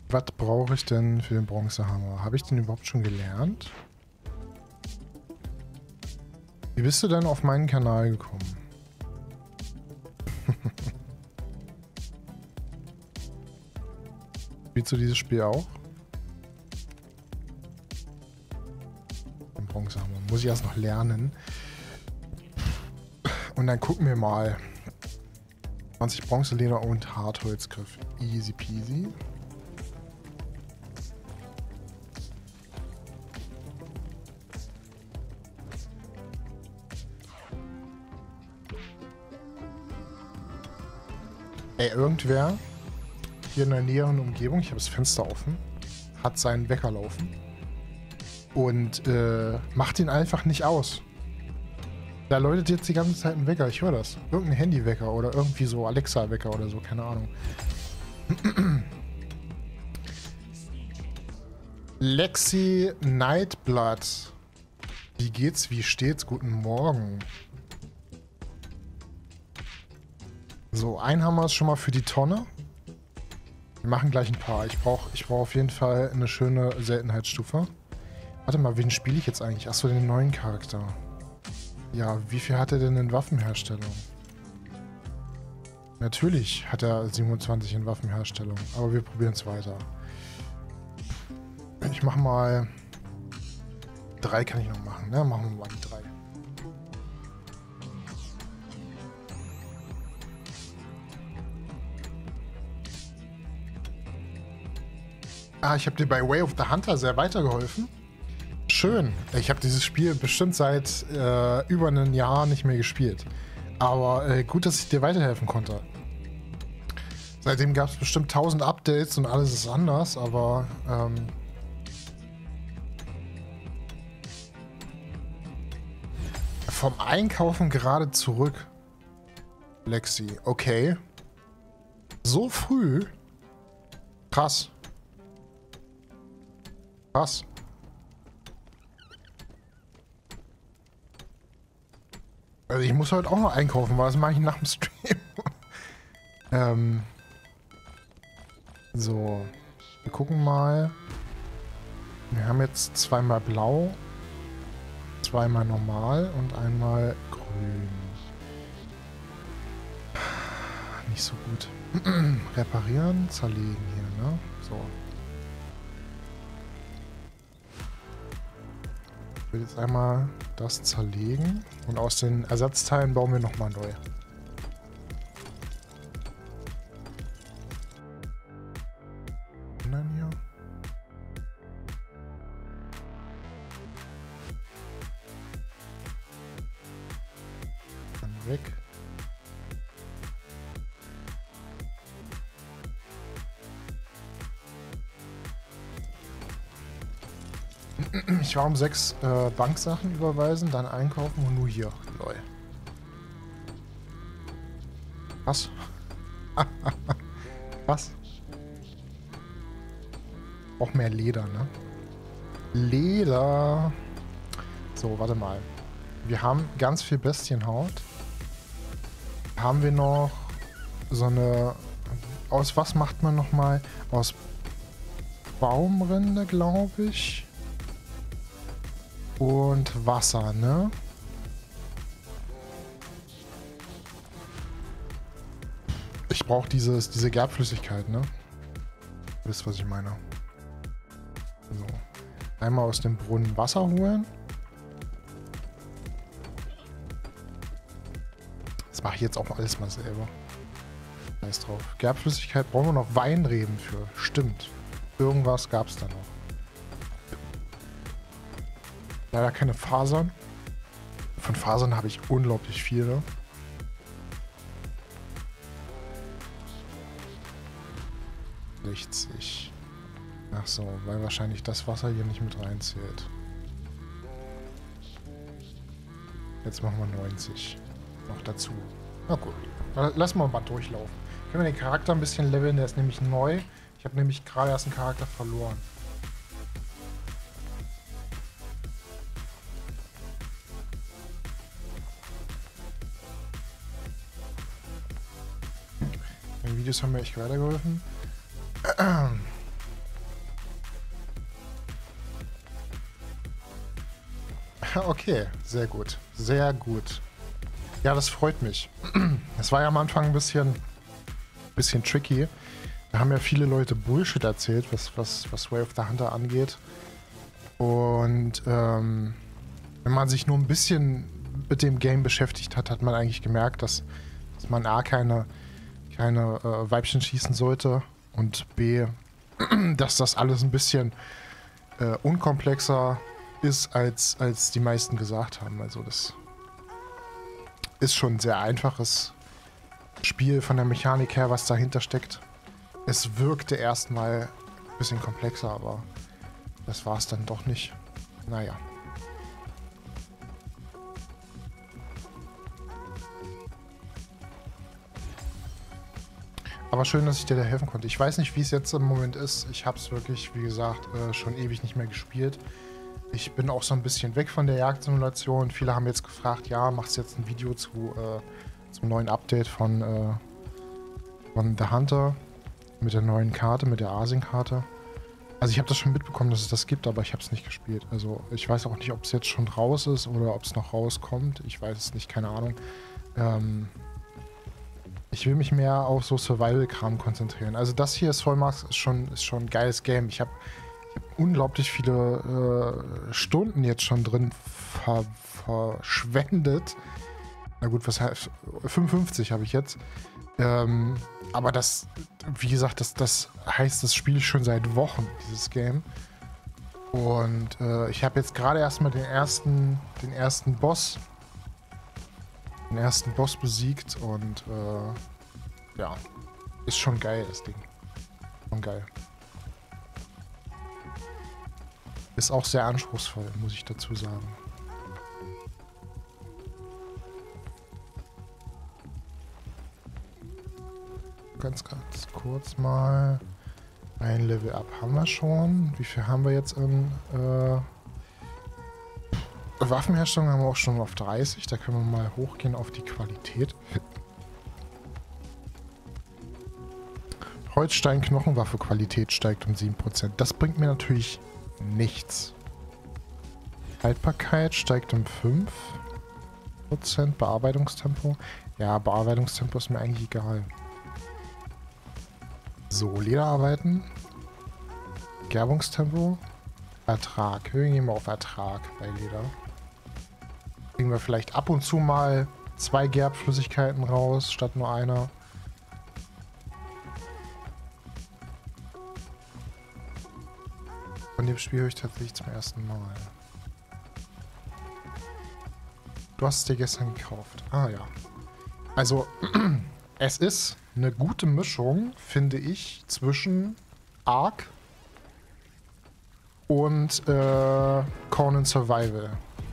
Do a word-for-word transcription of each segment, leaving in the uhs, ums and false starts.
Was brauche ich denn für den Bronzehammer? Habe ich den überhaupt schon gelernt? Wie bist du denn auf meinen Kanal gekommen? Spielst du dieses Spiel auch? Den Bronzehammer. Muss ich erst noch lernen. Und dann gucken wir mal. zwanzig Bronzeleder und Hartholzgriff. Easy peasy. Ey, irgendwer hier in der näheren Umgebung, ich habe das Fenster offen, hat seinen Wecker laufen und äh, macht ihn einfach nicht aus. Da läutet jetzt die ganze Zeit ein Wecker, ich höre das. Irgendein Handywecker oder irgendwie so Alexa-Wecker oder so, keine Ahnung. Lexi Nightblood. Wie geht's, wie steht's? Guten Morgen. So, ein Hammer ist schon mal für die Tonne. Wir machen gleich ein paar. Ich brauche ich brauch auf jeden Fall eine schöne Seltenheitsstufe. Warte mal, wen spiele ich jetzt eigentlich? Achso, den neuen Charakter. Ja, wie viel hat er denn in Waffenherstellung? Natürlich hat er siebenundzwanzig in Waffenherstellung, aber wir probieren es weiter. Ich mach mal... Drei kann ich noch machen, ne? Machen wir mal die drei. Ah, ich habe dir bei Way of the Hunter sehr weitergeholfen. Schön. Ich habe dieses Spiel bestimmt seit äh, über einem Jahr nicht mehr gespielt. Aber äh, gut, dass ich dir weiterhelfen konnte. Seitdem gab es bestimmt tausend Updates und alles ist anders, aber ähm, vom Einkaufen gerade zurück. Lexi, okay. So früh? Krass. Krass. Also ich muss heute auch noch einkaufen, weil das mache ich nach dem Stream. ähm. So. Wir gucken mal. Wir haben jetzt zweimal blau, zweimal normal und einmal grün. Nicht so gut. Reparieren, zerlegen hier, ne? So. Ich will jetzt einmal das zerlegen und aus den Ersatzteilen bauen wir nochmal neu. Und dann hier. Dann weg. Ich war um sechs äh, Banksachen überweisen, dann einkaufen und nur hier. Lol. Was? Was? Auch mehr Leder, ne? Leder. So, warte mal. Wir haben ganz viel Bestienhaut. Haben wir noch so eine... Aus was macht man nochmal? Aus Baumrinde, glaube ich. Und Wasser, ne? Ich brauche dieses, diese Gerbflüssigkeit, ne? Ihr wisst, was ich meine. So. Einmal aus dem Brunnen Wasser holen. Das mache ich jetzt auch alles mal selber. Scheiß drauf. Gerbflüssigkeit brauchen wir noch Weinreben für. Stimmt. Irgendwas gab es da noch. Leider keine Fasern. Von Fasern habe ich unglaublich viele. sechzig. Ach so, weil wahrscheinlich das Wasser hier nicht mit reinzählt. Jetzt machen wir neunzig. Noch dazu. Na gut. Lassen wir mal durchlaufen. Können wir den Charakter ein bisschen leveln, der ist nämlich neu. Ich habe nämlich gerade erst einen Charakter verloren. Die Videos haben mir echt weitergeholfen. Okay, sehr gut. Sehr gut. Ja, das freut mich. Es war ja am Anfang ein bisschen, bisschen tricky. Da haben ja viele Leute Bullshit erzählt, was, was, was Way of the Hunter angeht. Und ähm, wenn man sich nur ein bisschen mit dem Game beschäftigt hat, hat man eigentlich gemerkt, dass, dass man A, keine, keine äh, Weibchen schießen sollte und B, dass das alles ein bisschen äh, unkomplexer ist, als, als die meisten gesagt haben. Also das ist schon ein sehr einfaches Spiel von der Mechanik her, was dahinter steckt. Es wirkte erstmal ein bisschen komplexer, aber das war es dann doch nicht. Naja. Aber schön, dass ich dir da helfen konnte. Ich weiß nicht, wie es jetzt im Moment ist. Ich habe es wirklich, wie gesagt, äh, schon ewig nicht mehr gespielt. Ich bin auch so ein bisschen weg von der Jagdsimulation. Viele haben jetzt gefragt, ja, machst du jetzt ein Video zu, äh, zum neuen Update von, äh, von The Hunter mit der neuen Karte, mit der Asien-Karte. Also ich habe das schon mitbekommen, dass es das gibt, aber ich habe es nicht gespielt. Also ich weiß auch nicht, ob es jetzt schon raus ist oder ob es noch rauskommt. Ich weiß es nicht, keine Ahnung. Ähm... Ich will mich mehr auf so Survival-Kram konzentrieren. Also das hier, Solmax, ist schon, ist schon ein geiles Game. Ich habe hab unglaublich viele äh, Stunden jetzt schon drin ver verschwendet. Na gut, was heißt, fünfundfünfzig habe ich jetzt. Ähm, aber das, wie gesagt, das, das heißt, das spiele ich schon seit Wochen, dieses Game. Und äh, ich habe jetzt gerade erstmal den ersten, den ersten Boss den ersten Boss besiegt und äh, ja, ist schon geil, das Ding. Schon geil. Ist auch sehr anspruchsvoll, muss ich dazu sagen. Ganz, ganz kurz mal. Ein Level Up haben wir schon. Wie viel haben wir jetzt in äh, Waffenherstellung haben wir auch schon auf dreißig. Da können wir mal hochgehen auf die Qualität. Holzstein-Knochenwaffe Qualität steigt um sieben Prozent. Das bringt mir natürlich nichts. Haltbarkeit steigt um fünf Prozent. Bearbeitungstempo. Ja, Bearbeitungstempo ist mir eigentlich egal. So, Lederarbeiten. Gerbungstempo. Ertrag. Hören wir mal auf Ertrag bei Leder. Kriegen wir vielleicht ab und zu mal zwei Gerbflüssigkeiten raus, statt nur einer. Von dem Spiel höre ich tatsächlich zum ersten Mal. Du hast es dir gestern gekauft. Ah ja. Also, es ist eine gute Mischung, finde ich, zwischen Ark und äh, Conan Survival.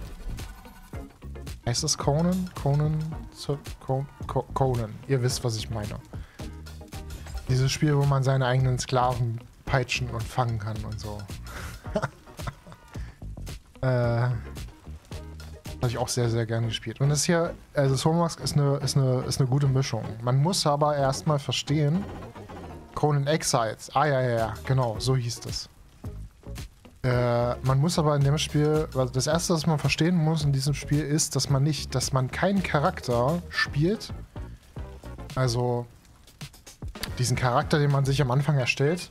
Heißt das Conan? Conan? Sur Co Co Conan. Ihr wisst, was ich meine. Dieses Spiel, wo man seine eigenen Sklaven peitschen und fangen kann und so. äh, habe ich auch sehr, sehr gerne gespielt. Und das hier, also Solmax ist eine, ist, eine, ist eine gute Mischung. Man muss aber erstmal verstehen, Conan Exiles. Ah ja, ja, ja, genau, so hieß das. Äh, man muss aber in dem Spiel, also das erste, was man verstehen muss in diesem Spiel ist, dass man nicht, dass man keinen Charakter spielt. Also diesen Charakter, den man sich am Anfang erstellt,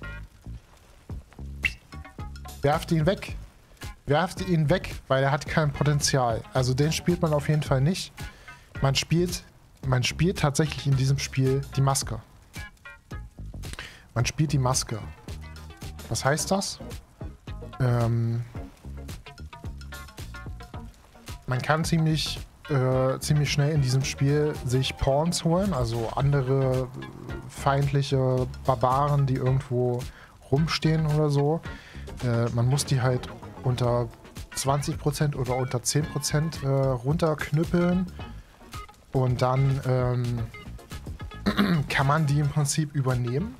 werft ihn weg. Werft ihn weg, weil er hat kein Potenzial. Also den spielt man auf jeden Fall nicht. Man spielt, man spielt tatsächlich in diesem Spiel die Maske. Man spielt die Maske. Was heißt das? Ähm, man kann ziemlich, äh, ziemlich schnell in diesem Spiel sich Pawns holen, also andere feindliche Barbaren, die irgendwo rumstehen oder so. Äh, man muss die halt unter zwanzig Prozent oder unter zehn Prozent äh, runterknüppeln und dann ähm, kann man die im Prinzip übernehmen.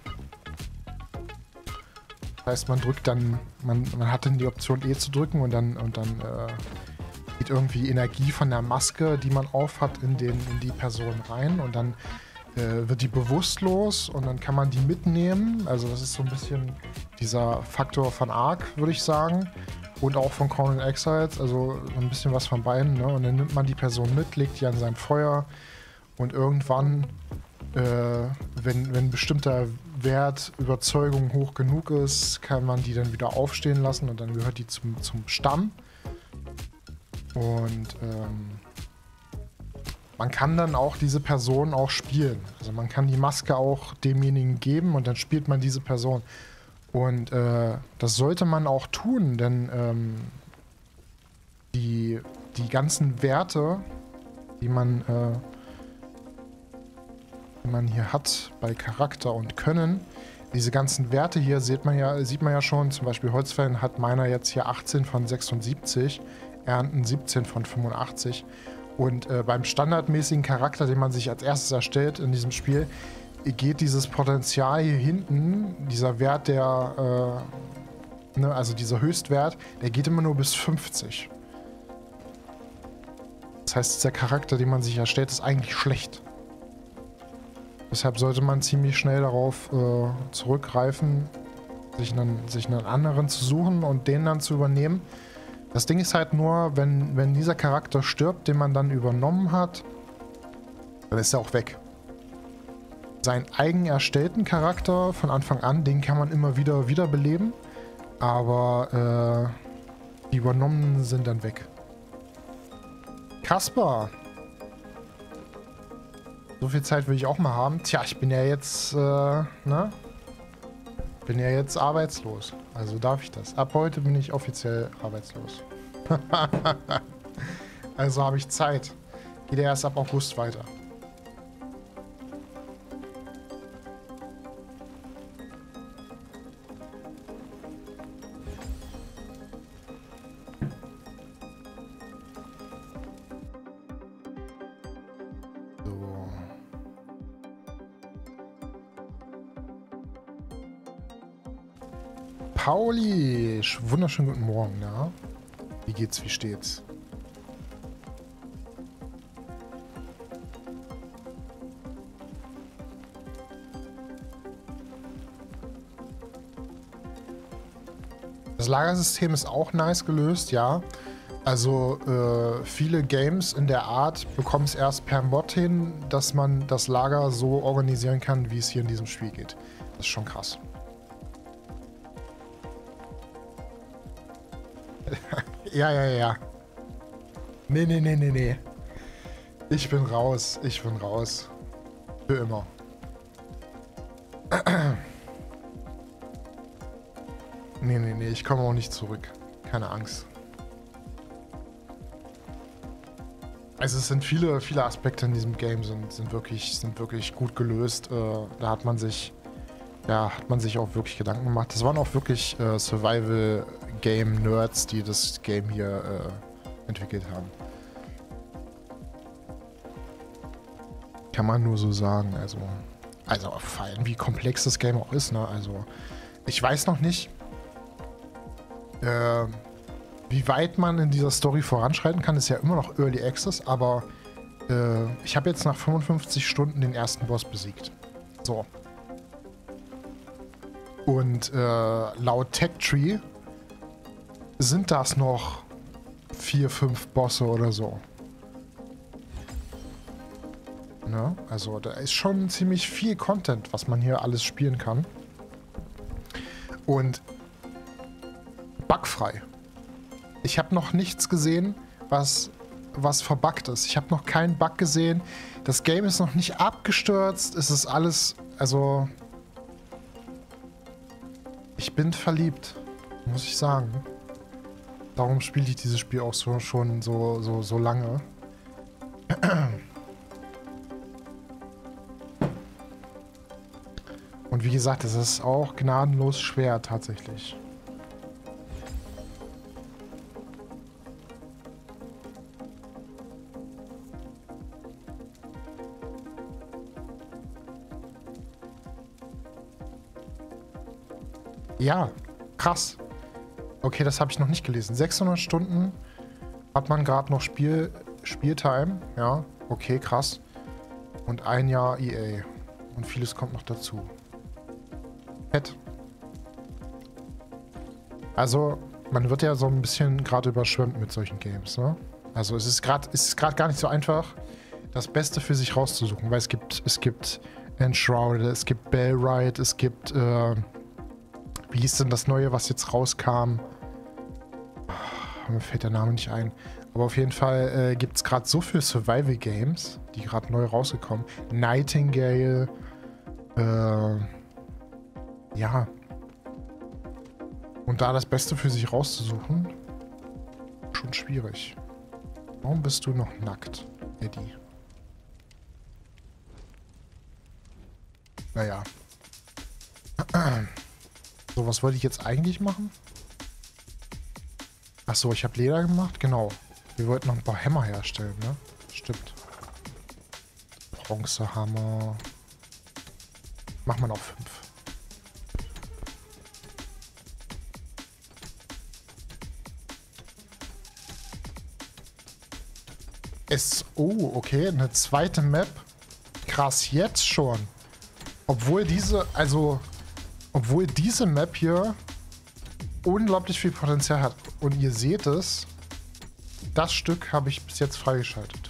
Das heißt, man drückt dann, man, man hat dann die Option E zu drücken und dann, und dann äh, geht irgendwie Energie von der Maske, die man auf hat, in, den, in die Person rein und dann äh, wird die bewusstlos und dann kann man die mitnehmen. Also das ist so ein bisschen dieser Faktor von Ark, würde ich sagen. und auch von Conan Exiles, also so ein bisschen was von beiden, ne? Und dann nimmt man die Person mit, legt die an sein Feuer und irgendwann, äh, wenn, wenn ein bestimmter Wert, Überzeugung hoch genug ist, kann man die dann wieder aufstehen lassen und dann gehört die zum, zum Stamm. Und ähm, man kann dann auch diese Person auch spielen. Also man kann die Maske auch demjenigen geben und dann spielt man diese Person. Und äh, das sollte man auch tun, denn ähm, die, die ganzen Werte, die man, äh, die man hier hat bei Charakter und Können, diese ganzen Werte hier sieht man ja, sieht man ja schon, zum Beispiel Holzfällen hat meiner jetzt hier achtzehn von sechsundsiebzig, Ernten siebzehn von fünfundachtzig. Und äh, beim standardmäßigen Charakter, den man sich als erstes erstellt in diesem Spiel, geht dieses Potenzial hier hinten, dieser Wert, der, äh, ne, also dieser Höchstwert, der geht immer nur bis fünfzig. Das heißt, dieser Charakter, den man sich erstellt, ist eigentlich schlecht. Deshalb sollte man ziemlich schnell darauf äh, zurückgreifen, sich einen, sich einen anderen zu suchen und den dann zu übernehmen. Das Ding ist halt nur, wenn, wenn dieser Charakter stirbt, den man dann übernommen hat, dann ist er auch weg. Seinen eigen erstellten Charakter von Anfang an, den kann man immer wieder wiederbeleben, aber äh, die übernommenen sind dann weg. Kaspar! So viel Zeit will ich auch mal haben. Tja, ich bin ja jetzt, äh, ne? Bin ja jetzt arbeitslos. Also darf ich das. Ab heute bin ich offiziell arbeitslos. Also habe ich Zeit. Geht ja erst ab August weiter. Pauli, wunderschönen guten Morgen, ja? Wie geht's, wie steht's? Das Lagersystem ist auch nice gelöst, ja. Also äh, viele Games in der Art bekommen es erst per Mod hin, dass man das Lager so organisieren kann, wie es hier in diesem Spiel geht. Das ist schon krass. Ja, ja, ja. Nee, nee, nee, nee, nee. Ich bin raus. Ich bin raus. Für immer. Nee, nee, nee. Ich komme auch nicht zurück. Keine Angst. Also es sind viele, viele Aspekte in diesem Game sind, sind wirklich, sind wirklich gut gelöst. Äh, da hat man sich, ja, hat man sich auch wirklich Gedanken gemacht. Das waren auch wirklich äh, Survival-Game-Nerds, die das Game hier äh, entwickelt haben. Kann man nur so sagen. Also, also vor allem, wie komplex das Game auch ist. Ne? Also, ich weiß noch nicht, äh, wie weit man in dieser Story voranschreiten kann. Ist ja immer noch Early Access, aber äh, ich habe jetzt nach fünfundfünfzig Stunden den ersten Boss besiegt. So. Und äh, laut TechTree sind das noch vier, fünf Bosse oder so. Ne? Also da ist schon ziemlich viel Content, was man hier alles spielen kann. Und bugfrei. Ich habe noch nichts gesehen, was, was verbuggt ist. Ich habe noch keinen Bug gesehen. Das Game ist noch nicht abgestürzt. Es ist alles, also... Ich bin verliebt, muss ich sagen. Darum spiele ich dieses Spiel auch so, schon so, so, so lange. Und wie gesagt, es ist auch gnadenlos schwer tatsächlich. Ja, krass. Okay, das habe ich noch nicht gelesen. sechshundert Stunden hat man gerade noch Spiel, Spieltime. Ja, okay, krass. Und ein Jahr E A. Und vieles kommt noch dazu. Fett. Also, man wird ja so ein bisschen gerade überschwemmt mit solchen Games, ne? Also es ist gerade es ist gerade gar nicht so einfach, das Beste für sich rauszusuchen, weil es gibt, es gibt Enshrouded, es gibt Bellride, es gibt, äh, wie hieß denn das Neue, was jetzt rauskam? Mir fällt der Name nicht ein. Aber auf jeden Fall äh, gibt es gerade so viele Survival-Games, die gerade neu rausgekommen. Nightingale, äh, ja. Und da das Beste für sich rauszusuchen, schon schwierig. Warum bist du noch nackt, Eddie? Naja. So, was wollte ich jetzt eigentlich machen? Achso, ich habe Leder gemacht? Genau. Wir wollten noch ein paar Hämmer herstellen, ne? Stimmt. Bronzehammer. Machen wir noch fünf. Es... Oh, okay. Eine zweite Map. Krass, jetzt schon. Obwohl diese... Also... Obwohl diese Map hier unglaublich viel Potenzial hat. Und ihr seht es, das Stück habe ich bis jetzt freigeschaltet.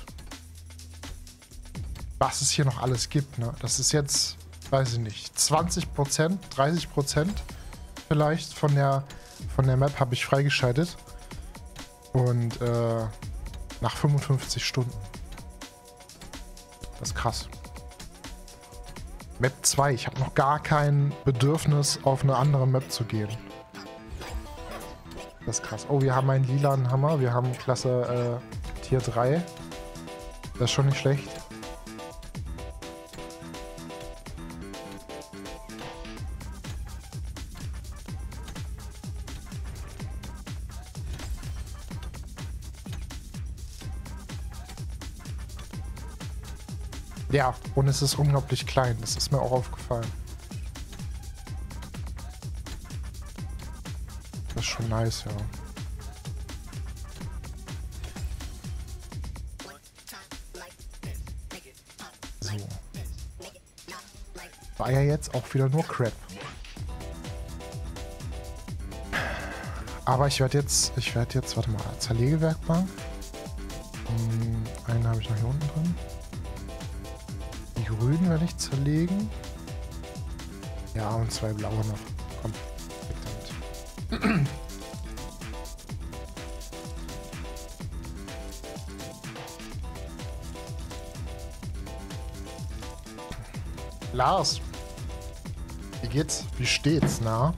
Was es hier noch alles gibt, ne? Das ist jetzt, weiß ich nicht, zwanzig Prozent, dreißig Prozent vielleicht von der, von der Map habe ich freigeschaltet. Und äh, nach fünfundfünfzig Stunden. Das ist krass. Map zwei. Ich habe noch gar kein Bedürfnis, auf eine andere Map zu gehen. Das ist krass. Oh, wir haben einen lilanen Hammer. Wir haben Klasse äh, Tier drei. Das ist schon nicht schlecht. Ja, und es ist unglaublich klein. Das ist mir auch aufgefallen. Das ist schon nice, ja. So. War ja jetzt auch wieder nur Crap. Aber ich werde jetzt, ich werde jetzt, warte mal, Zerlegewerkbank. Hm, einen habe ich noch hier unten drin. Die grünen werde ich zerlegen. Ja, und zwei blaue noch. Komm, weg damit. Lars, wie geht's? Wie steht's, na?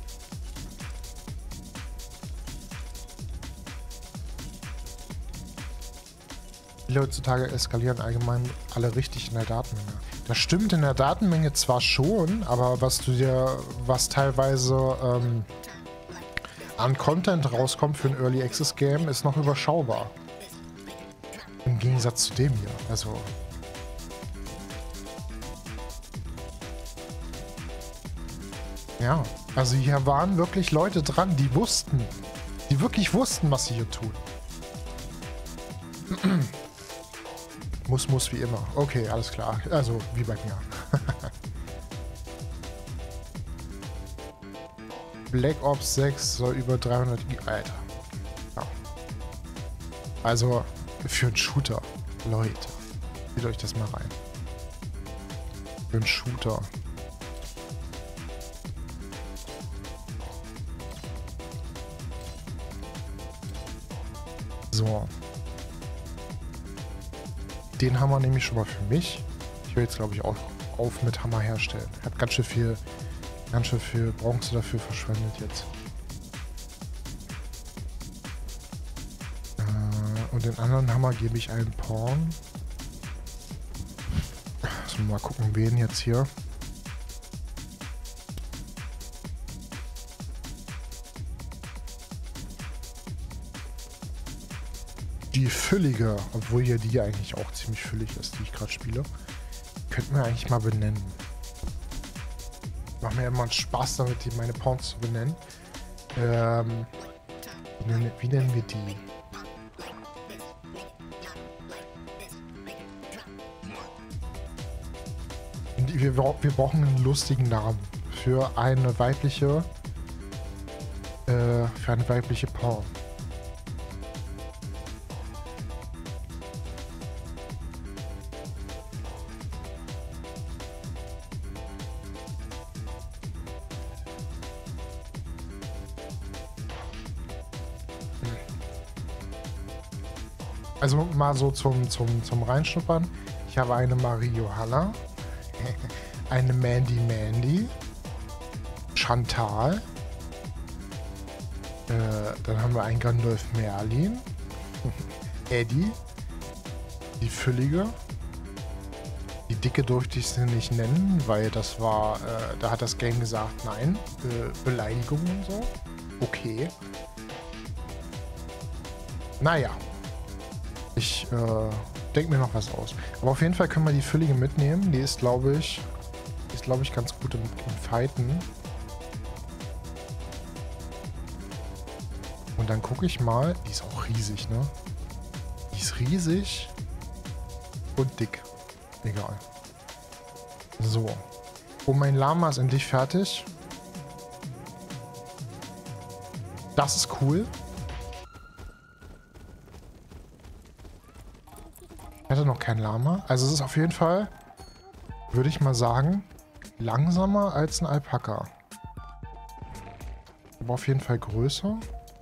Heutzutage eskalieren allgemein alle richtig in der Datenmenge. Das stimmt in der Datenmenge zwar schon, aber was du dir, was teilweise ähm, an Content rauskommt für ein Early Access Game, ist noch überschaubar. Im Gegensatz zu dem hier. Also. Ja, also hier waren wirklich Leute dran, die wussten, die wirklich wussten, was sie hier tun. Muss, muss wie immer. Okay, alles klar. Also, wie bei mir. Black Ops sechs soll über dreihundert Gigabyte. Alter. Ja. Also, für einen Shooter. Leute. Seht euch das mal rein. Für einen Shooter. So. Den Hammer nehme ich schon mal für mich. Ich will jetzt, glaube ich, auch auf mit Hammer herstellen. Ich habe ganz schön viel, ganz schön viel Bronze dafür verschwendet jetzt. Äh, und den anderen Hammer gebe ich einen Porn. Also mal gucken, wen jetzt hier. Die füllige, obwohl ja die eigentlich auch ziemlich füllig ist, die ich gerade spiele, könnten wir eigentlich mal benennen. Macht mir immer einen Spaß damit, die meine Pawns zu benennen. Ähm, wie, nennen, wie nennen wir die? Wir, wir brauchen einen lustigen Namen für eine weibliche äh, für eine weibliche Paw. Also mal so zum, zum, zum Reinschnuppern. Ich habe eine Mario Halla, eine Mandy Mandy, Chantal, äh, dann haben wir einen Gandalf Merlin, Eddie, die Füllige. Die Dicke durfte ich sie nicht nennen, weil das war, äh, da hat das Game gesagt, nein, Be Beleidigung und so. Okay. Naja. Ich äh, denke mir noch was aus. Aber auf jeden Fall können wir die Füllige mitnehmen. Die ist, glaube ich, ist, glaube ich, ganz gut im, im Fighten. Und dann gucke ich mal. Die ist auch riesig, ne? Die ist riesig und dick. Egal. So. Oh, mein Lama ist endlich fertig. Das ist cool. Ich hatte noch kein Lama. Also es ist auf jeden Fall, würde ich mal sagen, langsamer als ein Alpaka. Aber auf jeden Fall größer.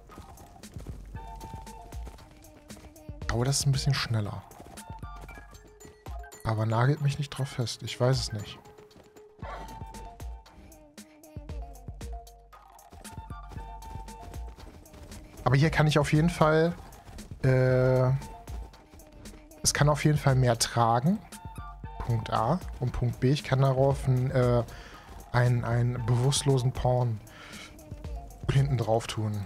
Aber das ist ein bisschen schneller. Aber nagelt mich nicht drauf fest. Ich weiß es nicht. Aber hier kann ich auf jeden Fall... Äh, es kann auf jeden Fall mehr tragen. Punkt A. Und Punkt B, ich kann darauf einen, äh, einen, einen bewusstlosen Pawn hinten drauf tun.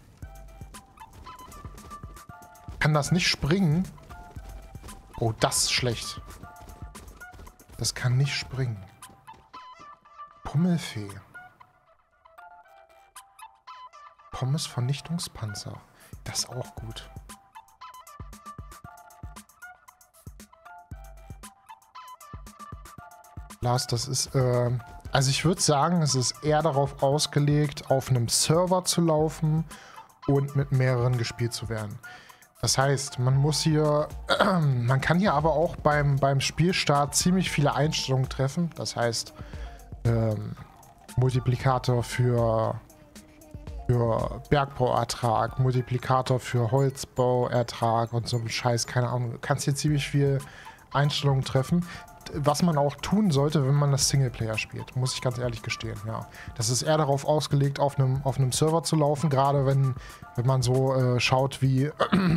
Kann das nicht springen? Oh, das ist schlecht. Das kann nicht springen. Pummelfee. Pommes Vernichtungspanzer. Das ist auch gut. Lars, das ist, äh, also ich würde sagen, es ist eher darauf ausgelegt, auf einem Server zu laufen und mit mehreren gespielt zu werden. Das heißt, man muss hier, äh, man kann hier aber auch beim, beim Spielstart ziemlich viele Einstellungen treffen. Das heißt, ähm, Multiplikator für, für Bergbauertrag, Multiplikator für Holzbauertrag und so ein Scheiß, keine Ahnung. Du kannst hier ziemlich viel Einstellungen treffen. Was man auch tun sollte, wenn man das Singleplayer spielt, muss ich ganz ehrlich gestehen, ja. Das ist eher darauf ausgelegt, auf einem, auf einem Server zu laufen, gerade wenn, wenn man so äh, schaut, wie,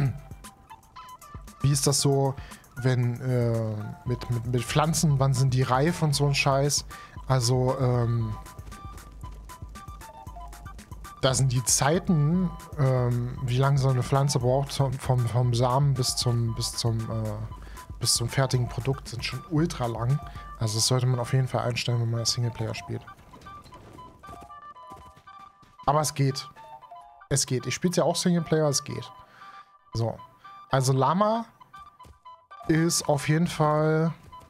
wie ist das so, wenn äh, mit, mit, mit Pflanzen, wann sind die reif und so ein Scheiß. Also, ähm, da sind die Zeiten, ähm, wie lange so eine Pflanze braucht, vom, vom Samen bis zum, bis zum, äh, bis zum fertigen Produkt, sind schon ultra lang. Also das sollte man auf jeden Fall einstellen, wenn man das Singleplayer spielt. Aber es geht. Es geht. Ich spiele es ja auch Singleplayer, es geht. So. Also Lama ist auf jeden Fall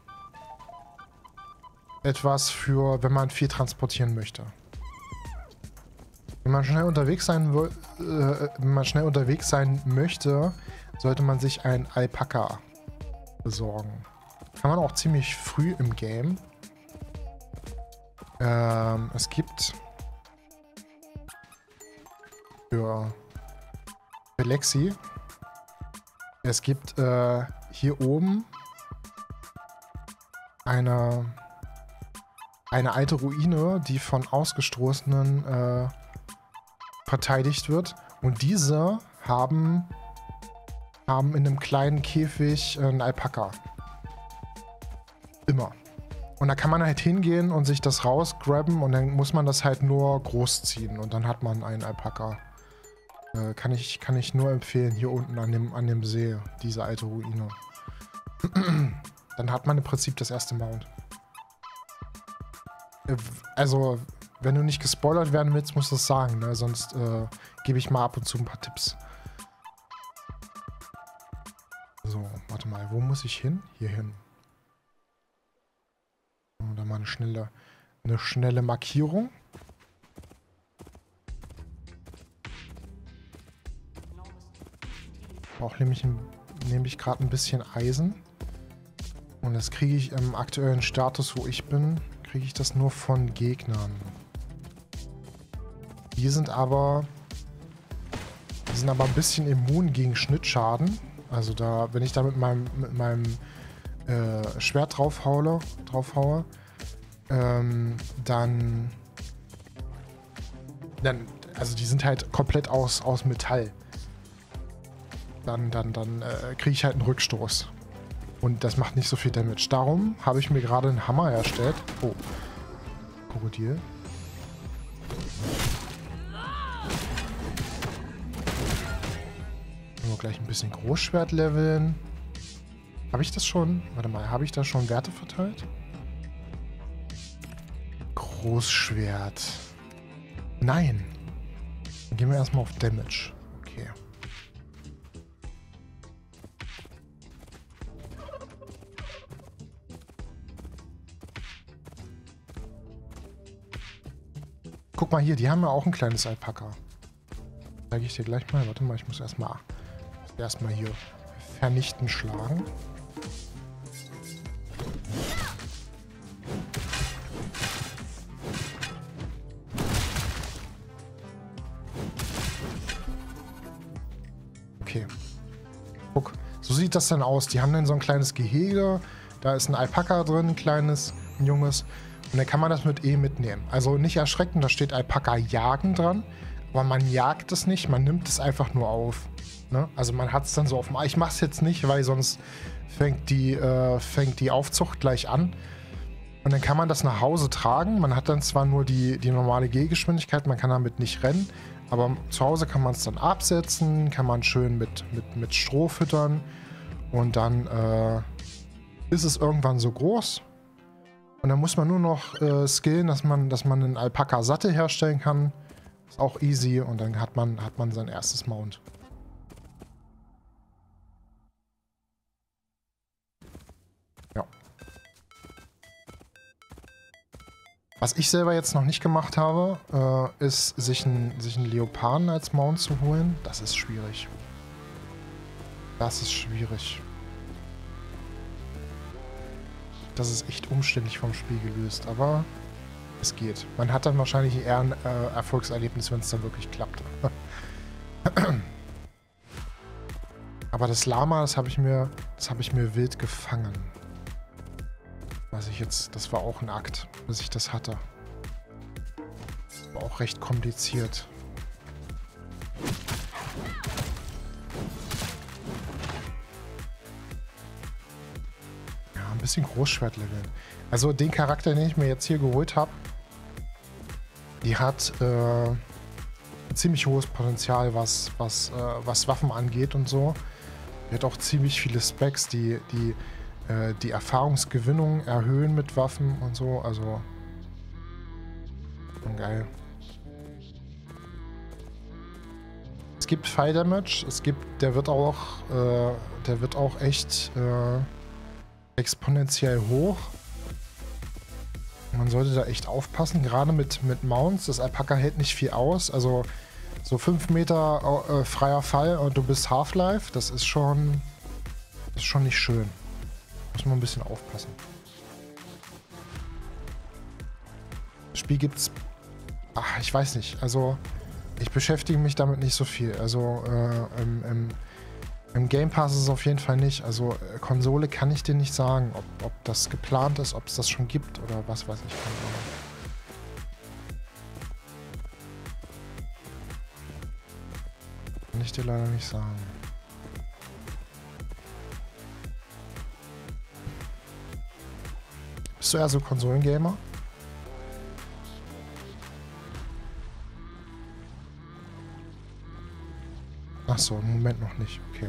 etwas für, wenn man viel transportieren möchte. Wenn man schnell unterwegs sein will, äh, wenn man schnell unterwegs sein möchte, sollte man sich ein Alpaka besorgen. Kann man auch ziemlich früh im Game. Ähm, es gibt für, für Lexi, es gibt äh, hier oben eine eine alte Ruine, die von Ausgestoßenen äh, verteidigt wird. Und diese haben haben in einem kleinen Käfig einen Alpaka. Immer. Und da kann man halt hingehen und sich das rausgrabben und dann muss man das halt nur großziehen und dann hat man einen Alpaka. Äh, kann ich, kann ich nur empfehlen, hier unten an dem, an dem See, diese alte Ruine. Dann hat man im Prinzip das erste Mount. Äh, also, wenn du nicht gespoilert werden willst, musst du es sagen, ne? Sonst äh, gebe ich mal ab und zu ein paar Tipps. So, warte mal, wo muss ich hin? Hier hin. Da mal eine schnelle, eine schnelle Markierung. brauche nämlich, nämlich gerade ein bisschen Eisen. Und das kriege ich im aktuellen Status, wo ich bin, kriege ich das nur von Gegnern. Die sind aber, die sind aber ein bisschen immun gegen Schnittschaden. Also da, wenn ich da mit meinem, mit meinem äh, Schwert draufhaue, draufhaue ähm, dann, dann, also die sind halt komplett aus, aus Metall. Dann, dann, dann äh, kriege ich halt einen Rückstoß. Und das macht nicht so viel Damage. Darum habe ich mir gerade einen Hammer erstellt. Oh. Krokodil. Nur gleich ein bisschen Großschwert leveln. Habe ich das schon? Warte mal, habe ich da schon Werte verteilt? Großschwert. Nein. Dann gehen wir erstmal auf Damage. Okay. Guck mal hier, die haben ja auch ein kleines Alpaka. Zeige ich dir gleich mal. Warte mal, ich muss erstmal erstmal hier vernichten schlagen. Okay. Guck, so sieht das dann aus. Die haben dann so ein kleines Gehege. Da ist ein Alpaka drin, ein kleines, ein junges. Und dann kann man das mit E mitnehmen. Also nicht erschrecken, da steht Alpaka jagen dran. Aber man jagt es nicht, man nimmt es einfach nur auf. Ne? Also man hat es dann so auf dem... Ich mache es jetzt nicht, weil sonst fängt die, äh, fängt die Aufzucht gleich an. Und dann kann man das nach Hause tragen. Man hat dann zwar nur die, die normale Gehgeschwindigkeit, man kann damit nicht rennen. Aber zu Hause kann man es dann absetzen, kann man schön mit, mit, mit Stroh füttern. Und dann äh, ist es irgendwann so groß. Und dann muss man nur noch äh, skillen, dass man, dass man einen Alpaka-Sattel herstellen kann. Ist auch easy und dann hat man, hat man sein erstes Mount. Ja. Was ich selber jetzt noch nicht gemacht habe, äh, ist sich einen sich einen Leoparden als Mount zu holen. Das ist schwierig. Das ist schwierig. Das ist echt umständlich vom Spiel gelöst, aber es geht. Man hat dann wahrscheinlich eher ein äh, Erfolgserlebnis, wenn es dann wirklich klappt. Aber das Lama, das habe ich mir, das habe ich mir wild gefangen. Was ich jetzt, das war auch ein Akt, bis ich das hatte. War auch recht kompliziert. Ein bisschen Großschwert leveln. Also den Charakter, den ich mir jetzt hier geholt habe, die hat äh, ein ziemlich hohes Potenzial, was, was, äh, was Waffen angeht und so. Die hat auch ziemlich viele Specs, die die, äh, die Erfahrungsgewinnung erhöhen mit Waffen und so. Also schon geil. Es gibt Fire Damage, es gibt, der wird auch, äh, der wird auch echt äh, exponentiell hoch. Man sollte da echt aufpassen, gerade mit, mit Mounts. Das Alpaka hält nicht viel aus. Also so fünf Meter äh, freier Fall und du bist Half-Life. Das ist schon, ist schon nicht schön. Muss man ein bisschen aufpassen. Das Spiel gibt's... Ach, ich weiß nicht. Also ich beschäftige mich damit nicht so viel. Also äh, im, im Im Game Pass ist es auf jeden Fall nicht. Also äh, Konsole kann ich dir nicht sagen, ob, ob das geplant ist, ob es das schon gibt oder was weiß ich. Kann ich dir leider nicht sagen. Bist du eher so Konsolengamer? Ach so, im Moment noch nicht. Okay.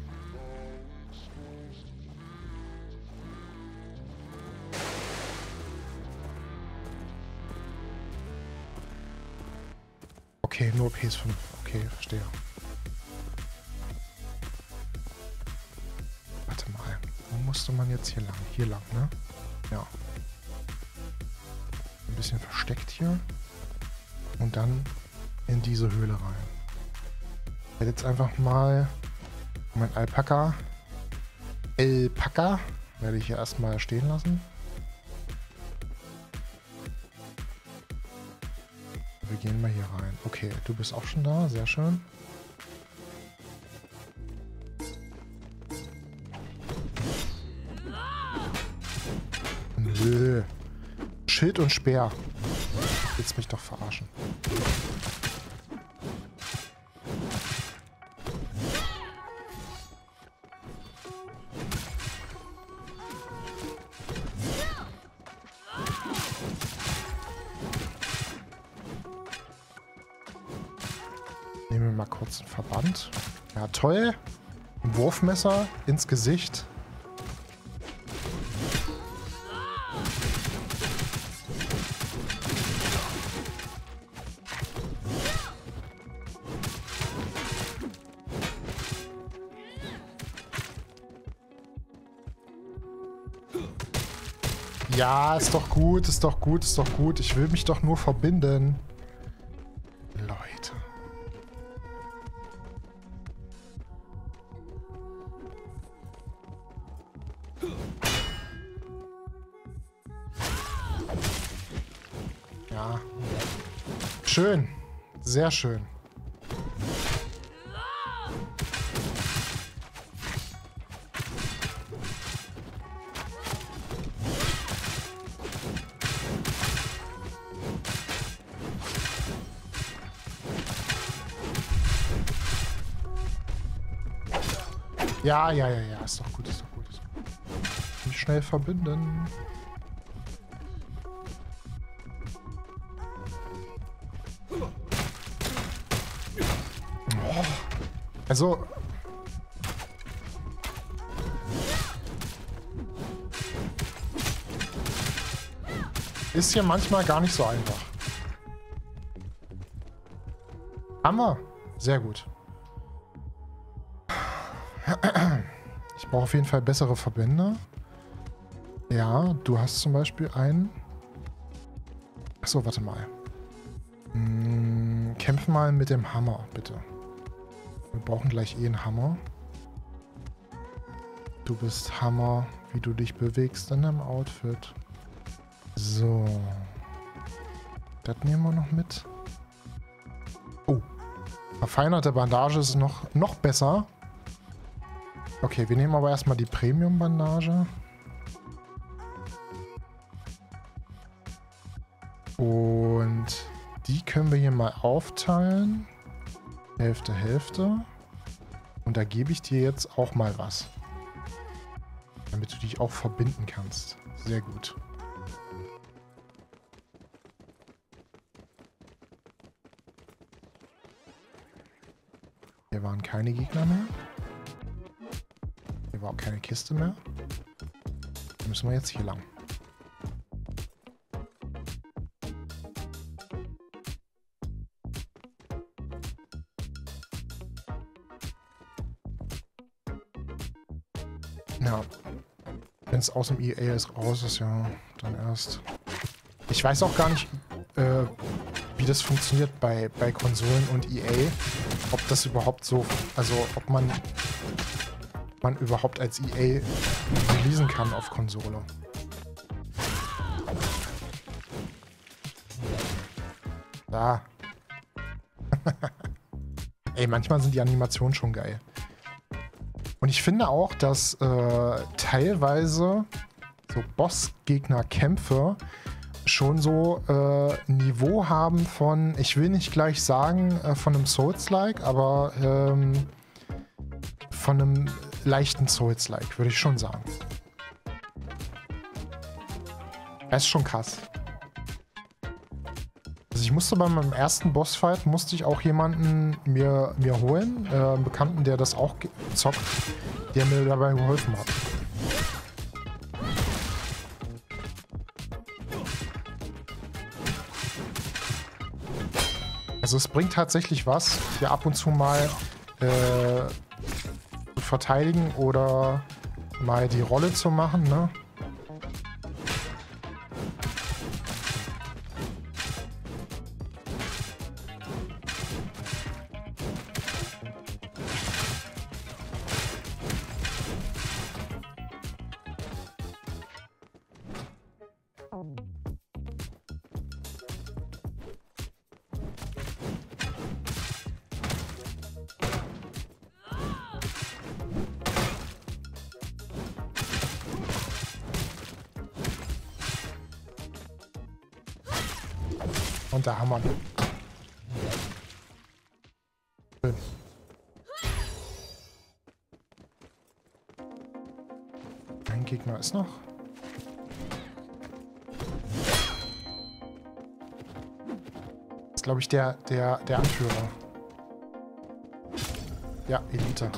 Okay, nur P S fünf. Okay, verstehe. Warte mal. Wo musste man jetzt hier lang? Hier lang, ne? Ja. Ein bisschen versteckt hier. Und dann in diese Höhle rein. Ich werde jetzt einfach mal Mein Alpaka. Alpaka werde ich hier erstmal stehen lassen. Wir gehen mal hier rein. Okay, du bist auch schon da. Sehr schön. Nö. Schild und Speer. Willst mich doch verarschen. Nehmen wir mal kurz einen Verband. Ja, toll. Ein Wurfmesser ins Gesicht. Ja, ist doch gut, ist doch gut, ist doch gut. Ich will mich doch nur verbinden. Leute. Ja. Schön. Sehr schön. Ja, ja, ja, ja, ist doch gut, ist doch gut. Ist doch gut. Mich schnell verbinden. Oh. Also... Ist hier manchmal gar nicht so einfach. Haben wir. Sehr gut. Ich brauche auf jeden Fall bessere Verbände. Ja, du hast zum Beispiel einen. Achso, warte mal. Hm, kämpf mal mit dem Hammer, bitte. Wir brauchen gleich eh einen Hammer. Du bist Hammer, wie du dich bewegst in deinem Outfit. So. Das nehmen wir noch mit. Oh. Verfeinerte Bandage ist noch, noch besser. Okay, wir nehmen aber erstmal die Premium-Bandage. Und die können wir hier mal aufteilen. Hälfte, Hälfte. Und da gebe ich dir jetzt auch mal was. Damit du dich auch verbinden kannst. Sehr gut. Hier waren keine Gegner mehr. Hier war auch keine Kiste mehr. Dann müssen wir jetzt hier lang. Ja. Wenn es aus dem E A ist, raus ist, ja, dann erst. Ich weiß auch gar nicht, äh, wie das funktioniert bei, bei Konsolen und E A. Ob das überhaupt so, also ob man man überhaupt als E A releasen kann auf Konsole. Da. Ey, manchmal sind die Animationen schon geil. Und ich finde auch, dass äh, teilweise so Bossgegner-Kämpfe schon so äh, Niveau haben von, ich will nicht gleich sagen, äh, von einem Souls-like, aber ähm, von einem leichten Souls-like, würde ich schon sagen. Das ist schon krass. Also ich musste bei meinem ersten Bossfight, musste ich auch jemanden mir, mir holen, äh, einen Bekannten, der das auch zockt, der mir dabei geholfen hat. Also es bringt tatsächlich was, hier ab und zu mal äh, zu verteidigen oder mal die Rolle zu machen, ne? Und der Hammer. Schön. Ein Gegner ist noch. Das ist, glaube ich, der, der, der Anführer. Ja, Elite.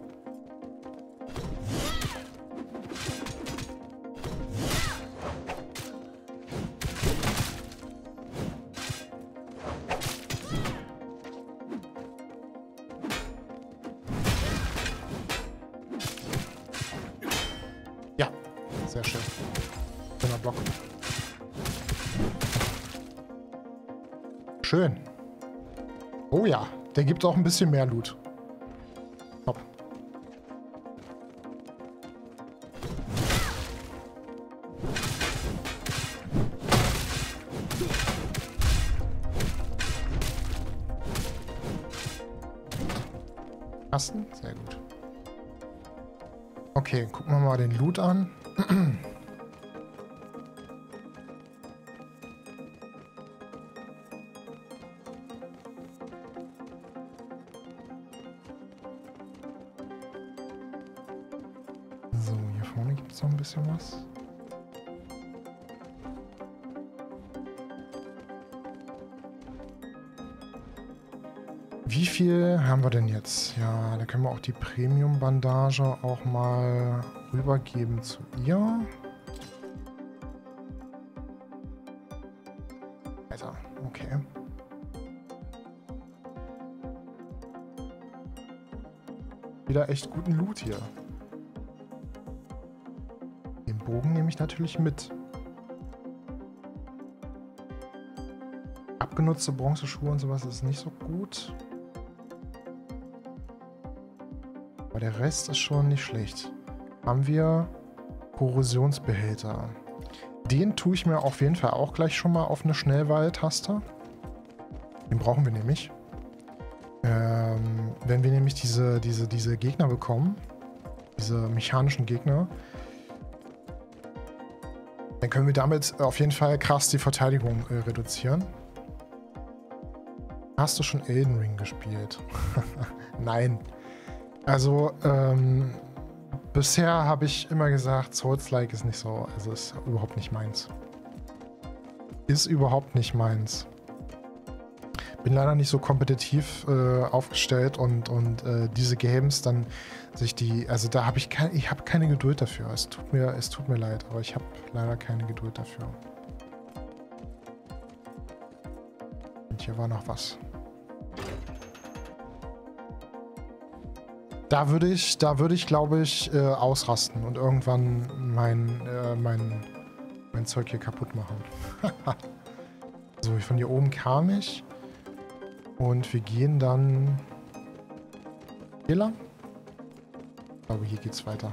Ja, sehr schön. Schöner Block. Schön. Oh ja, der gibt auch ein bisschen mehr Loot. Top. Kasten? Sehr gut. Okay, gucken wir mal den Loot an. So, hier vorne gibt es noch ein bisschen was. Wie viel haben wir denn jetzt? Ja, da können wir auch die Premium-Bandage auch mal rübergeben zu ihr. Alter, okay. Wieder echt guten Loot hier. Den Bogen nehme ich natürlich mit. Abgenutzte Bronzeschuhe und sowas ist nicht so gut. Aber der Rest ist schon nicht schlecht. Haben wir Korrosionsbehälter. Den tue ich mir auf jeden Fall auch gleich schon mal auf eine Schnellwahltaste. Den brauchen wir nämlich. Ähm, wenn wir nämlich diese, diese, diese Gegner bekommen, diese mechanischen Gegner, dann können wir damit auf jeden Fall krass die Verteidigung äh, reduzieren. Hast du schon Elden Ring gespielt? Nein. Also, ähm, bisher habe ich immer gesagt, Souls-like ist nicht so, also ist überhaupt nicht meins. Ist überhaupt nicht meins. Bin leider nicht so kompetitiv äh, aufgestellt und, und äh, diese Games dann sich die, also da habe ich keine, ich habe keine Geduld dafür. Es tut mir, es tut mir leid, aber ich habe leider keine Geduld dafür. Und hier war noch was. Da würde ich, da würde ich, glaube ich, äh, ausrasten und irgendwann mein, äh, mein, mein Zeug hier kaputt machen. So, von hier oben kam ich. Und wir gehen dann hier lang. Ich glaube, hier geht's weiter.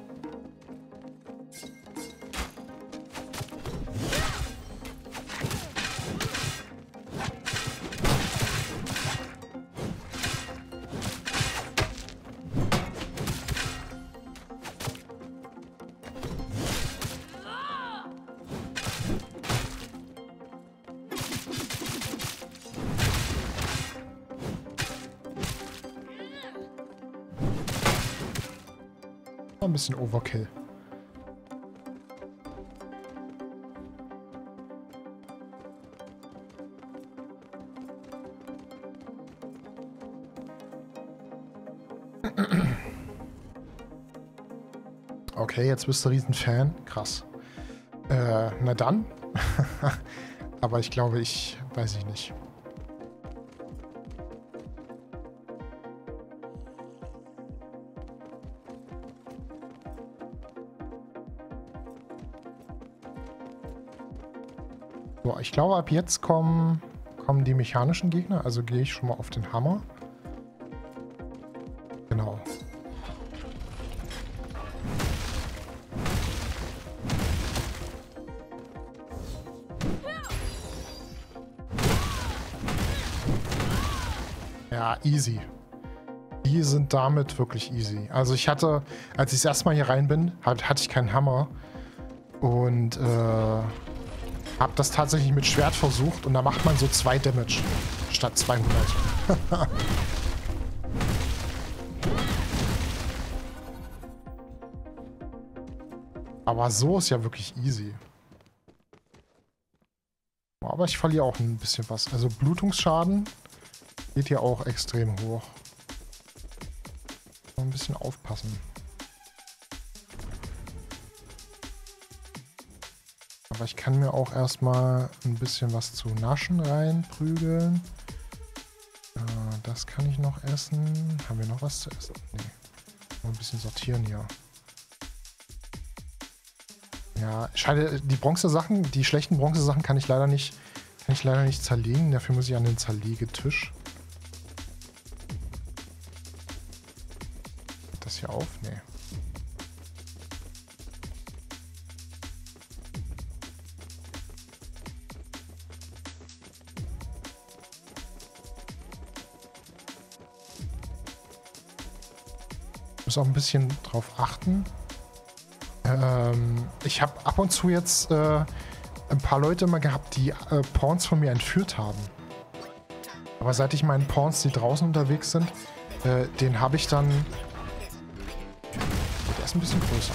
Ein bisschen Overkill. Okay, jetzt bist du Riesenfan. Krass. Äh, na dann. Aber ich glaube, ich weiß ich nicht. So, ich glaube, ab jetzt kommen, kommen die mechanischen Gegner. Also gehe ich schon mal auf den Hammer. Genau. Ja, easy. Die sind damit wirklich easy. Also ich hatte, als ich das erste Mal hier rein bin, hatte ich keinen Hammer. Und äh, Hab das tatsächlich mit Schwert versucht und da macht man so zwei Damage statt zweihundert. Aber so ist ja wirklich easy. Aber ich verliere auch ein bisschen was. Also Blutungsschaden geht hier auch extrem hoch. Ein bisschen aufpassen. Aber ich kann mir auch erstmal ein bisschen was zu naschen reinprügeln. Äh, das kann ich noch essen. Haben wir noch was zu essen? Nee. Mal ein bisschen sortieren hier. Ja, schade, die Bronzesachen, die schlechten Bronzesachen kann ich leider nicht, kann ich leider nicht zerlegen. Dafür muss ich an den Zerlegetisch. Geht das hier auf? Nee. Ich muss auch ein bisschen drauf achten. Ähm, ich habe ab und zu jetzt äh, ein paar Leute immer gehabt, die äh, Pawns von mir entführt haben. Aber seit ich meinen Pawns, die draußen unterwegs sind, äh, den habe ich dann... Oh, der ist ein bisschen größer.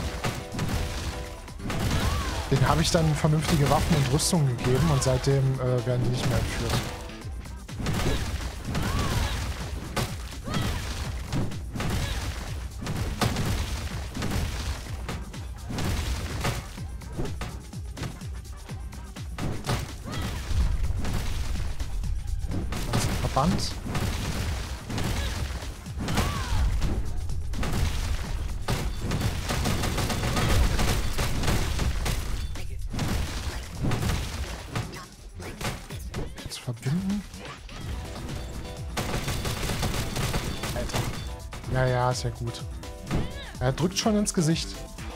Den habe ich dann vernünftige Waffen und Rüstungen gegeben und seitdem äh, werden die nicht mehr entführt. Band. Jetzt verbinden. Alter. Ja, ja, ist ja gut. Er drückt schon ins Gesicht.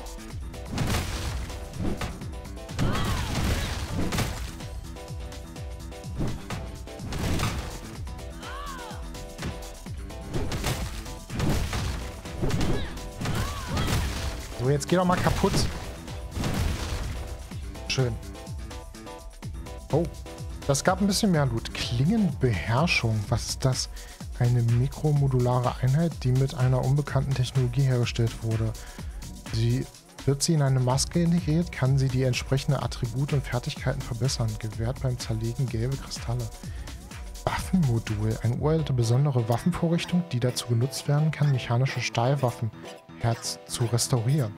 Jetzt geh doch mal kaputt. Schön. Oh, das gab ein bisschen mehr Loot. Klingenbeherrschung. Was ist das? Eine mikromodulare Einheit, die mit einer unbekannten Technologie hergestellt wurde. Sie, wird sie in eine Maske integriert, kann sie die entsprechenden Attribute und Fertigkeiten verbessern. Gewährt beim Zerlegen gelbe Kristalle. Waffenmodul. Eine uralte besondere Waffenvorrichtung, die dazu genutzt werden kann, mechanische Stahlwaffen Herz zu restaurieren.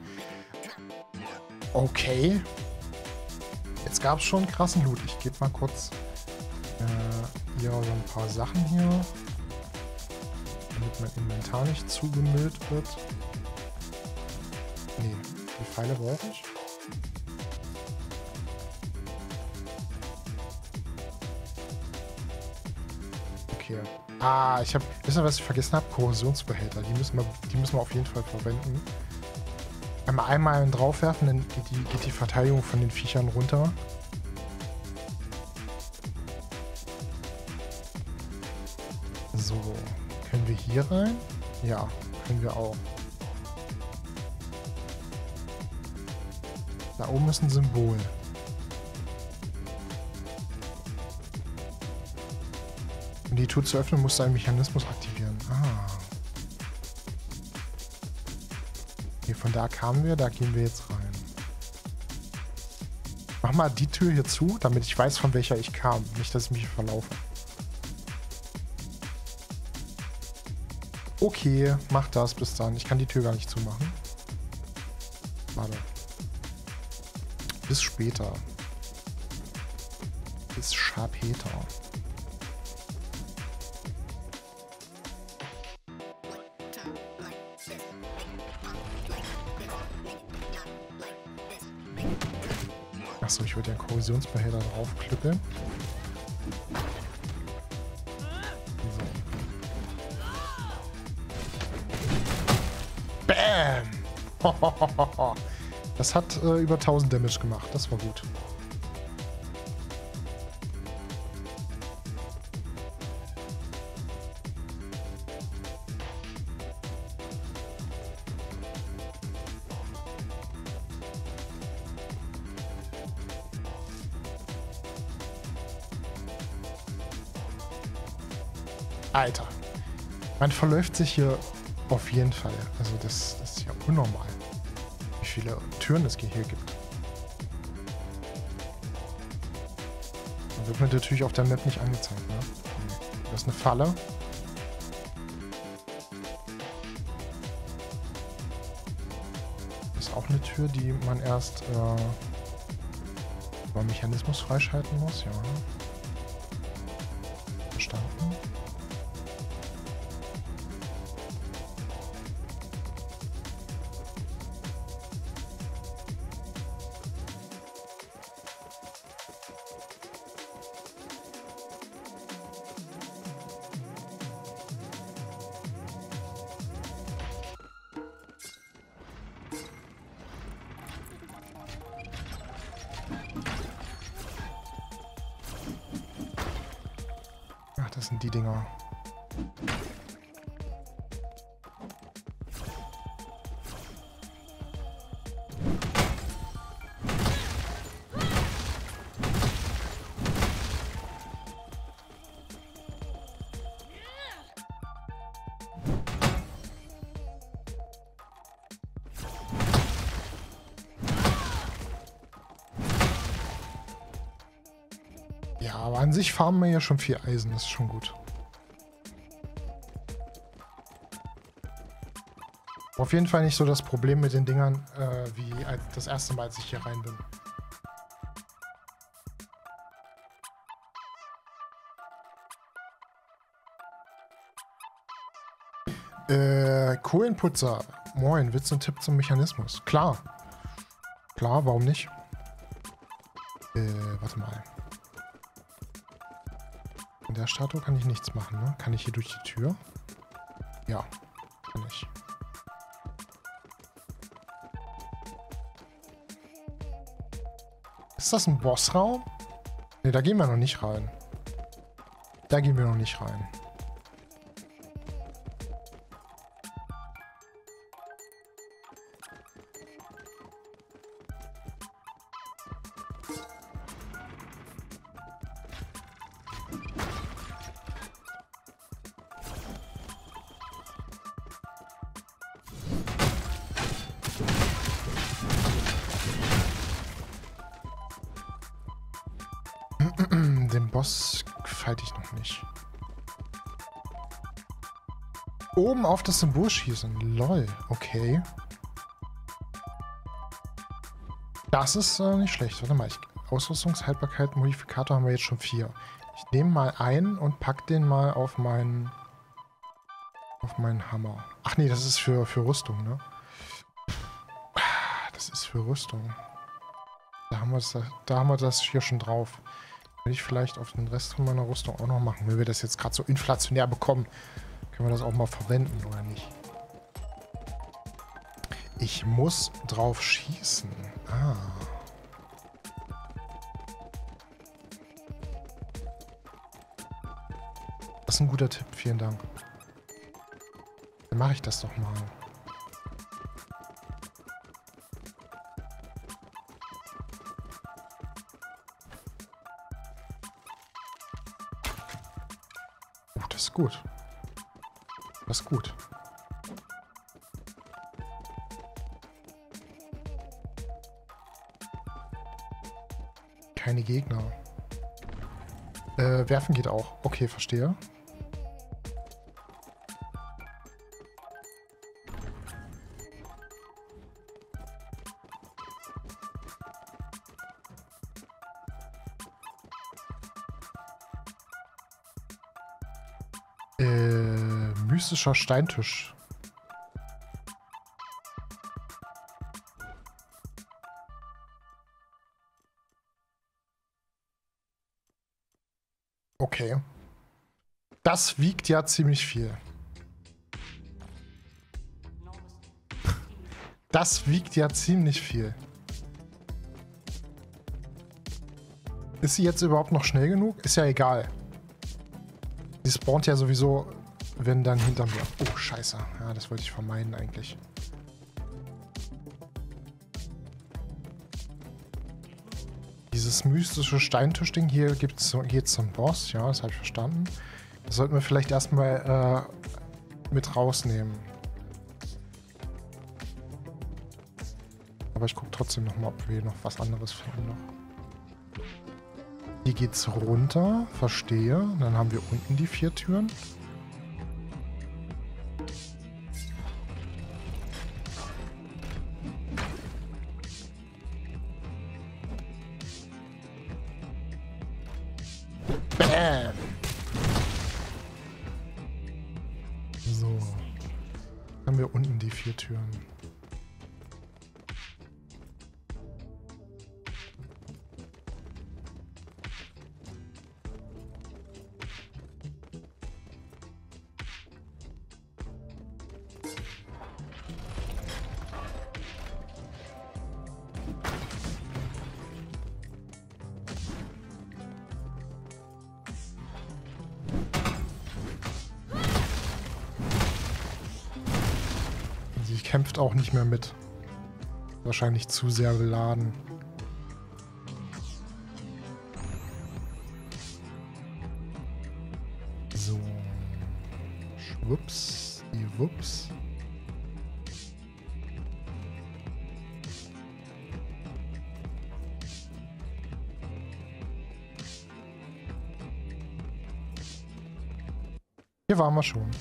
Okay. Jetzt gab es schon krassen Loot. Ich gebe mal kurz äh, hier so ein paar Sachen hier, damit mein Inventar nicht zugemüllt wird. Nee, die Pfeile brauche ich. Okay. Ah, ich habe, wisst ihr, was ich vergessen habe? Korrosionsbehälter. Die müssen wir, die müssen wir auf jeden Fall verwenden. Einmal einmal draufwerfen, dann geht die, geht die Verteidigung von den Viechern runter. So, können wir hier rein? Ja, können wir auch. Da oben ist ein Symbol. Um die Tür zu öffnen, musst du einen Mechanismus aktivieren. Ah. Hier, von da kamen wir, da gehen wir jetzt rein. Mach mal die Tür hier zu, damit ich weiß, von welcher ich kam. Nicht, dass ich mich hier verlaufe. Okay, mach das bis dann. Ich kann die Tür gar nicht zumachen. Warte. Bis später. Bis später. Achso, ich würde den Korrosionsbehälter draufklippen. So. Bam! Das hat äh, über tausend Damage gemacht. Das war gut. Alter. Man verläuft sich hier auf jeden Fall. Also das, das ist ja unnormal, wie viele Türen es hier gibt. Das wird mir natürlich auf der Map nicht angezeigt, ne? Das ist eine Falle. Das ist auch eine Tür, die man erst äh, über Mechanismus freischalten muss, ja. Verstanden. Das sind die Dinger. Ja, aber an sich farmen wir ja schon viel Eisen, das ist schon gut. Auf jeden Fall nicht so das Problem mit den Dingern, äh, wie als das erste Mal, als ich hier rein bin. Äh, Kohlenputzer. Moin, willst du einen Tipp zum Mechanismus? Klar. Klar, warum nicht? Äh, warte mal. In der Statue kann ich nichts machen, ne? Kann ich hier durch die Tür? Ja, kann ich. Ist das ein Bossraum? Ne, da gehen wir noch nicht rein. Da gehen wir noch nicht rein. Den Boss fight ich noch nicht. Oben auf das Symbol schießen. Lol. Okay. Das ist äh, nicht schlecht. Warte mal. Ich, Ausrüstungshaltbarkeit, Modifikator haben wir jetzt schon vier. Ich nehme mal einen und pack den mal auf meinen auf meinen Hammer. Ach nee, das ist für, für Rüstung, ne? Das ist für Rüstung. Da haben wir das, da haben wir das hier schon drauf. Will ich vielleicht auf den Rest von meiner Rüstung auch noch machen. Wenn wir das jetzt gerade so inflationär bekommen, können wir das auch mal verwenden, oder nicht? Ich muss drauf schießen. Ah. Das ist ein guter Tipp, vielen Dank. Dann mache ich das doch mal. Das ist gut. Das ist gut. Keine Gegner. Äh, werfen geht auch. Okay, verstehe. Mystischer Steintisch. Okay. Das wiegt ja ziemlich viel. Das wiegt ja ziemlich viel. Ist sie jetzt überhaupt noch schnell genug? Ist ja egal. Sie spawnt ja sowieso, wenn dann hinter mir... Oh, scheiße. Ja, das wollte ich vermeiden eigentlich. Dieses mystische Steintischding hier gibt's, geht zum Boss. Ja, das habe ich verstanden. Das sollten wir vielleicht erstmal äh, mit rausnehmen. Aber ich gucke trotzdem nochmal, ob wir noch was anderes finden noch. Hier geht's runter, verstehe. Dann haben wir unten die vier Türen. Bam! So. Haben wir unten die vier Türen. Sie kämpft auch nicht mehr mit. Wahrscheinlich zu sehr beladen. So. Schwupps. Die Wups. Hier waren wir schon.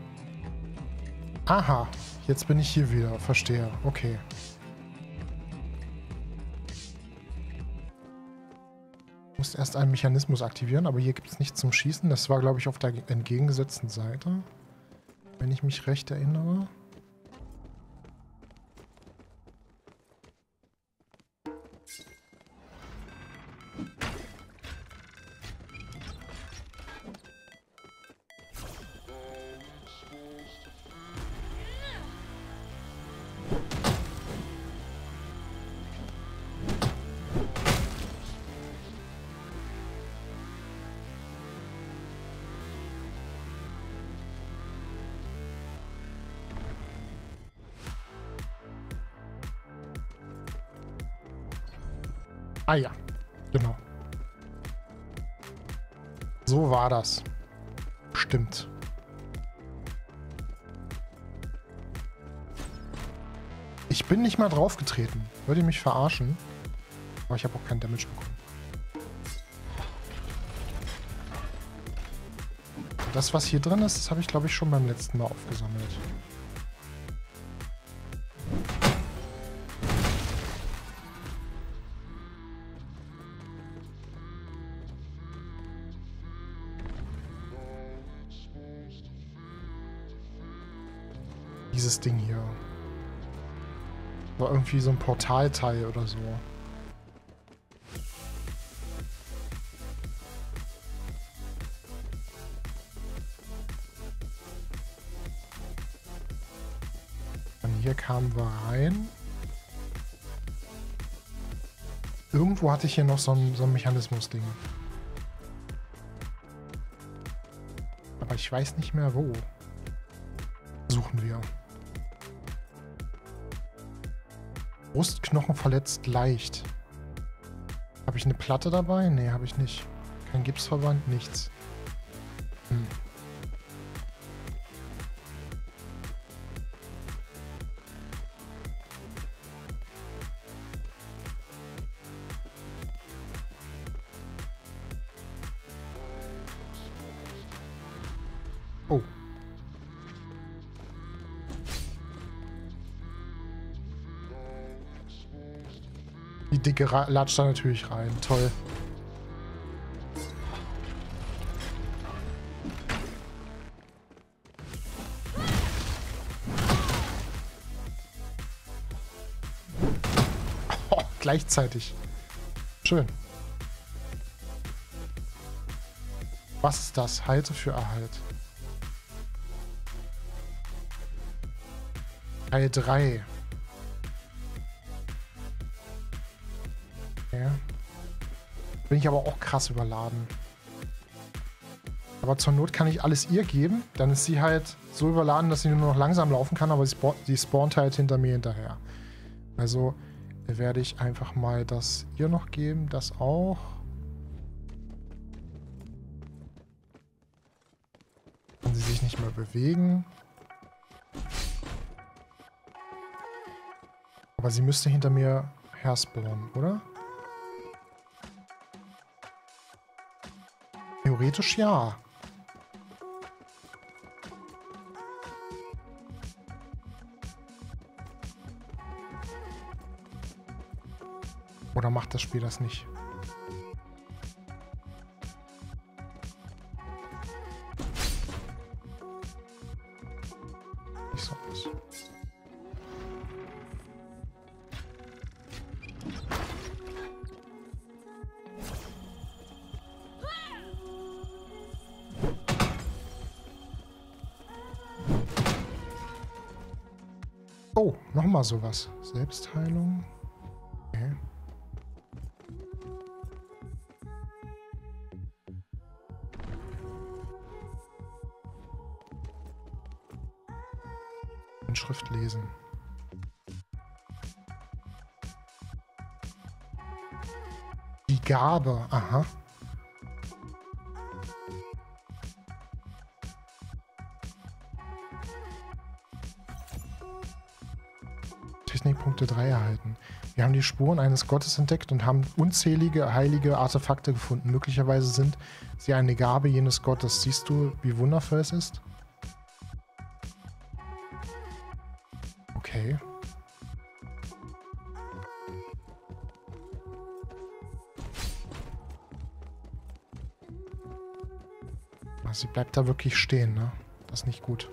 Aha. Jetzt bin ich hier wieder. Verstehe. Okay. Ich muss erst einen Mechanismus aktivieren, aber hier gibt es nichts zum Schießen. Das war, glaube ich, auf der entgegengesetzten Seite. Wenn ich mich recht erinnere. Ah ja, genau. So war das. Stimmt. Ich bin nicht mal draufgetreten. Wollt ihr mich verarschen? Aber ich habe auch keinen Damage bekommen. Das, was hier drin ist, das habe ich, glaube ich, schon beim letzten Mal aufgesammelt. Dieses Ding hier. War irgendwie so ein Portalteil oder so. Und hier kamen wir rein. Irgendwo hatte ich hier noch so ein, so ein Mechanismus-Ding. Aber ich weiß nicht mehr wo. Suchen wir. Brustknochen verletzt leicht. Habe ich eine Platte dabei? Nee, habe ich nicht. Kein Gipsverband, nichts. Hm. Oh. Die Dicke latscht da natürlich rein. Toll. Oh, gleichzeitig. Schön. Was ist das? Halte für Erhalt. Teil drei. Okay. Bin ich aber auch krass überladen. Aber zur Not kann ich alles ihr geben. Dann ist sie halt so überladen, dass sie nur noch langsam laufen kann, aber sie spa die spawnt halt hinter mir hinterher. Also werde ich einfach mal das ihr noch geben. Das auch. mal bewegen. Aber sie müsste hinter mir herspawnen, oder? Theoretisch ja. Oder macht das Spiel das nicht? Nicht so aus. Oh, nochmal sowas. Selbstheilung. Okay. Schrift lesen. Die Gabe, aha. Technikpunkte drei erhalten. Wir haben die Spuren eines Gottes entdeckt und haben unzählige heilige Artefakte gefunden. Möglicherweise sind sie eine Gabe jenes Gottes. Siehst du, wie wundervoll es ist? Okay. Sie bleibt da wirklich stehen, ne? Das ist nicht gut.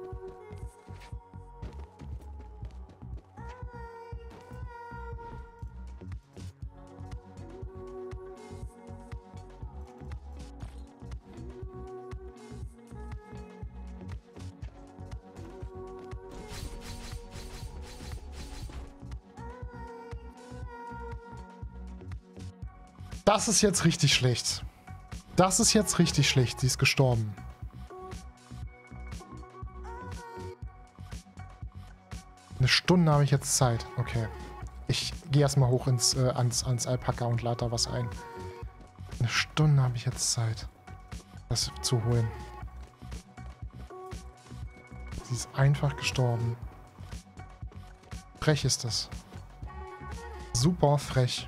Das ist jetzt richtig schlecht. Das ist jetzt richtig schlecht. Sie ist gestorben. Eine Stunde habe ich jetzt Zeit. Okay. Ich gehe erstmal hoch ins, äh, ans, ans Alpaka und lade da was ein. Eine Stunde habe ich jetzt Zeit, das zu holen. Sie ist einfach gestorben. Frech ist das. Super frech.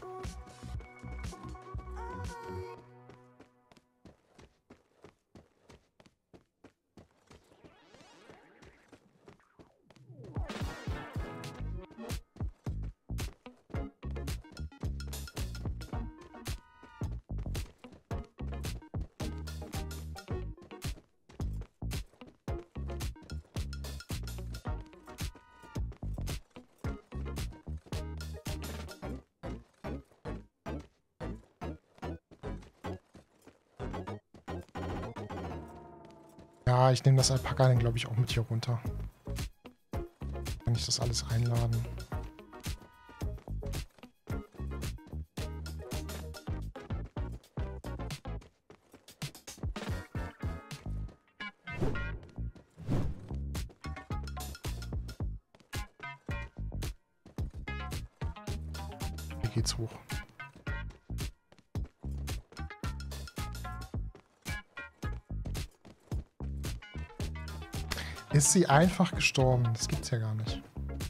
Ja, ich nehme das Alpaka dann, glaube ich, auch mit hier runter. Kann ich das alles einladen? Hier geht's hoch. Ist sie einfach gestorben? Das gibt's ja gar nicht.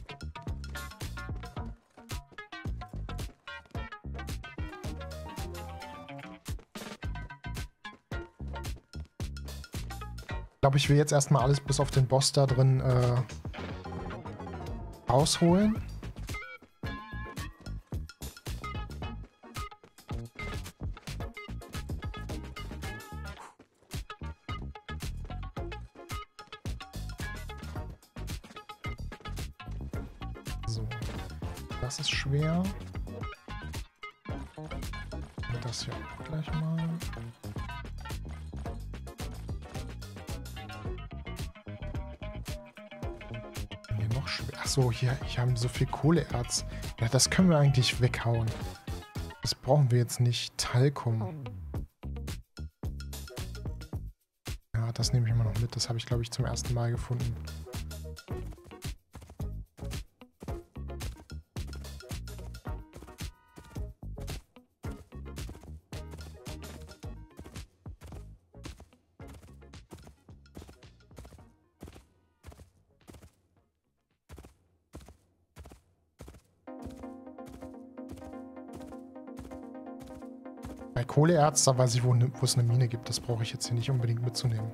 Ich glaube, ich will jetzt erstmal alles bis auf den Boss da drin äh, rausholen. So, das ist schwer. Und das hier auch gleich mal. Hier noch schwer. Achso, hier, hier haben so viel Kohleerz. Ja, das können wir eigentlich weghauen. Das brauchen wir jetzt nicht. Talkum. Ja, das nehme ich immer noch mit. Das habe ich, glaube ich, zum ersten Mal gefunden. Bei Kohleerz, da weiß ich, wo, ne, wo es eine Mine gibt. Das brauche ich jetzt hier nicht unbedingt mitzunehmen.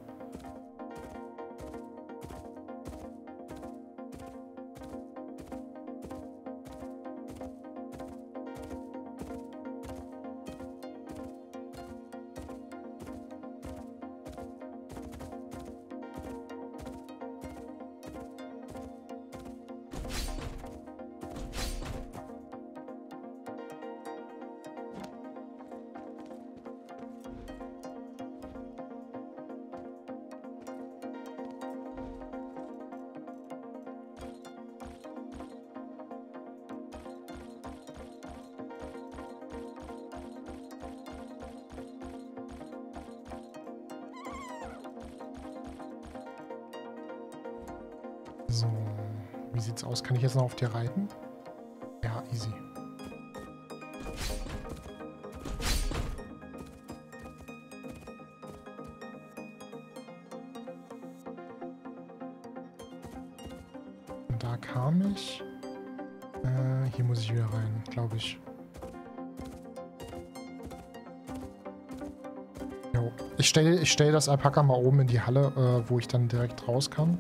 So, wie sieht's aus? Kann ich jetzt noch auf dir reiten? Ja, easy. Und da kam ich. Äh, hier muss ich wieder rein, glaube ich. Jo. Ich stelle ich stell das Alpaka mal oben in die Halle, äh, wo ich dann direkt raus kann.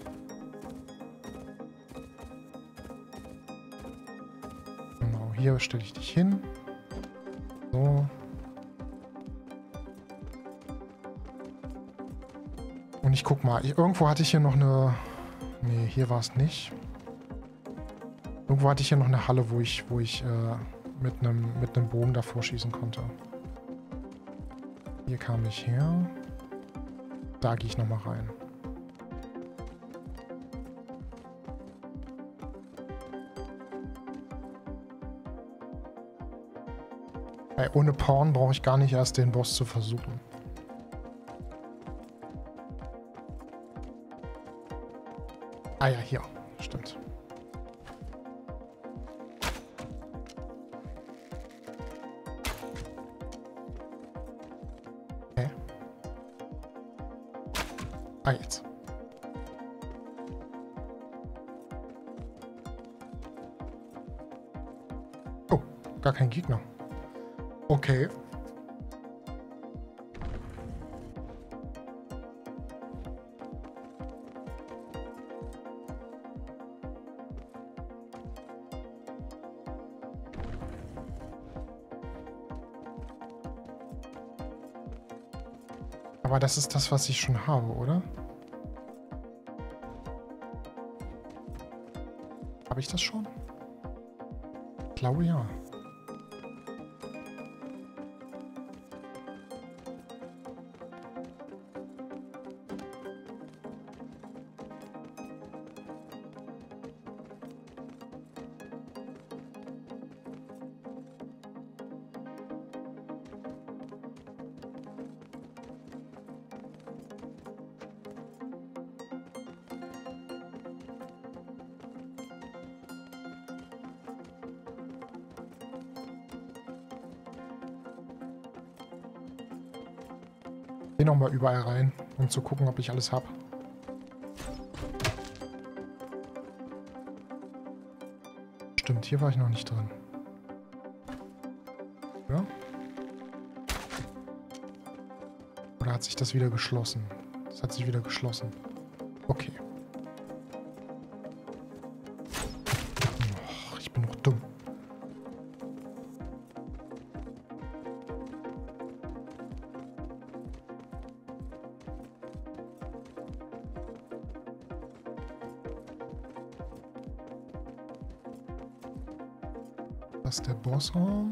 Hier stelle ich dich hin. So. Und ich guck mal. Irgendwo hatte ich hier noch eine... Nee, hier war es nicht. Irgendwo hatte ich hier noch eine Halle, wo ich, wo ich äh, mit einem mit einem Bogen davor schießen konnte. Hier kam ich her. Da gehe ich nochmal rein. Weil ohne Porn brauche ich gar nicht erst den Boss zu versuchen. Ah ja, hier. Stimmt. Okay. Ah, jetzt. Oh, gar kein Gegner. Okay. Aber das ist das, was ich schon habe, oder? Habe ich das schon? Ich glaube ja. Ich gehe nochmal überall rein, um zu gucken, ob ich alles habe. Stimmt, hier war ich noch nicht drin. Ja? Oder hat sich das wieder geschlossen? Das hat sich wieder geschlossen. Okay. Och, ich bin noch dumm. Das ist der Bossraum.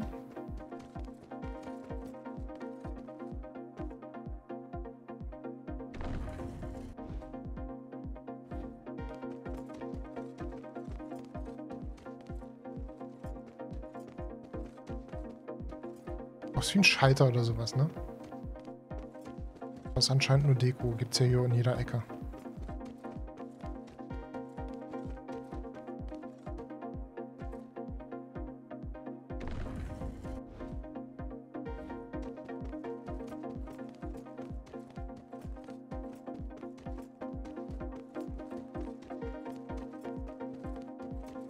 Aus wie ein Schalter oder sowas, ne? Das ist anscheinend nur Deko. Gibt's ja hier in jeder Ecke.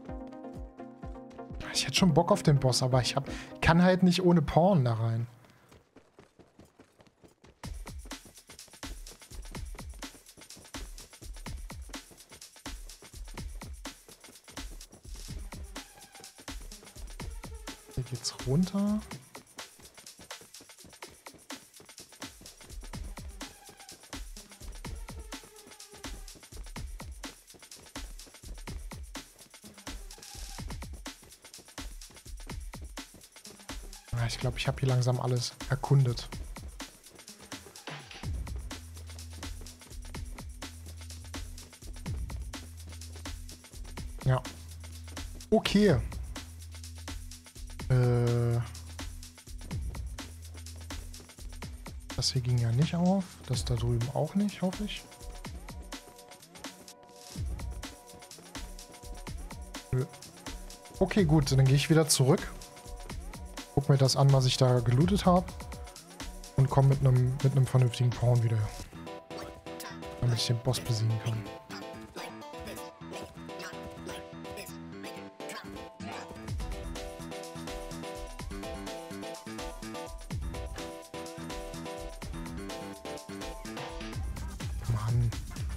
Ich hätte schon Bock auf den Boss, aber ich hab, kann halt nicht ohne Porn da rein. Hier geht's runter. Ich glaube, ich habe hier langsam alles erkundet. Ja. Okay. Äh. Das hier ging ja nicht auf. Das da drüben auch nicht, hoffe ich. Nö. Okay, gut. Dann gehe ich wieder zurück. Guck mir das an, was ich da gelootet habe. Und komme mit einem mit einem vernünftigen Pawn wieder. Damit ich den Boss besiegen kann. Mann.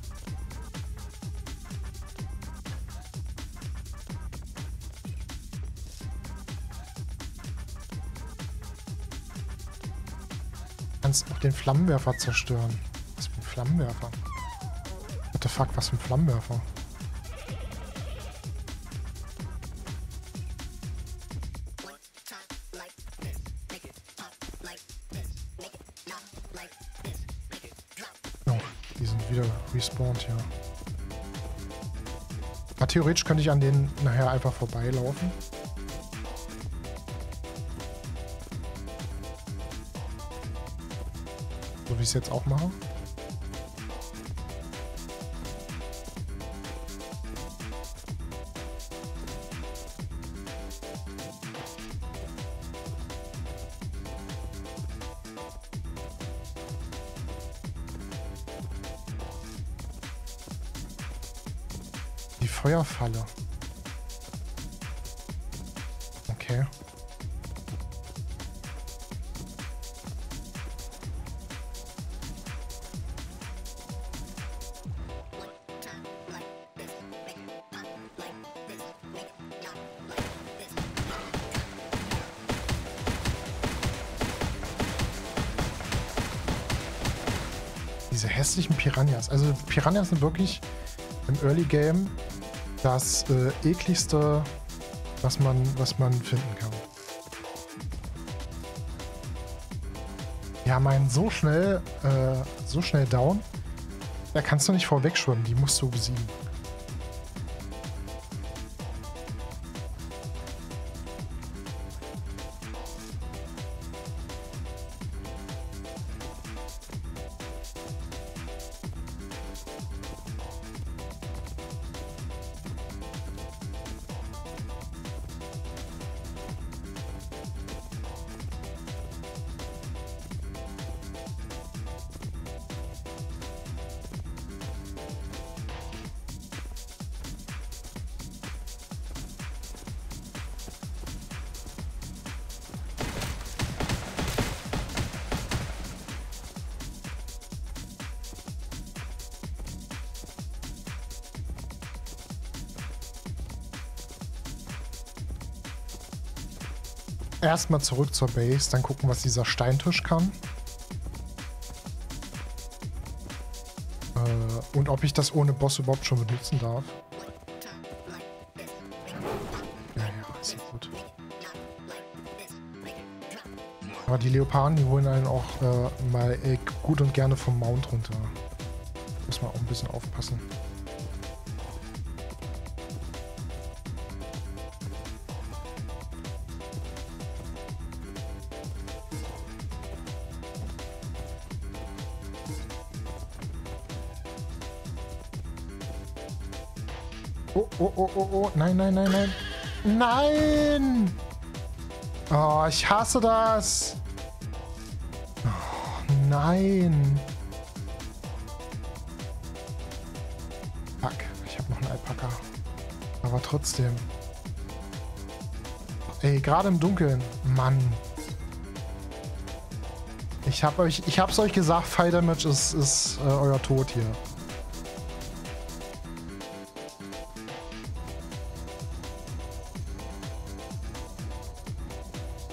Kannst auch den Flammenwerfer zerstören. Was für ein Flammenwerfer? What the fuck, was für ein Flammenwerfer? Oh, die sind wieder respawned hier. Aber theoretisch könnte ich an denen nachher einfach vorbeilaufen. So wie ich es jetzt auch mache. Die Feuerfalle. Okay. Diese hässlichen Piranhas. Also Piranhas sind wirklich im Early Game das äh, ekligste, was man, was man finden kann. Ja, mein so schnell, äh, so schnell down. Da kannst du nicht vorweg schwimmen, die musst du besiegen. Erstmal zurück zur Base, dann gucken, was dieser Steintisch kann. Äh, und ob ich das ohne Boss überhaupt schon benutzen darf. Ja, ja, ist ja gut. Aber die Leoparden, die holen einen auch äh, mal äh, gut und gerne vom Mount runter. Muss man auch ein bisschen aufpassen. Oh, oh, oh, oh, oh. Nein, nein, nein, nein. Nein! Oh, ich hasse das. Oh, nein. Fuck, ich habe noch einen Alpaka. Aber trotzdem. Ey, gerade im Dunkeln. Mann. Ich hab euch, ich hab's euch gesagt, Fire Damage ist, ist äh, euer Tod hier.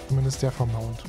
Zumindest der vom Mount.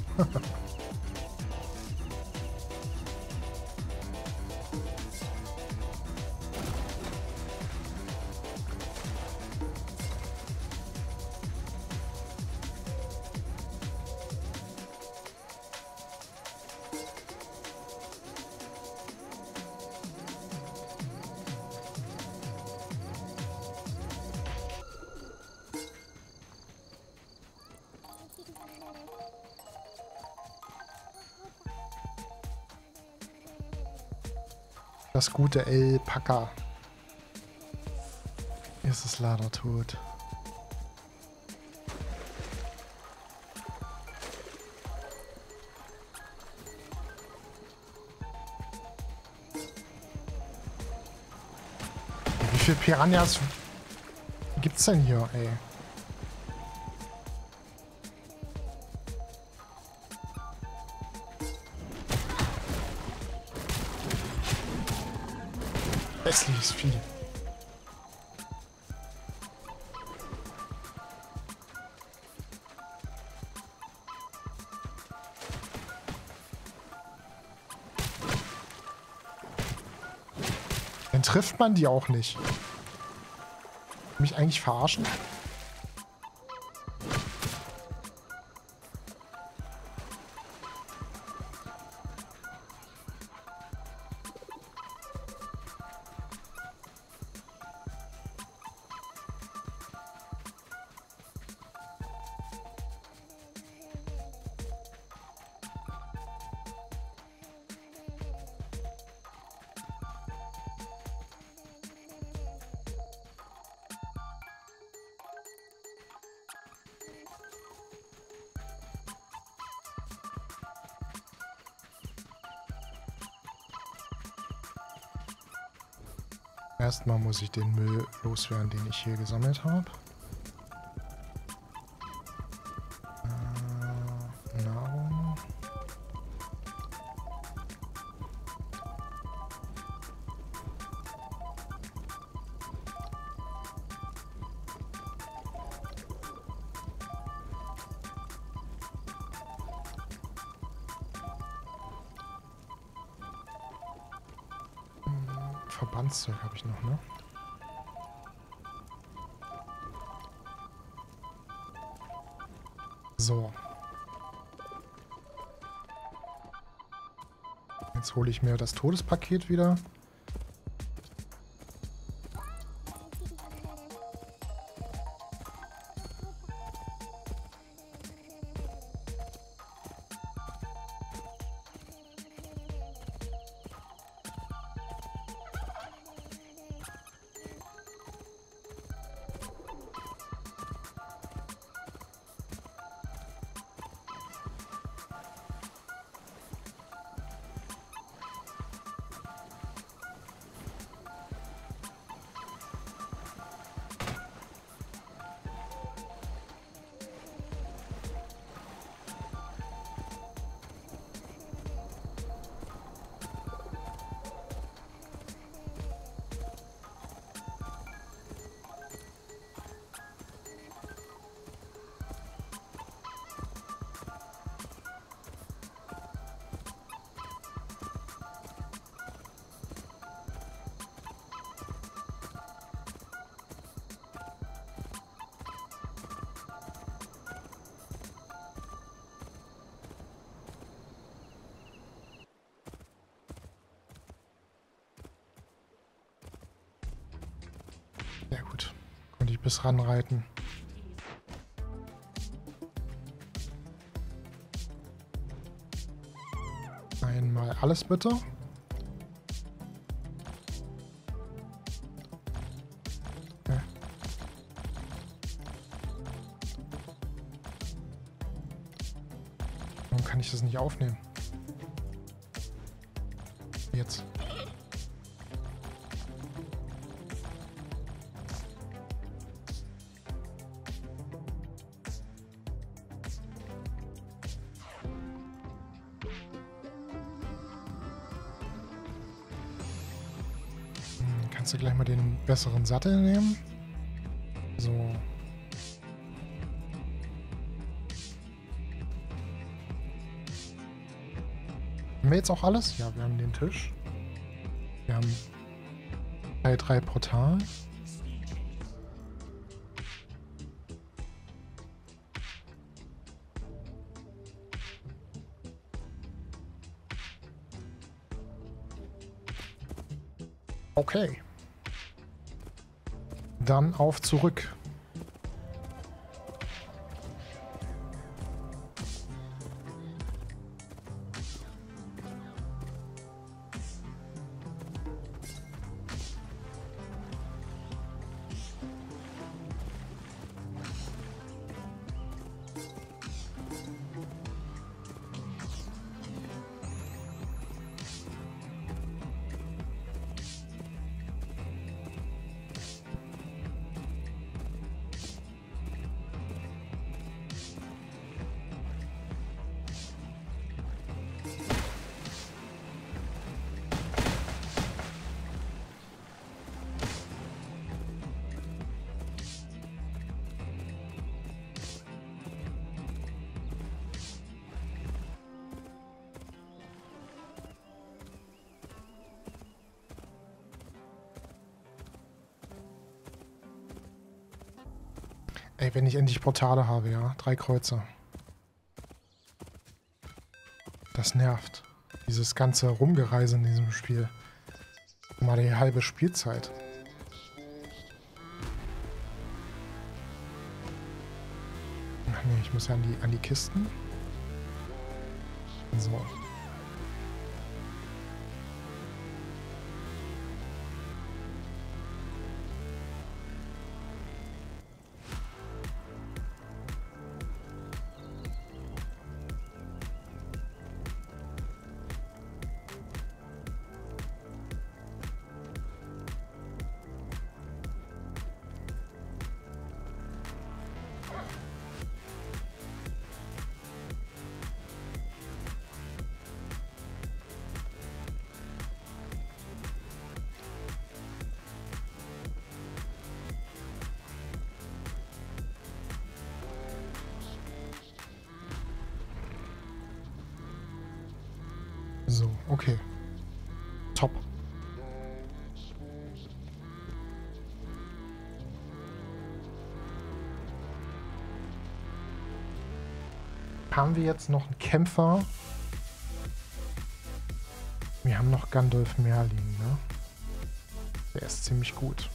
Das gute Alpaka. Ist es leider tot. Wie viele Piranhas gibt's denn hier, ey? Hässliches Vieh. Dann trifft man die auch nicht. Mich eigentlich verarschen? Erstmal muss ich den Müll loswerden, den ich hier gesammelt habe. Äh, Nahrung. Verbandszeug habe ich noch, ne? So. Jetzt hole ich mir das Todespaket wieder. Ja gut, konnte ich bis ranreiten. Einmal alles bitte. Ja. Warum kann ich das nicht aufnehmen? Jetzt. Kannst du gleich mal den besseren Sattel nehmen? So. Haben wir jetzt auch alles? Ja, wir haben den Tisch. Wir haben Teil drei Portal. Okay. Dann auf zurück. Ey, wenn ich endlich Portale habe, ja. Drei Kreuze. Das nervt. Dieses ganze Rumgereise in diesem Spiel. Mal die halbe Spielzeit. Ach nee, ich muss ja an die, an die Kisten. So. So, okay. Top. Haben wir jetzt noch einen Kämpfer? Wir haben noch Gandalf Merlin, ne? Der ist ziemlich gut.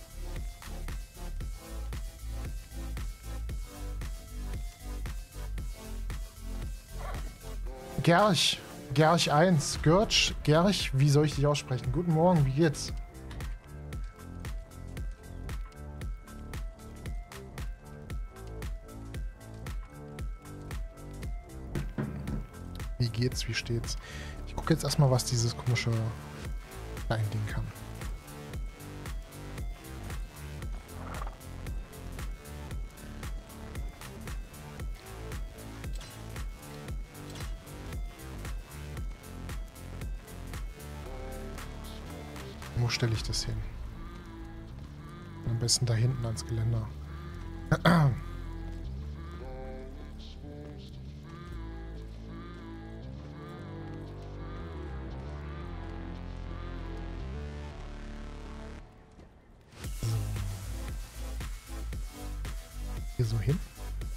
Gerch. Gerch eins. Gerch. Gerch. Wie soll ich dich aussprechen? Guten Morgen, wie geht's? Wie geht's? Wie steht's? Ich gucke jetzt erstmal, was dieses komische Stein-Ding kann. Wo stelle ich das hin? Am besten da hinten ans Geländer. So. Hier so hin.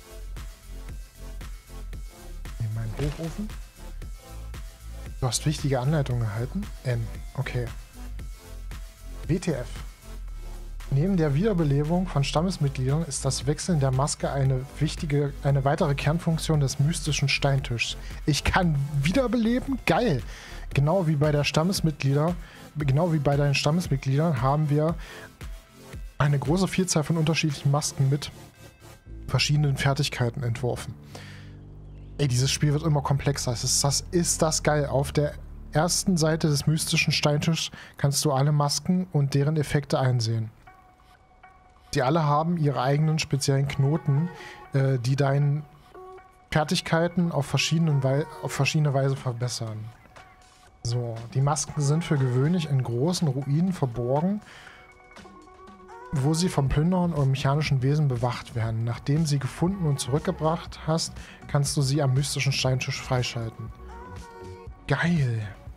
In meinen Hochofen. Du hast wichtige Anleitungen erhalten? N. Okay. W T F. Neben der Wiederbelebung von Stammesmitgliedern ist das Wechseln der Maske eine wichtige, eine weitere Kernfunktion des mystischen Steintischs. Ich kann wiederbeleben? Geil! Genau wie bei der Stammesmitglieder, genau wie bei deinen Stammesmitgliedern haben wir eine große Vielzahl von unterschiedlichen Masken mit verschiedenen Fertigkeiten entworfen. Ey, dieses Spiel wird immer komplexer. Das ist das, ist das geil. Auf der ersten Seite des mystischen Steintischs kannst du alle Masken und deren Effekte einsehen. Die alle haben ihre eigenen speziellen Knoten, äh, die deine Fertigkeiten auf, verschiedenen Wei auf verschiedene Weise verbessern. So, die Masken sind für gewöhnlich in großen Ruinen verborgen, wo sie vom Plünderern oder mechanischen Wesen bewacht werden. Nachdem sie gefunden und zurückgebracht hast, kannst du sie am mystischen Steintisch freischalten. Geil!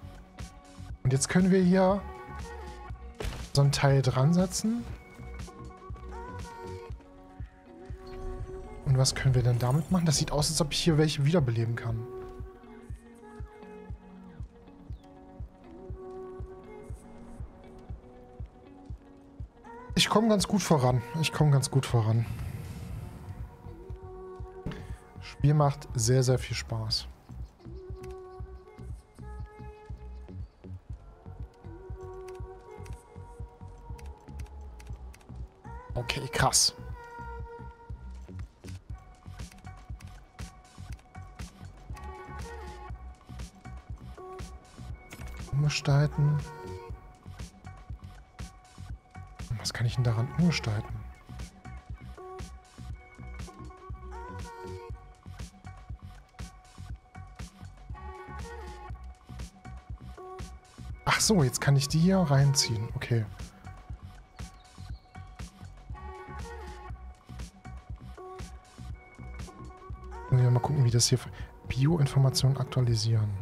Und jetzt können wir hier so ein Teil dran setzen. Und was können wir denn damit machen? Das sieht aus, als ob ich hier welche wiederbeleben kann. Ich komme ganz gut voran. Ich komme ganz gut voran. Spiel macht sehr, sehr viel Spaß. Okay, krass. Umgestalten. Was kann ich denn daran umgestalten? Ach so, jetzt kann ich die hier reinziehen. Okay. Muss ich mal gucken, wie das hier... Bioinformationen aktualisieren.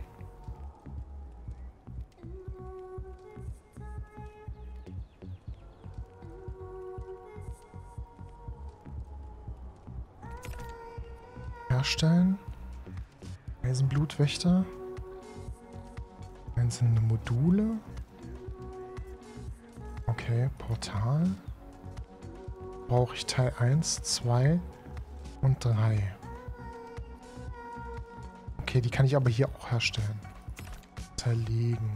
Herstellen. Eisenblutwächter. Einzelne Module. Okay, Portal. Brauche ich Teil eins, zwei und drei. Okay, die kann ich aber hier auch herstellen. Zerlegen.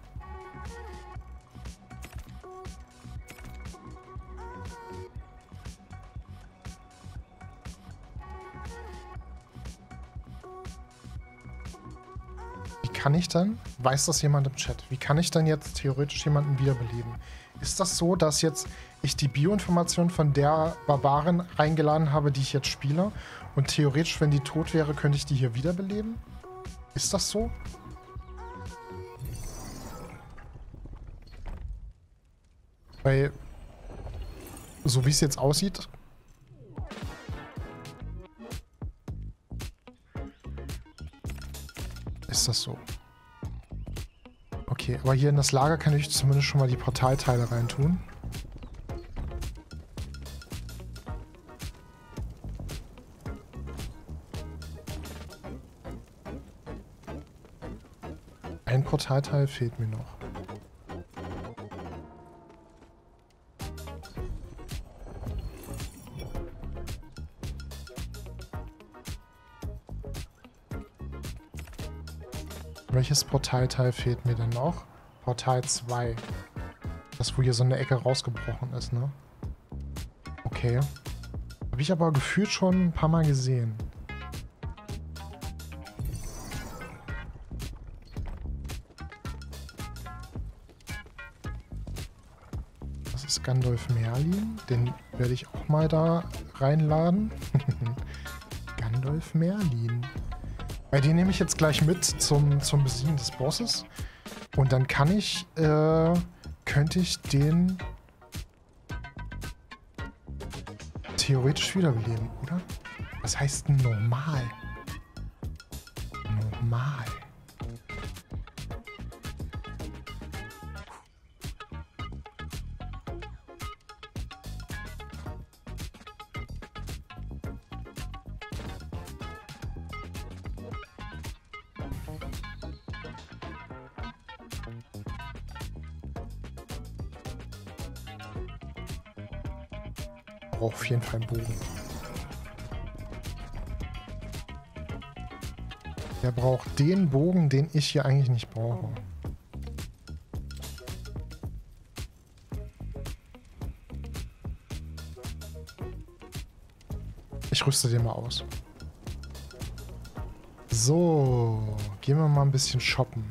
Wie kann ich dann, weiß das jemand im Chat, wie kann ich dann jetzt theoretisch jemanden wiederbeleben? Ist das so, dass jetzt ich die Bioinformation von der Barbarin reingeladen habe, die ich jetzt spiele? Und theoretisch, wenn die tot wäre, könnte ich die hier wiederbeleben? Ist das so? Weil, so wie es jetzt aussieht... Ist das so? Okay, aber hier in das Lager kann ich zumindest schon mal die Portalteile reintun. Ein Portalteil fehlt mir noch. Welches Portalteil fehlt mir denn noch? Portal zwei. Das, wo hier so eine Ecke rausgebrochen ist, ne? Okay. Habe ich aber gefühlt schon ein paar Mal gesehen. Das ist Gandalf Merlin. Den werde ich auch mal da reinladen. Gandalf Merlin. Bei den nehme ich jetzt gleich mit zum, zum Besiegen des Bosses. Und dann kann ich, äh, könnte ich den theoretisch wiederbeleben, oder? Was heißt denn normal? Normal. Brauche auf jeden Fall einen Bogen. Der braucht den Bogen, den ich hier eigentlich nicht brauche. Ich rüste den mal aus. So, gehen wir mal ein bisschen shoppen.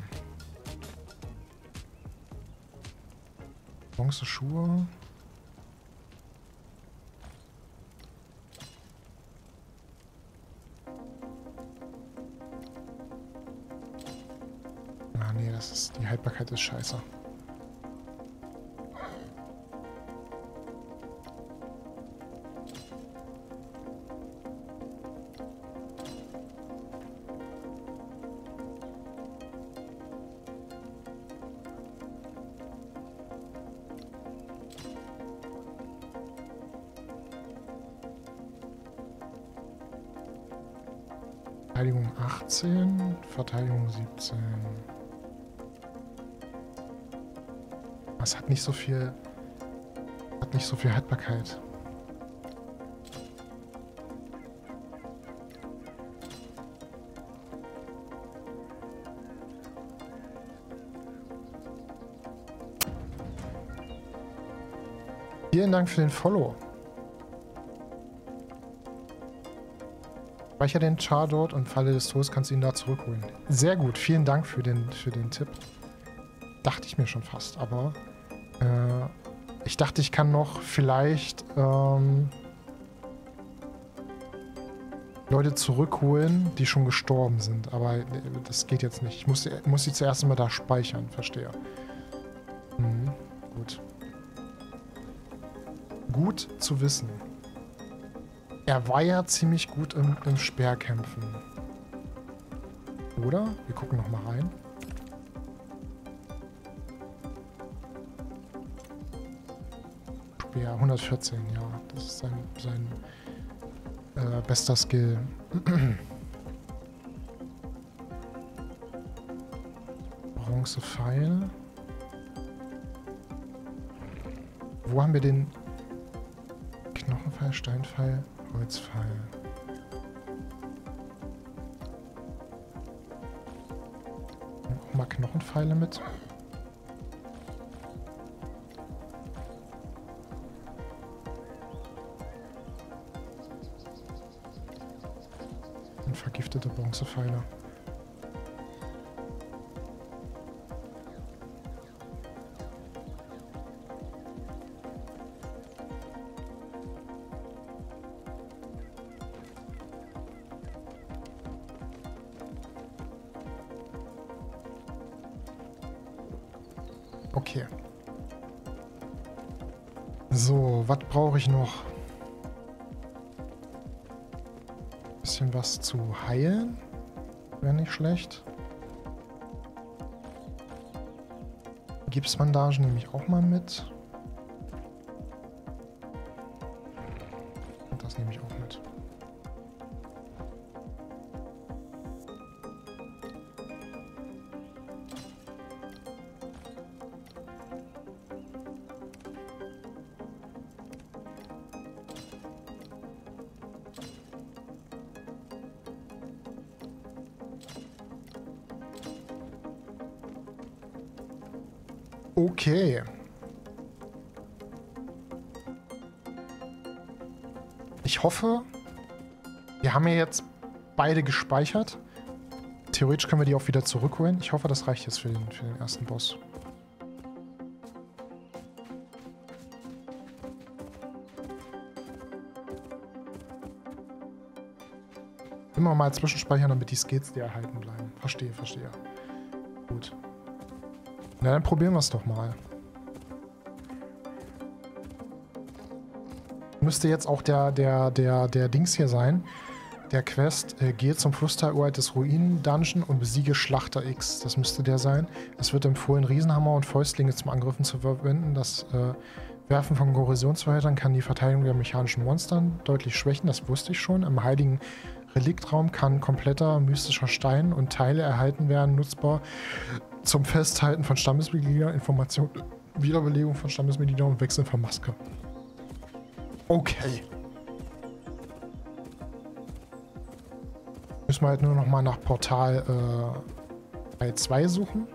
Bronze Schuhe. Ah nee, das ist, die Haltbarkeit ist scheiße. Verteidigung achtzehn, Verteidigung siebzehn. Es hat nicht so viel... Hat nicht so viel Haltbarkeit. Vielen Dank für den Follow. Speicher den Char dort und im Falle des Todes kannst du ihn da zurückholen. Sehr gut, vielen Dank für den, für den Tipp. Dachte ich mir schon fast, aber äh, ich dachte, ich kann noch vielleicht ähm, Leute zurückholen, die schon gestorben sind, aber das geht jetzt nicht. Ich muss, muss sie zuerst mal da speichern, verstehe. Mhm, gut. Gut zu wissen. Er war ja ziemlich gut im, im Speerkämpfen. Oder? Wir gucken noch mal rein. Speer hundertvierzehn, ja. Das ist sein, sein äh, bester Skill. Bronzepfeil. Wo haben wir den... Knochenpfeil, Steinpfeil, Holzpfeil. Auch mal Knochenpfeile mit. Und vergiftete Bronzepfeile. Okay. So, was brauche ich noch? Bisschen was zu heilen. Wäre nicht schlecht. Gipsbandagen nehme ich auch mal mit. Und das nehme ich auch mit. Okay. Ich hoffe, wir haben ja jetzt beide gespeichert. Theoretisch können wir die auch wieder zurückholen. Ich hoffe, das reicht jetzt für den, für den ersten Boss. Immer mal zwischenspeichern, damit die Skills dir erhalten bleiben. Verstehe, verstehe. Gut. Na, dann probieren wir es doch mal. Müsste jetzt auch der, der, der, der Dings hier sein. Der Quest, äh, gehe zum Flusstal Uralt des Ruinen-Dungeon und besiege Schlachter X. Das müsste der sein. Es wird empfohlen, Riesenhammer und Fäustlinge zum Angriffen zu verwenden. Das äh, Werfen von Korrosionsverhältern kann die Verteidigung der mechanischen Monstern deutlich schwächen. Das wusste ich schon. Im heiligen Reliktraum kann kompletter mystischer Stein und Teile erhalten werden, nutzbar zum Festhalten von Stammesmitgliedern, Information, Wiederbelebung von Stammesmitgliedern und Wechseln von Maske. Okay. Müssen wir halt nur noch mal nach Portal äh, Teil zwei suchen.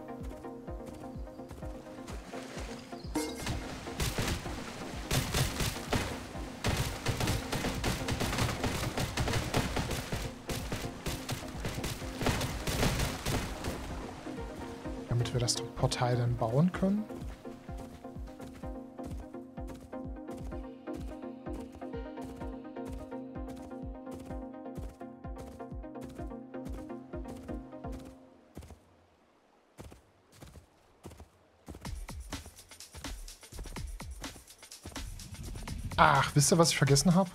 Damit wir das Portal dann bauen können. Ach, wisst ihr, was ich vergessen habe?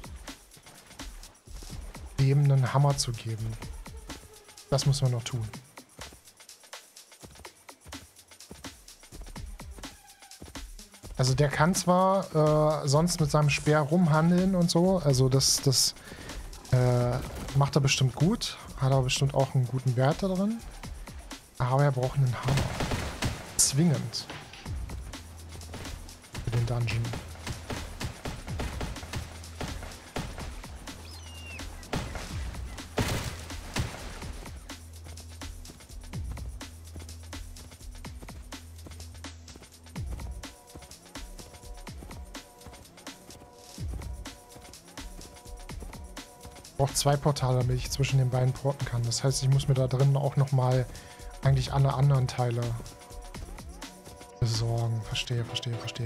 Dem einen Hammer zu geben. Das müssen wir noch tun. Also der kann zwar äh, sonst mit seinem Speer rumhandeln und so, also das, das Äh, macht er bestimmt gut. Hat er bestimmt auch einen guten Wert da drin. Aber er braucht einen Hammer. Zwingend. Für den Dungeon. Ich brauche zwei Portale, damit ich zwischen den beiden porten kann. Das heißt, ich muss mir da drin auch nochmal eigentlich alle anderen Teile besorgen. Verstehe, verstehe, verstehe.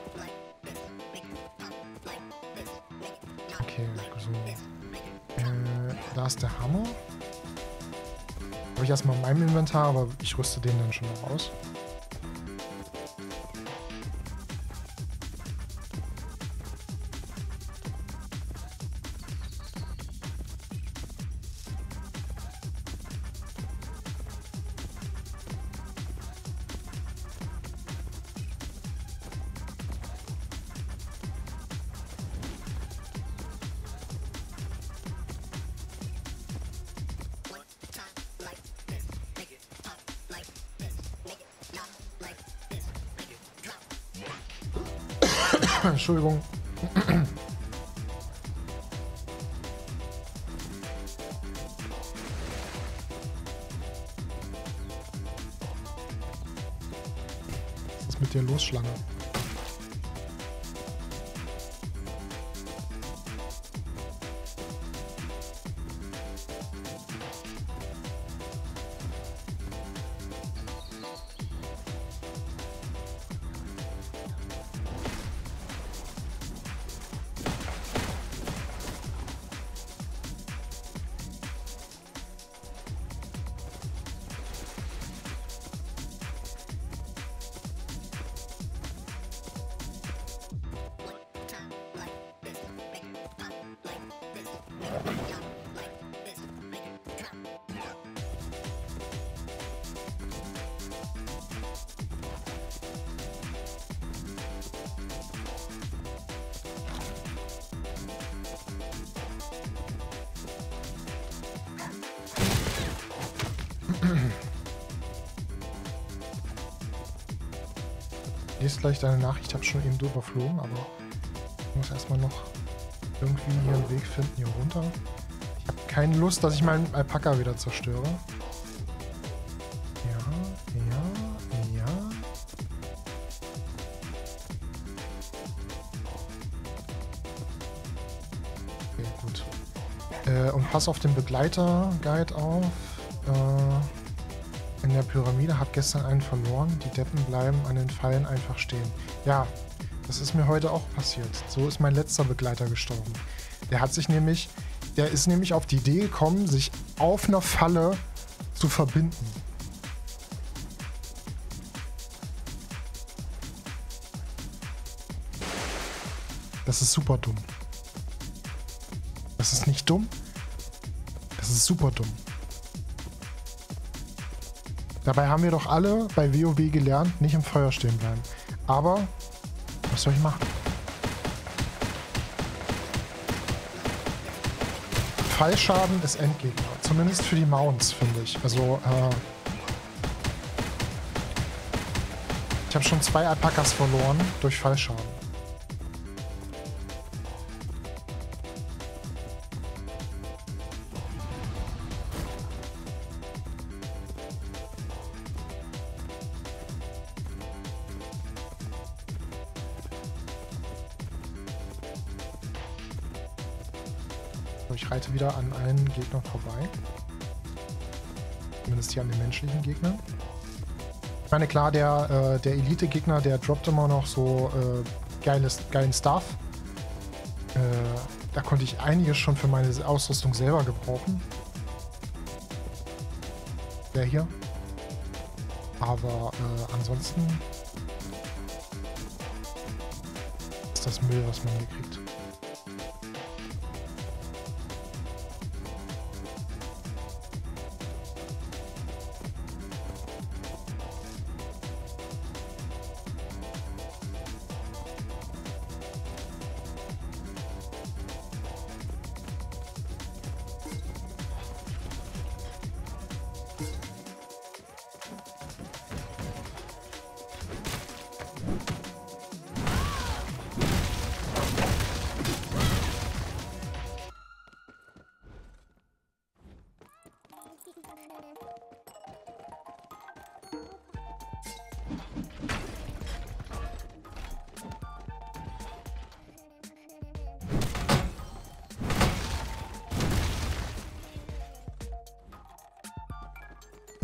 Okay, so. Äh, da ist der Hammer. Habe ich erstmal in meinem Inventar, aber ich rüste den dann schon noch aus. Entschuldigung. Was ist mit dir los, Schlange? Lies gleich deine Nachricht, ich habe schon eben drüber geflogen, aber ich muss erstmal noch irgendwie hier einen Weg finden, hier runter. Ich habe keine Lust, dass ich meinen Alpaka wieder zerstöre. Ja, ja, ja. Okay, gut. Äh, und pass auf den Begleiter-Guide auf. Äh... In der Pyramide, hab gestern einen verloren. Die Deppen bleiben an den Pfeilen einfach stehen. Ja, das ist mir heute auch passiert. So ist mein letzter Begleiter gestorben. Der hat sich nämlich, der ist nämlich auf die Idee gekommen, sich auf einer Falle zu verbinden. Das ist super dumm. Das ist nicht dumm. Das ist super dumm. Dabei haben wir doch alle bei WoW gelernt, nicht im Feuer stehen bleiben. Aber, was soll ich machen? Fallschaden ist Endgegner. Zumindest für die Mounts, finde ich. Also, äh... ich habe schon zwei Alpakas verloren durch Fallschaden. Ich reite wieder an allen Gegnern vorbei. Zumindest hier an den menschlichen Gegnern. Ich meine, klar, der, äh, der Elite-Gegner, der droppt immer noch so äh, geiles, geilen Stuff. Äh, da konnte ich einiges schon für meine Ausrüstung selber gebrauchen. Der hier. Aber äh, ansonsten ist das Müll, was man hier kriegt.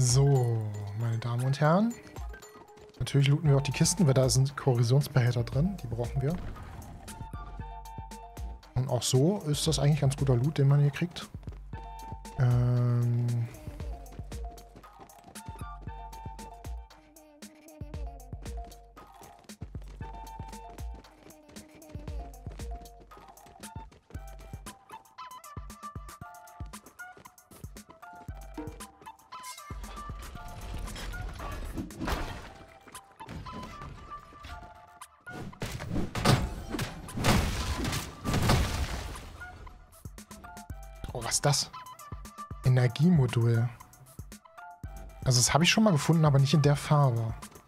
So, meine Damen und Herren. Natürlich looten wir auch die Kisten, weil da sind Korrosionsbehälter drin. Die brauchen wir. Und auch so ist das eigentlich ganz guter Loot, den man hier kriegt. Ähm... Oh, was ist das? Energiemodul. Also das habe ich schon mal gefunden, aber nicht in der Farbe.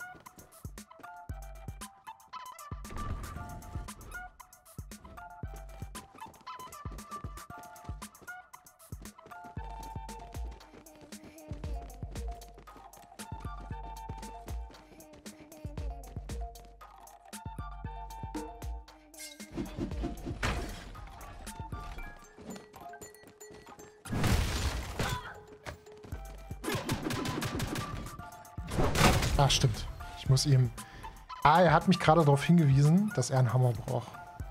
Ah, stimmt. Ich muss ihm... Ah, er hat mich gerade darauf hingewiesen, dass er einen Hammer braucht.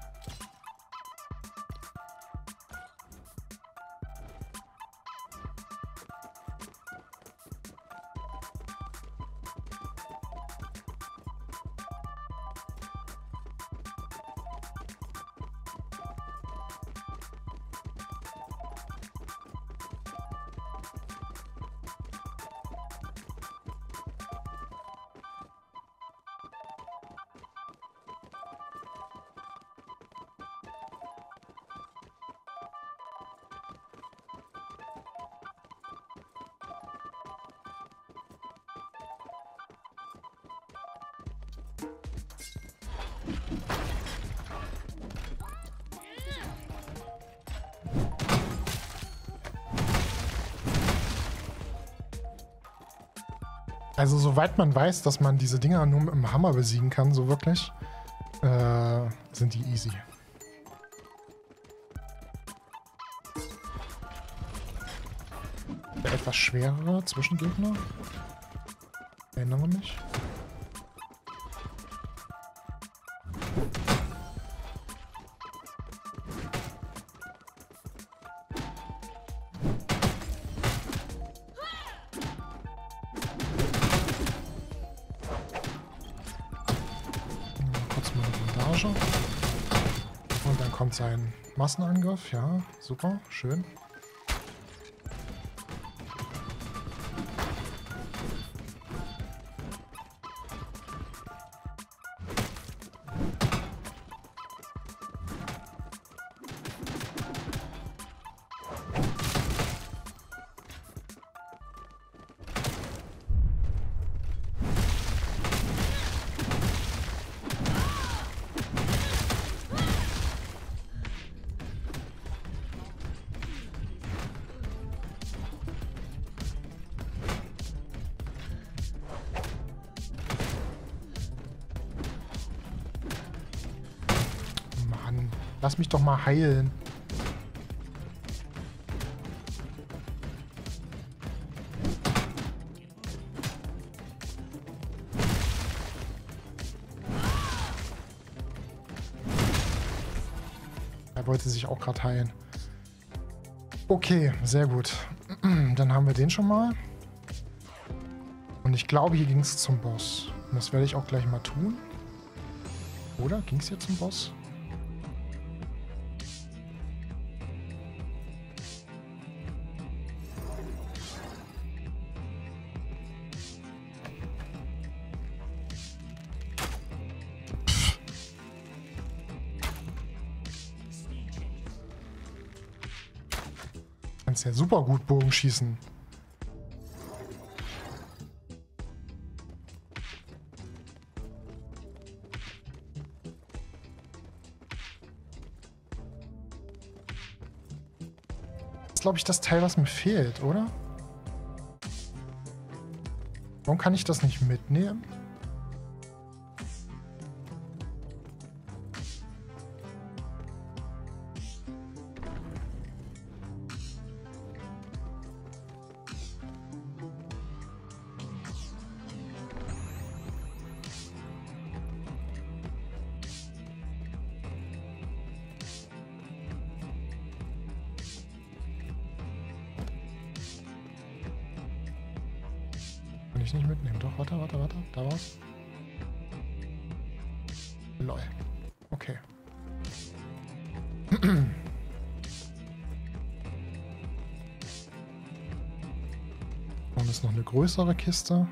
Also soweit man weiß, dass man diese Dinger nur mit dem Hammer besiegen kann, so wirklich, äh, sind die easy. Der etwas schwerere Zwischengegner. Ich erinnere mich. Und dann kommt sein Massenangriff. Ja, super, schön. Lass mich doch mal heilen. Er wollte sich auch gerade heilen. Okay, sehr gut. Dann haben wir den schon mal. Und ich glaube, hier ging es zum Boss. Und das werde ich auch gleich mal tun. Oder? Ging es hier zum Boss? Ja super gut Bogen schießen. Das ist, glaube ich, das Teil, was mir fehlt, oder? Warum kann ich das nicht mitnehmen? ich nicht mitnehmen. Doch, warte, warte, warte. Da war's. Lol. Okay. Und ist noch eine größere Kiste.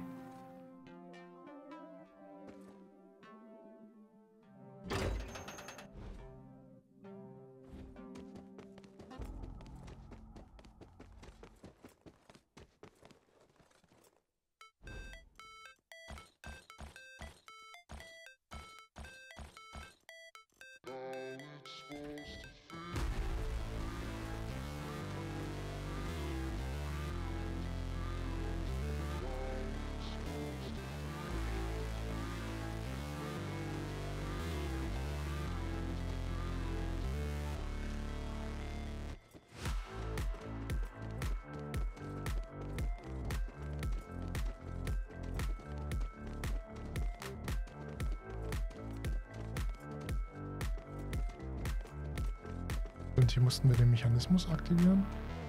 Und hier mussten wir den Mechanismus aktivieren.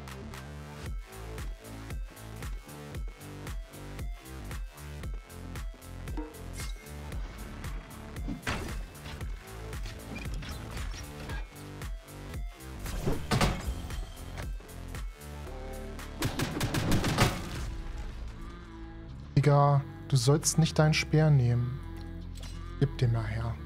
Digga, du sollst nicht deinen Speer nehmen. Gib den mal her.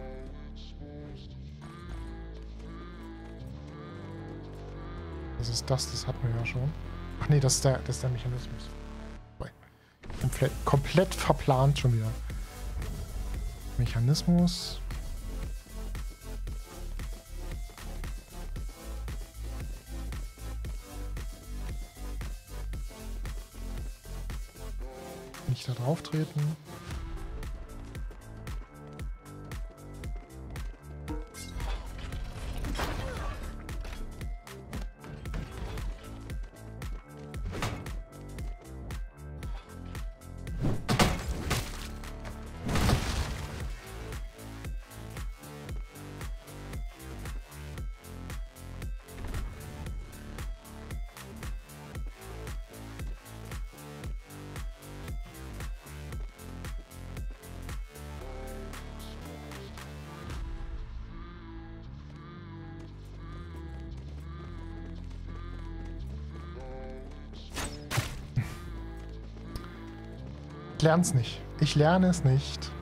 Was ist das? Das hatten wir ja schon. Ach nee, das ist der, das ist der Mechanismus. Komplett, komplett verplant schon wieder. Mechanismus. Nicht da drauf treten. Ich lerne es nicht. Ich lerne es nicht.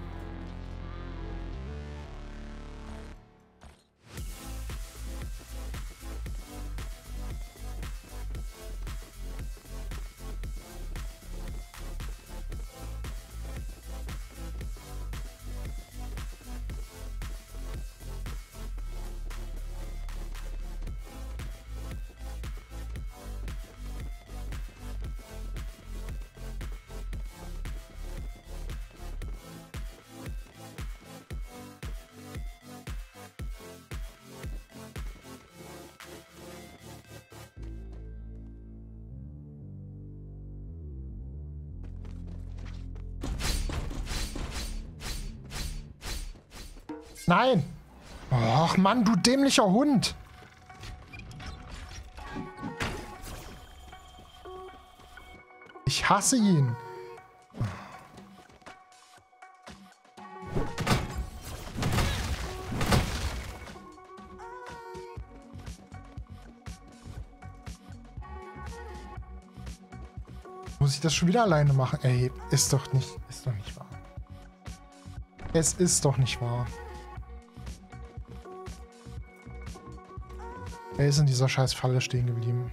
Nein! Och Mann, du dämlicher Hund! Ich hasse ihn! Muss ich das schon wieder alleine machen? Ey, ist doch nicht, ist doch nicht wahr. Es ist doch nicht wahr. Er ist in dieser scheiß Falle stehen geblieben.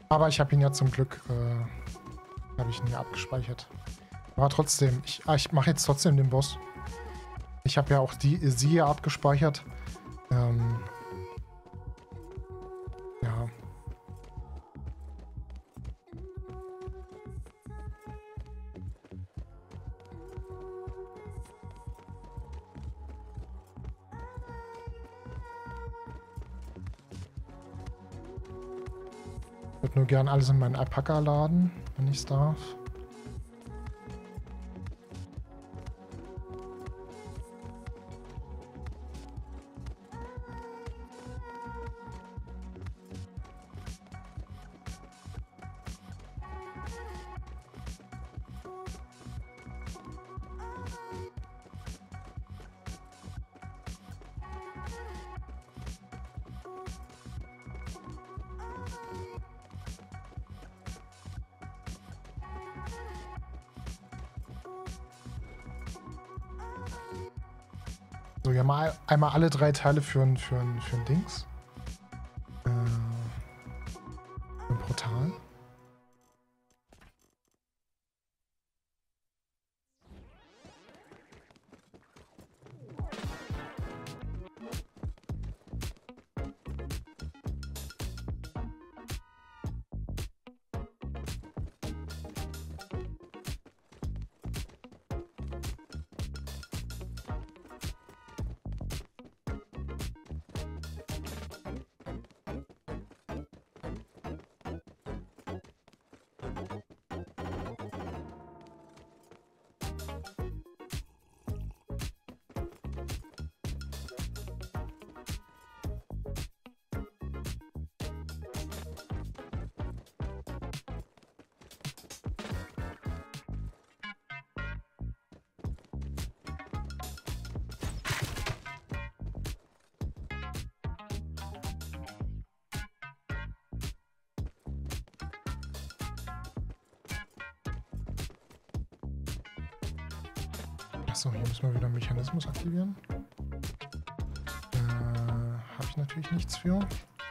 Aber ich habe ihn ja zum Glück, äh, habe ich ihn ja abgespeichert. Aber trotzdem, ich, ah, ich mache jetzt trotzdem den Boss. Ich habe ja auch die, sie hier abgespeichert. Ähm, ja. Ich würde nur gern alles in meinen Alpaka laden, wenn ich es darf. So, ja mal einmal alle drei Teile für ein, für ein, für ein Dings. Äh, ein Portal. Achso, hier müssen wir wieder einen Mechanismus aktivieren. Äh, habe ich natürlich nichts für.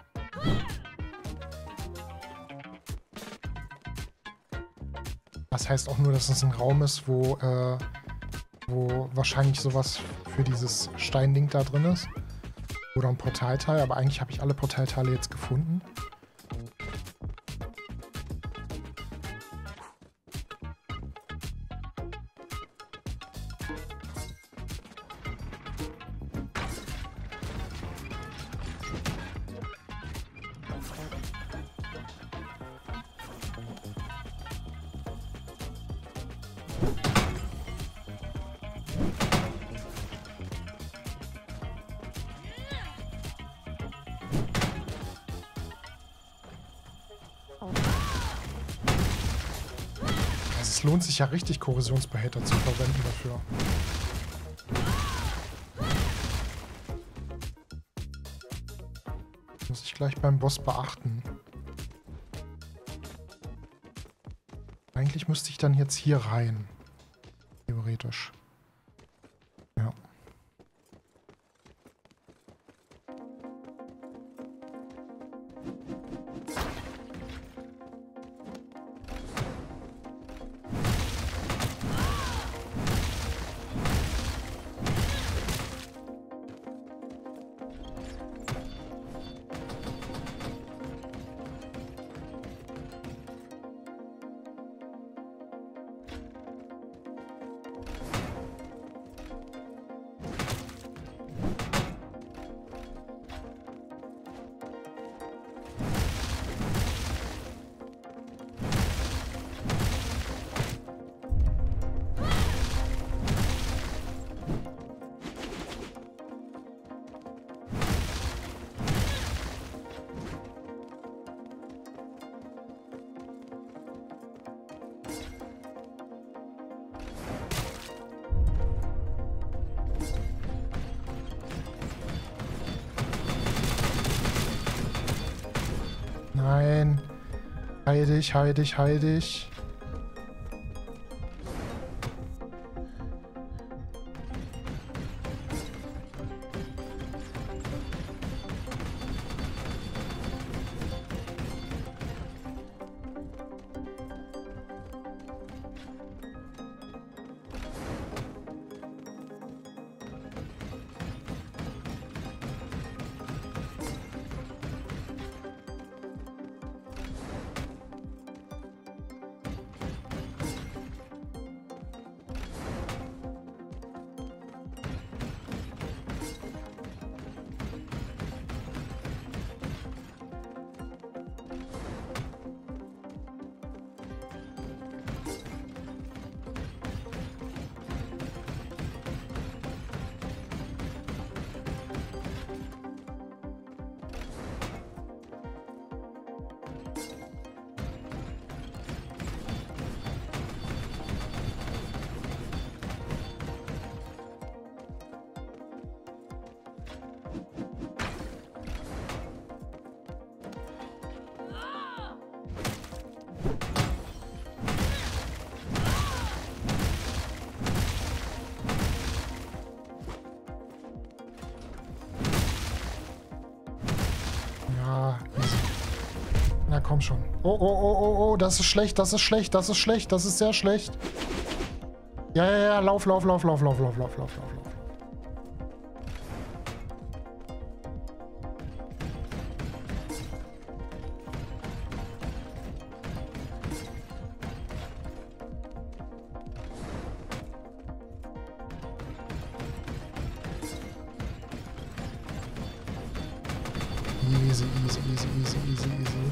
Das heißt auch nur, dass es ein Raum ist, wo, äh, wo wahrscheinlich sowas für dieses Steinding da drin ist. Oder ein Portalteil, aber eigentlich habe ich alle Portalteile jetzt gefunden. Es lohnt sich ja richtig, Korrosionsbehälter zu verwenden dafür. Muss ich gleich beim Boss beachten. Eigentlich müsste ich dann jetzt hier rein. Theoretisch. Ja. Nein. Heil dich, heil dich, heil dich. komm schon. Oh, oh, oh, oh, oh, das ist schlecht, das ist schlecht, das ist schlecht, das ist sehr schlecht. Ja, ja, ja, lauf, lauf, lauf, lauf, lauf, lauf, lauf, lauf, lauf, lauf. Easy, easy, easy, easy, easy, easy.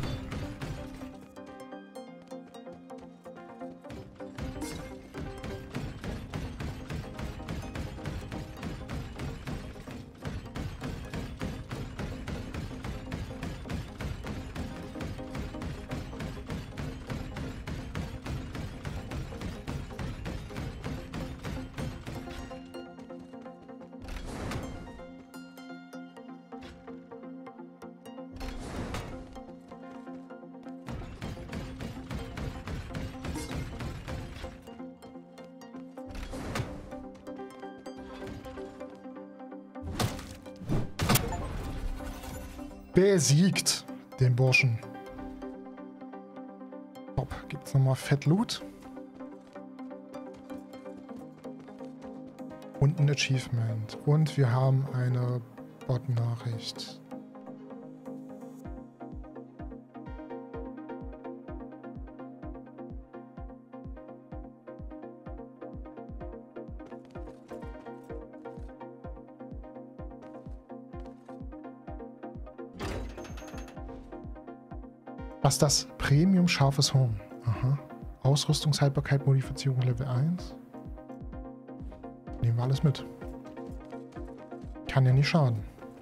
Besiegt den Burschen. Top. Gibt's nochmal Fettloot. Und ein Achievement. Und wir haben eine Bot-Nachricht. Was ist das? Premium scharfes Horn. Aha. Ausrüstungshaltbarkeit, Modifizierung Level eins. Nehmen wir alles mit. Kann ja nicht schaden.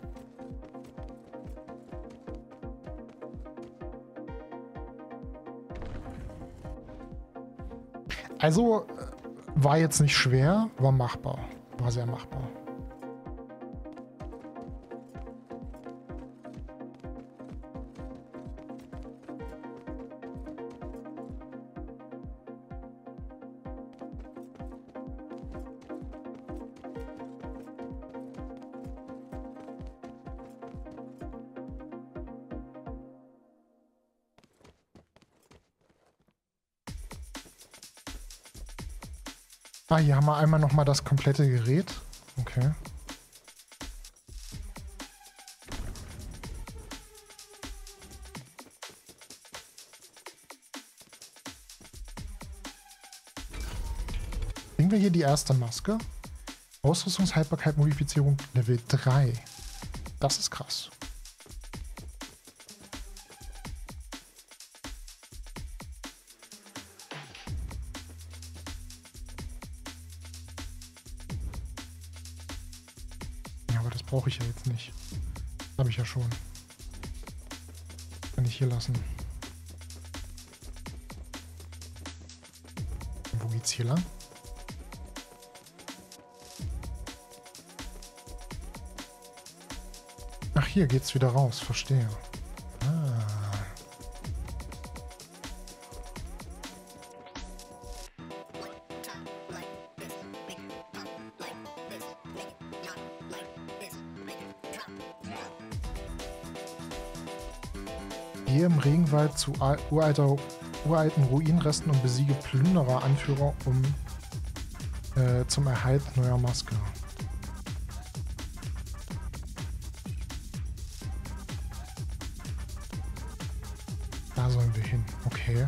Also, war jetzt nicht schwer, war machbar. War sehr machbar. Ah, hier haben wir einmal nochmal das komplette Gerät. Okay. Kriegen wir hier die erste Maske? Ausrüstungshaltbarkeit, Modifizierung Level drei. Das ist krass. Brauche ich ja jetzt nicht. Habe ich ja schon. Kann ich hier lassen. Und wo geht's hier lang? Ach, hier geht's wieder raus. Verstehe. Ah. Gehe im Regenwald zu uralter, uralten Ruinenresten und besiege Plünderer, Anführer, um äh, zum Erhalt neuer Maske. Da sollen wir hin. Okay.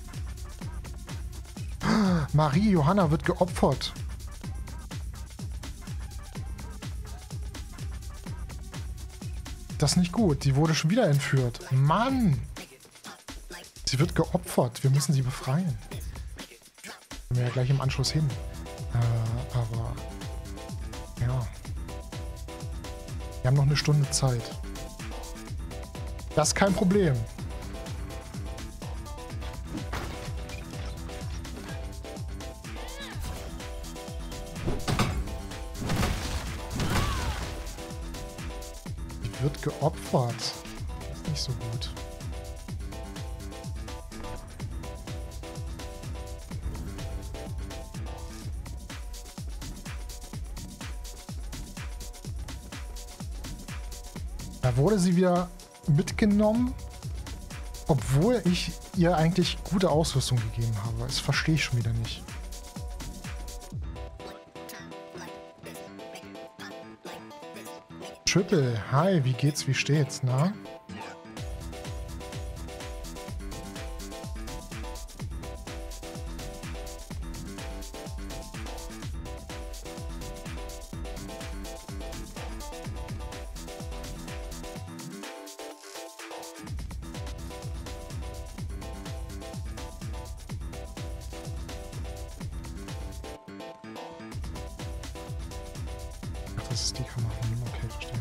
Marie Johanna wird geopfert. Das ist nicht gut. Die wurde schon wieder entführt. Mann! Sie wird geopfert. Wir müssen sie befreien. Kommen wir ja gleich im Anschluss hin. Äh, aber... Ja. Wir haben noch eine Stunde Zeit. Das ist kein Problem. Wird geopfert. Das ist nicht so gut. Da wurde sie wieder mitgenommen. Obwohl ich ihr eigentlich gute Ausrüstung gegeben habe. Das verstehe ich schon wieder nicht. Triple, hi, wie geht's, wie steht's, na? Ach, das ist die Kamera. Okay, verstehe.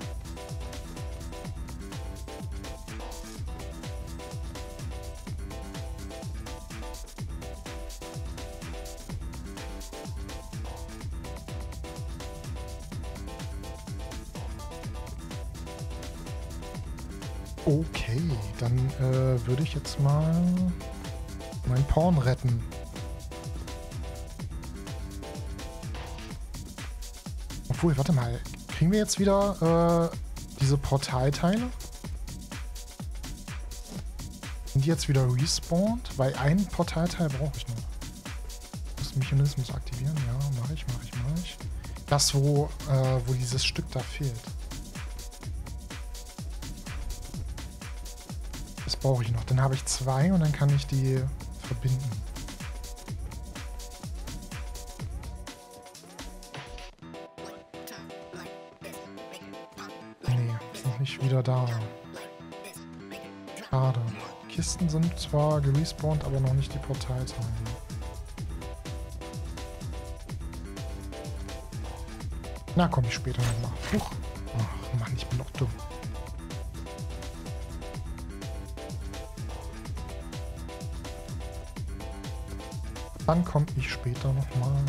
Okay, dann äh, würde ich jetzt mal meinen Porn retten. Obwohl, warte mal. Kriegen wir jetzt wieder äh, diese Portalteile? Sind die jetzt wieder respawned? Weil einen Portalteil brauche ich noch. Das Mechanismus aktivieren. Ja, mache ich, mache ich, mache ich. Das, wo, äh, wo dieses Stück da fehlt. Das brauche ich noch. Dann habe ich zwei und dann kann ich die verbinden. Nee, ist noch nicht wieder da. Schade. Kisten sind zwar gerespawnt, aber noch nicht die Portalteile. Na, komme ich später nochmal. Huch. Ach Mann, ich bin doch dumm. Dann komme ich später nochmal.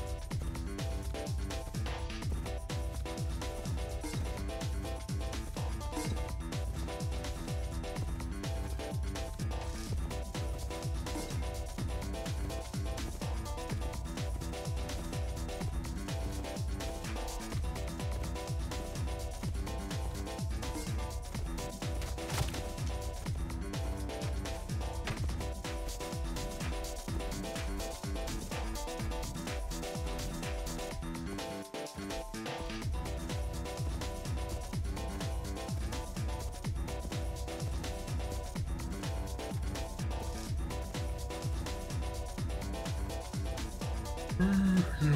Ja.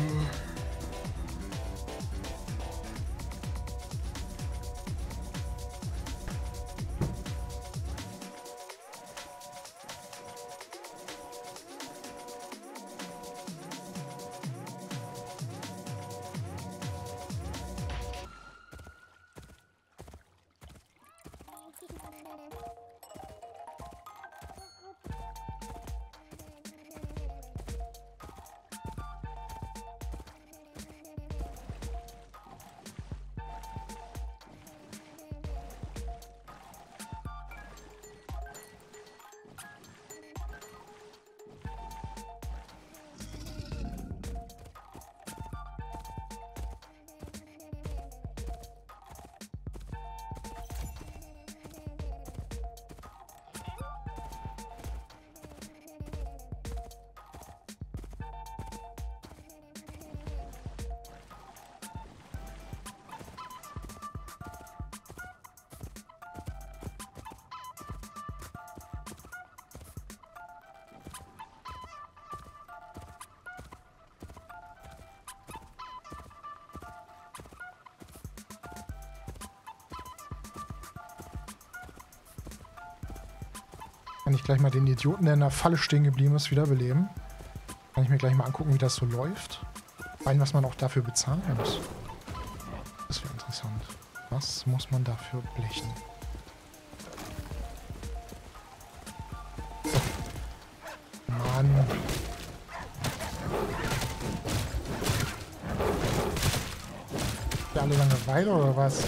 Kann ich gleich mal den Idioten, der in der Falle stehen geblieben ist, wiederbeleben. Kann ich mir gleich mal angucken, wie das so läuft. Rein, was man auch dafür bezahlen muss. Das wäre interessant. Was muss man dafür blechen? Mann. Habt ihr alle Langeweile oder was?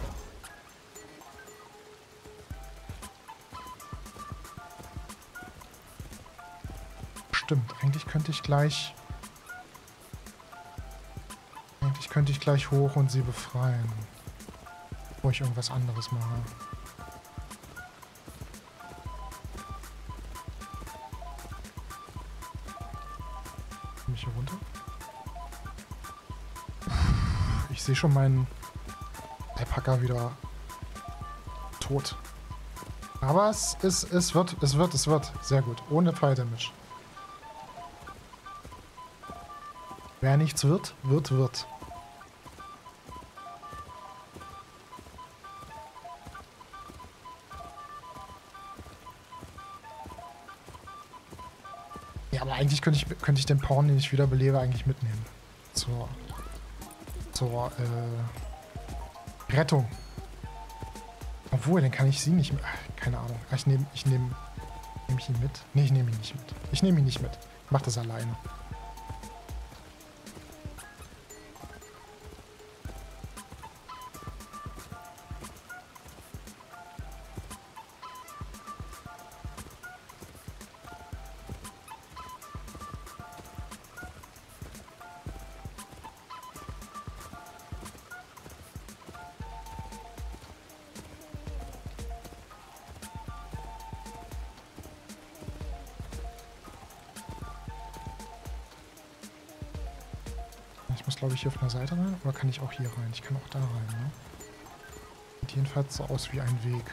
Stimmt, eigentlich könnte ich gleich... Eigentlich könnte ich gleich hoch und sie befreien. Bevor ich irgendwas anderes mache. sehe schon meinen Alpaka wieder tot. Aber es, es, es wird, es wird, es wird. Sehr gut. Ohne Fire Damage. Wer nichts wird, wird, wird. Ja, aber eigentlich könnte ich, könnte ich den Pawn, den ich wieder belebe, eigentlich mitnehmen. Zur, zur äh, Rettung. Obwohl, dann kann ich sie nicht mehr. Keine Ahnung. Ich nehme ich nehm, nehm ich ihn mit. Nee, ich nehme ihn nicht mit. Ich nehme ihn nicht mit. Ich mach das alleine. Ich muss, glaube ich, hier auf einer Seite rein. Oder kann ich auch hier rein? Ich kann auch da rein, ne? Sieht jedenfalls so aus wie ein Weg.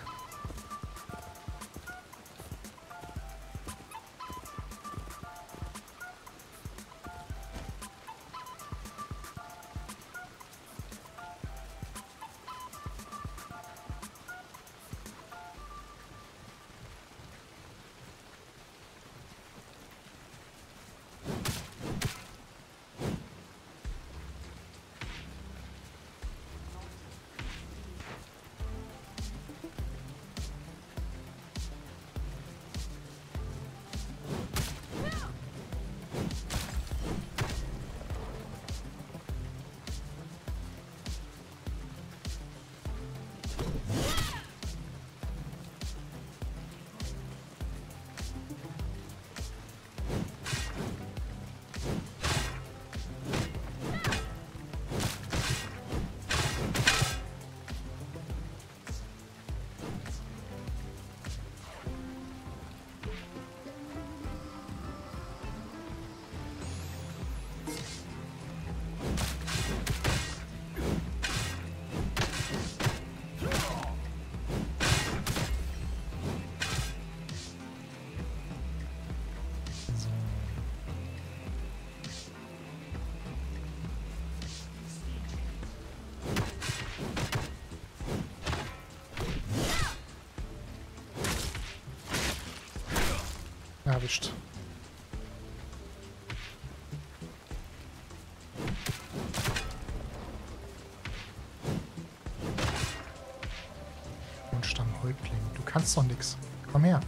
Erwischt. Und Stammhäuptling. Du kannst doch nix. Komm her.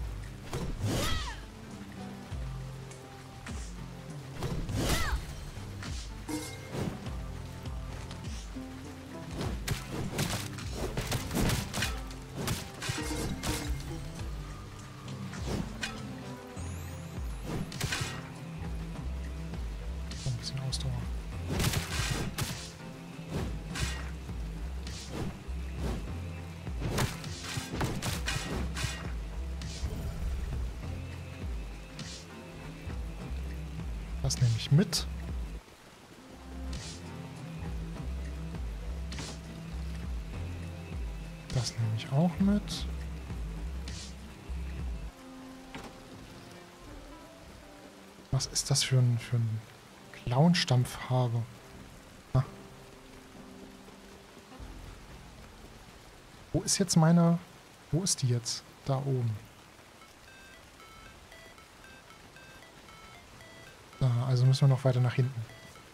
Das nehme ich mit. Das nehme ich auch mit. Was ist das für ein, für ein Clown-Stampfhabe? Ah. Wo ist jetzt meine... Wo ist die jetzt? Da oben. Da, also müssen wir noch weiter nach hinten.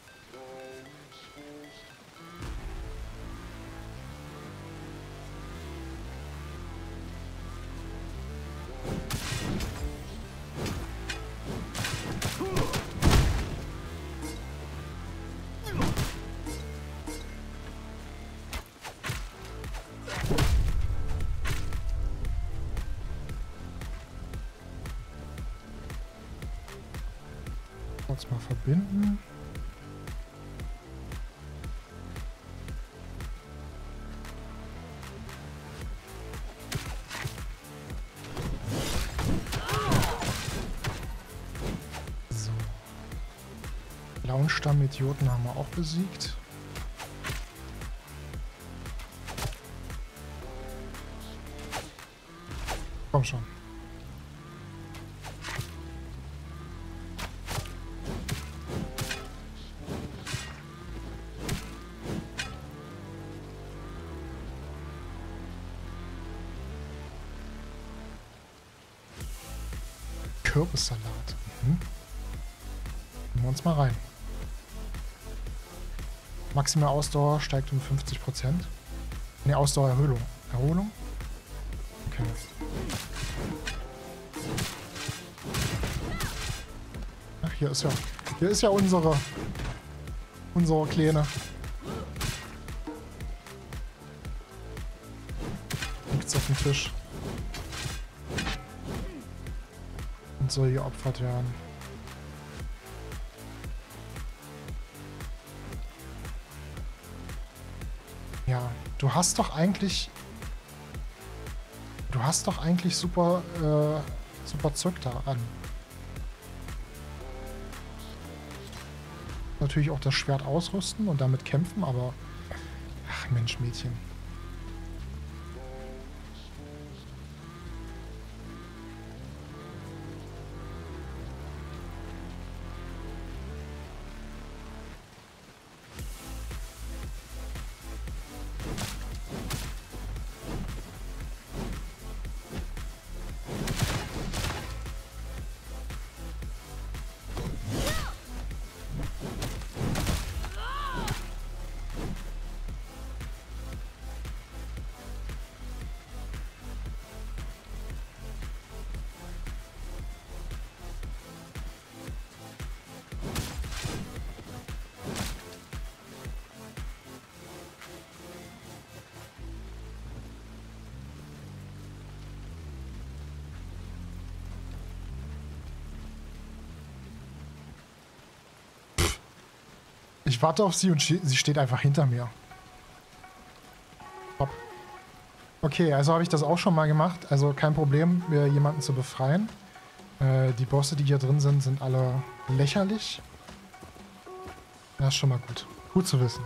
Kurz mal verbinden. So. Blauen Stamm-Idioten haben wir auch besiegt. komm schon. Kürbissalat. Mhm. Nehmen wir uns mal rein. Maximale Ausdauer steigt um fünfzig Prozent. Ne, Ausdauererhöhung. Erholung? Okay. Ach, hier ist ja. Hier ist ja unsere. Unsere Kleine. Liegt's auf dem Tisch. Und soll geopfert werden. Ja, du hast doch eigentlich... Du hast doch eigentlich super, äh, super Zeug da an. Natürlich auch das Schwert ausrüsten und damit kämpfen, aber... Ach Mensch, Mädchen. Ich warte auf sie und sie steht einfach hinter mir. Top. Okay, also habe ich das auch schon mal gemacht. Also kein Problem, jemanden zu befreien. Äh, die Bosse, die hier drin sind, sind alle lächerlich. Das ist schon mal gut. Gut zu wissen.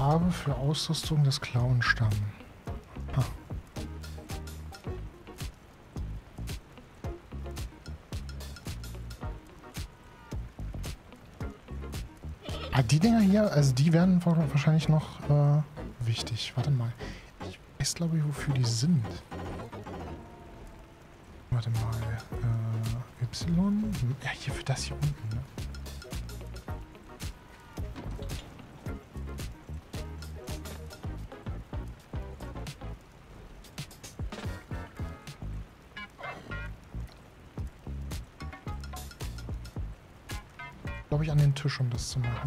Farbe für Ausrüstung des Clownstamm. Ah. Ah, die Dinger hier, also die werden wahrscheinlich noch äh, wichtig. Warte mal. Ich weiß, glaube ich, wofür die sind. Warte mal. Äh, Y? Ja, hier für das hier unten, ne? Glaube ich, an den Tisch, um das zu machen.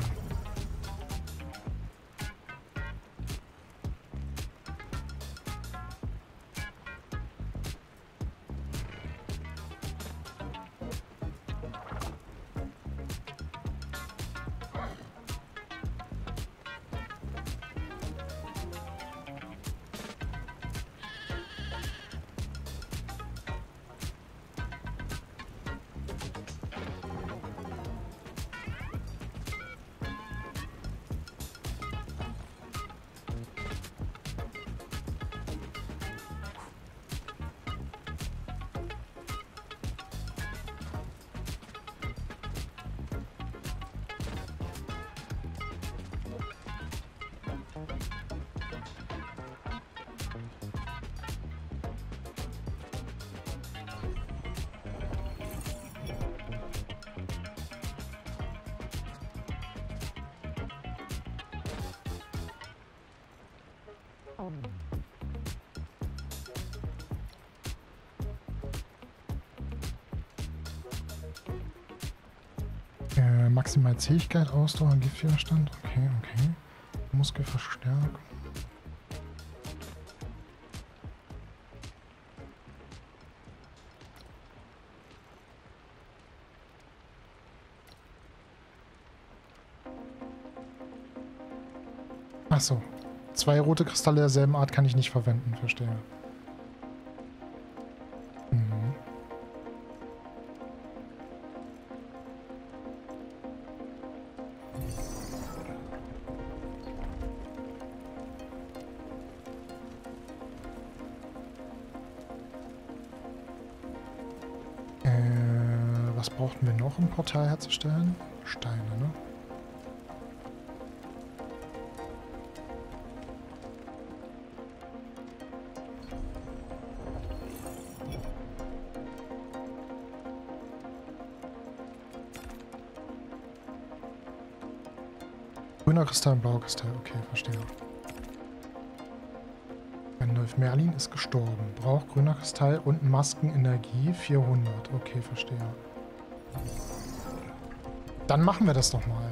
Äh, maximal Zähigkeit, Ausdauer, Giftwiderstand. Okay, okay. Muskelverstärkung. Ach so. Zwei rote Kristalle derselben Art kann ich nicht verwenden, verstehe. Mhm. Äh, was brauchten wir noch, um ein Portal herzustellen? Steine, ne? Grüner Kristall, blauer Kristall. Okay, verstehe. Gandalf Merlin ist gestorben. Braucht grüner Kristall und Maskenenergie vierhundert. Okay, verstehe. Dann machen wir das doch mal.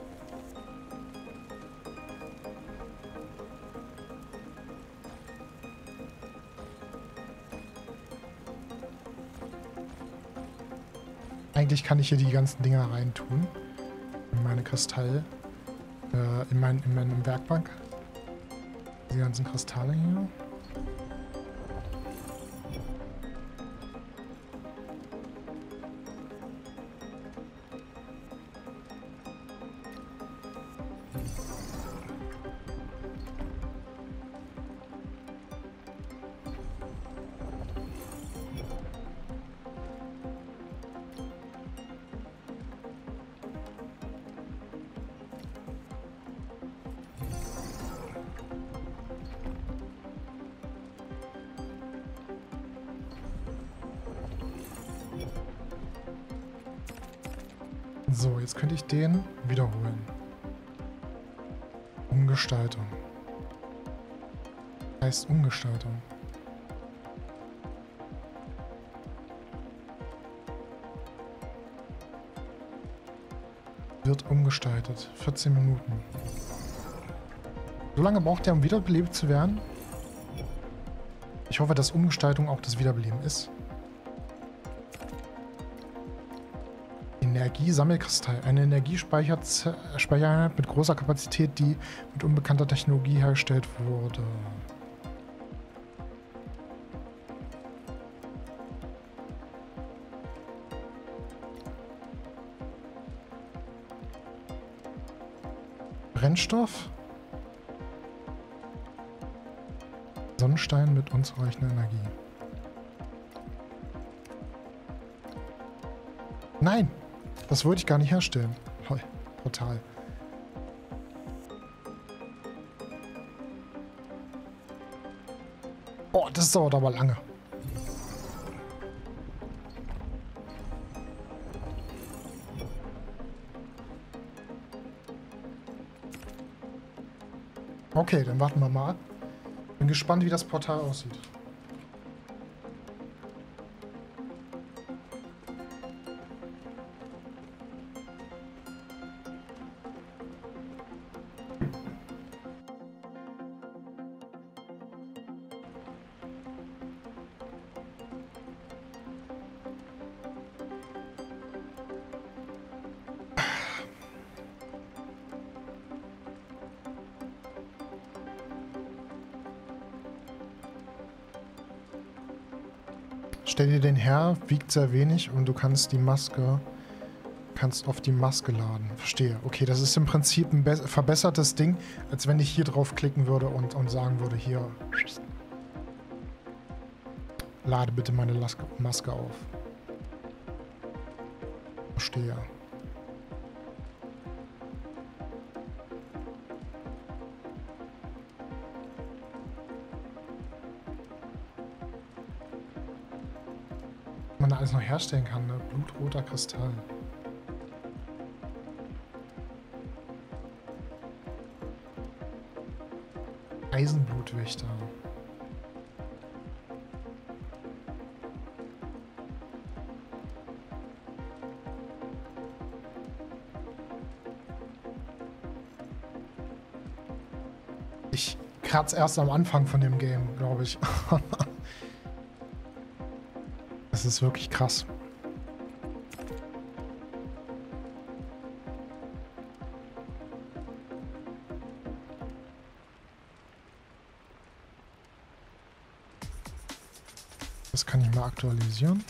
Eigentlich kann ich hier die ganzen Dinger reintun. In meine Kristall... Äh, in, mein, in meinem Werkbank. Die ganzen Kristalle hier. So, jetzt könnte ich den wiederholen. Umgestaltung. Heißt Umgestaltung. Wird umgestaltet. vierzehn Minuten. So lange braucht er, um wiederbelebt zu werden? Ich hoffe, dass Umgestaltung auch das Wiederbeleben ist. Energie-Sammelkristall. Eine Energiespeichereinheit mit großer Kapazität, die mit unbekannter Technologie hergestellt wurde. Brennstoff. Baustein mit unzureichender Energie. Nein! Das wollte ich gar nicht herstellen. Toll. Total. Oh, das dauert aber lange. Okay, dann warten wir mal ab. Bin gespannt, wie das Portal aussieht. Stell dir den her, wiegt sehr wenig und du kannst die Maske, kannst auf die Maske laden. Verstehe. Okay, das ist im Prinzip ein verbessertes Ding, als wenn ich hier drauf klicken würde und, und sagen würde, hier, lade bitte meine Laske, Maske auf. Verstehe. Man alles noch herstellen kann, ne? Blutroter Kristall. Eisenblutwächter. Ich kratze erst am Anfang von dem Game, glaube ich. Das ist wirklich krass. Das kann ich mal aktualisieren.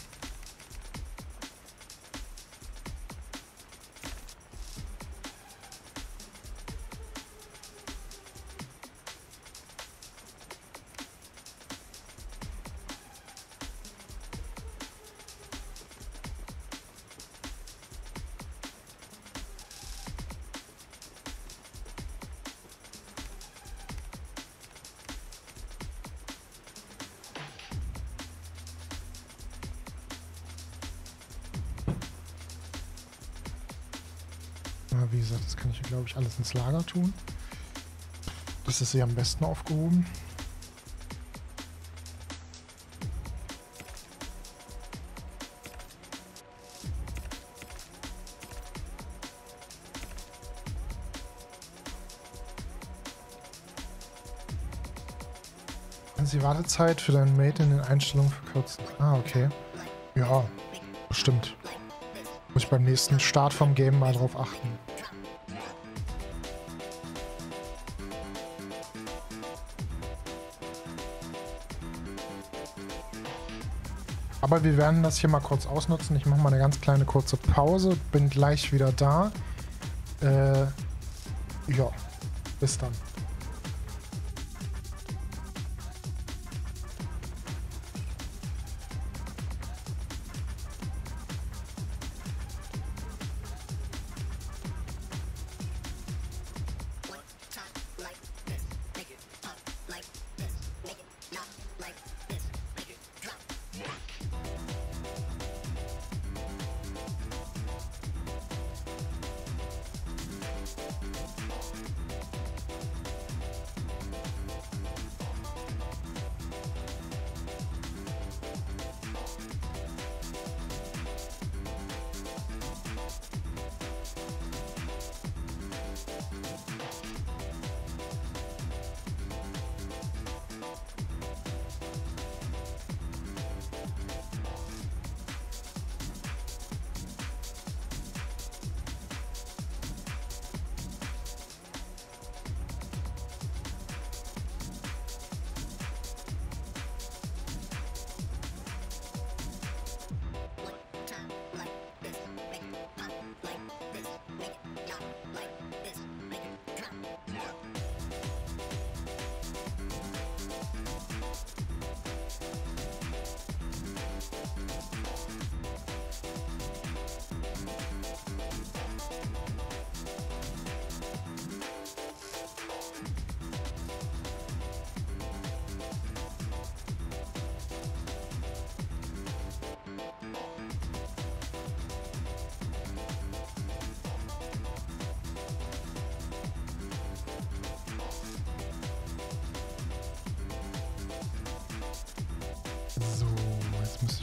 Wie gesagt, das kann ich, glaube ich, alles ins Lager tun. Das ist hier am besten aufgehoben. Kannst die Wartezeit für deinen Mate in den Einstellungen verkürzen? Ah, okay. Ja, bestimmt. Muss ich beim nächsten Start vom Game mal drauf achten. Aber wir werden das hier mal kurz ausnutzen. Ich mache mal eine ganz kleine kurze Pause. Bin gleich wieder da. Äh, ja, bis dann.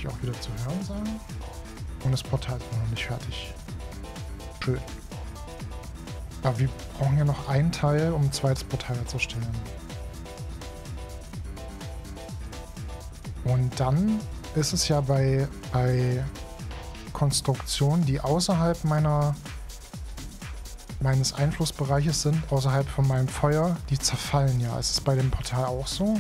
ich auch wieder zu hören sein. Und das Portal ist noch nicht fertig. Schön. Aber wir brauchen ja noch einen Teil, um ein zweites Portal herzustellen. Und dann ist es ja bei, bei Konstruktionen, die außerhalb meiner, meines Einflussbereiches sind, außerhalb von meinem Feuer, die zerfallen ja. Ist es bei dem Portal auch so?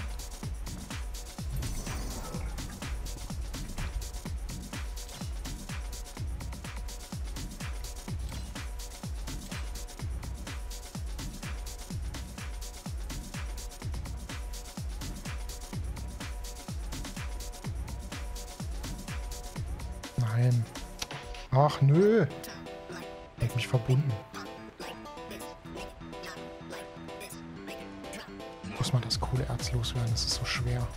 Nein. Ach, nö. Ich hab mich verbunden. Muss man das Kohleerz loswerden? Das ist so schwer.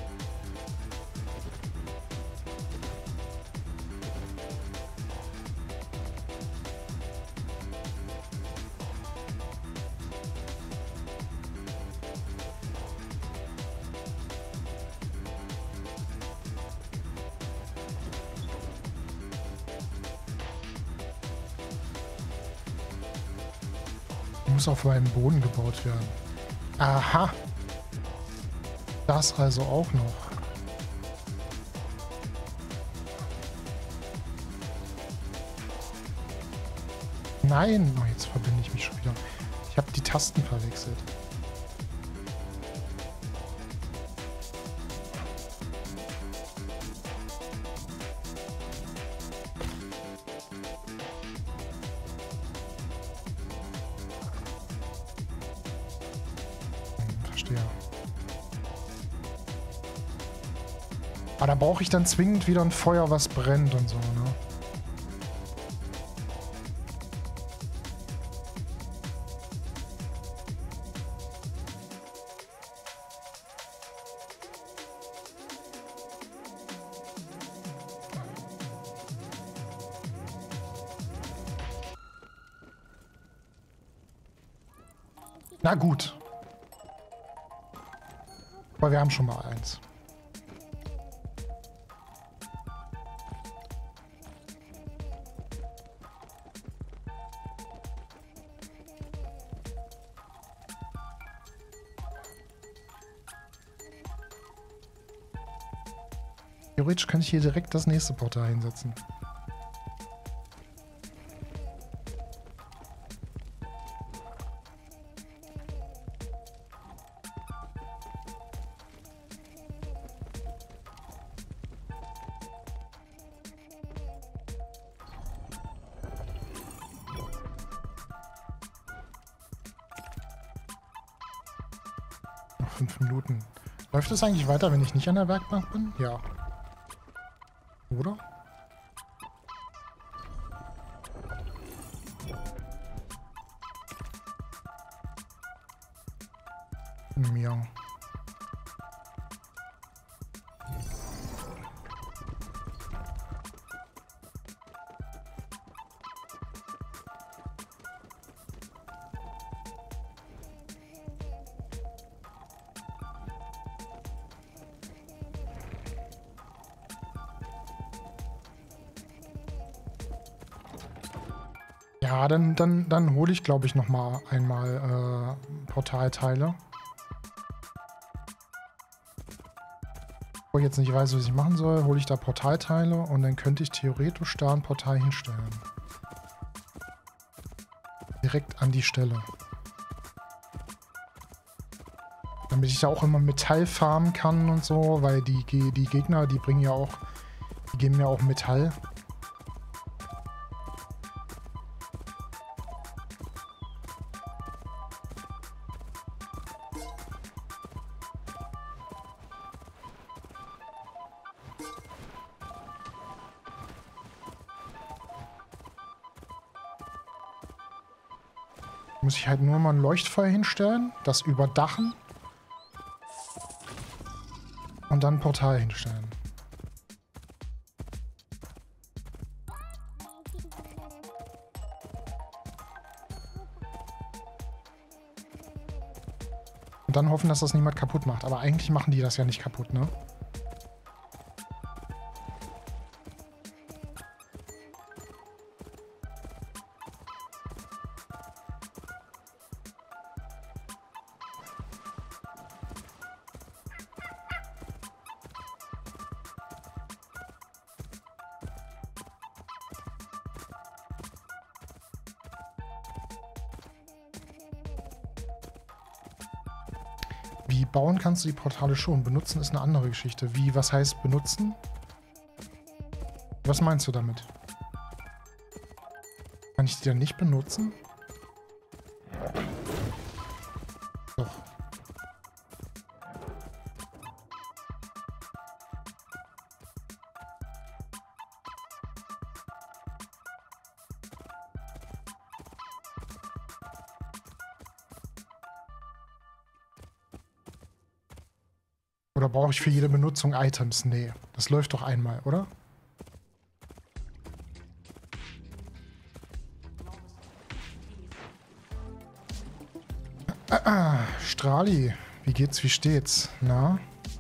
Muss auf meinem Boden gebaut werden. Aha. Das also auch noch. Nein. Oh, jetzt verbinde ich mich schon wieder. Ich habe die Tasten verwechselt. Aber da brauche ich dann zwingend wieder ein Feuer, was brennt und so, ne? Na gut. Aber wir haben schon mal eins. Theoretisch kann ich hier direkt das nächste Portal hinsetzen. Noch fünf Minuten. Läuft es eigentlich weiter, wenn ich nicht an der Werkbank bin? Ja. Oder? Miau. Ja, dann, dann, dann hole ich, glaube ich, noch mal einmal äh, Portalteile. Wo ich jetzt nicht weiß, was ich machen soll, hole ich da Portalteile und dann könnte ich theoretisch da ein Portal hinstellen. Direkt an die Stelle. Damit ich da auch immer Metall farmen kann und so, weil die, die Gegner, die bringen ja auch, die geben ja auch Metall. Muss ich halt nur mal ein Leuchtfeuer hinstellen, das überdachen und dann ein Portal hinstellen. Und dann hoffen, dass das niemand kaputt macht. Aber eigentlich machen die das ja nicht kaputt, ne? Wie bauen kannst du die Portale schon? Benutzen ist eine andere Geschichte. Wie, was heißt benutzen? Was meinst du damit? Kann ich die dann nicht benutzen? Doch. Oder brauche ich für jede Benutzung Items? Nee, das läuft doch einmal, oder? Ah, Strali, wie geht's, wie steht's? Na?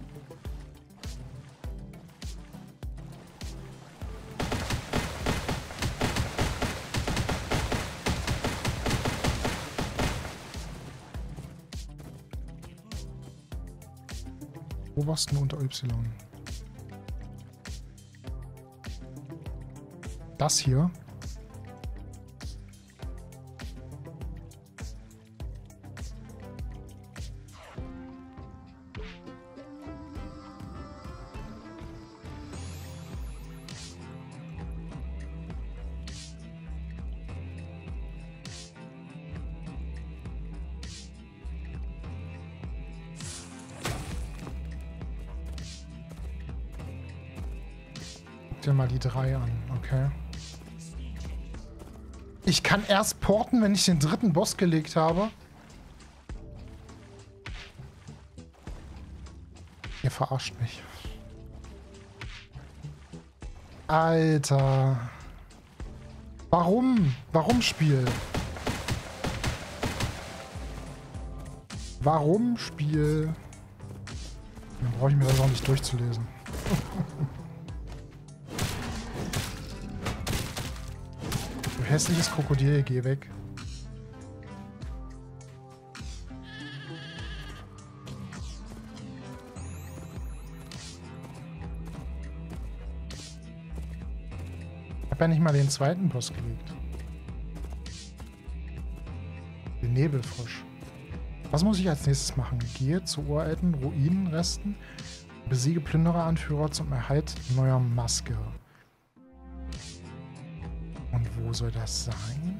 Obersten unter Y. Das hier? Dir mal die drei an, okay. Ich kann erst porten, wenn ich den dritten Boss gelegt habe. Ihr verarscht mich. Alter. Warum? Warum Spiel? Warum Spiel? Dann brauche ich mir das auch nicht durchzulesen. Hässliches Krokodil, geh weg. Ich habe ja nicht mal den zweiten Boss gelegt. Den Nebelfrosch. Was muss ich als nächstes machen? Gehe zu uralten Ruinenresten, besiege Plünderer-Anführer zum Erhalt neuer Maske. Und wo soll das sein?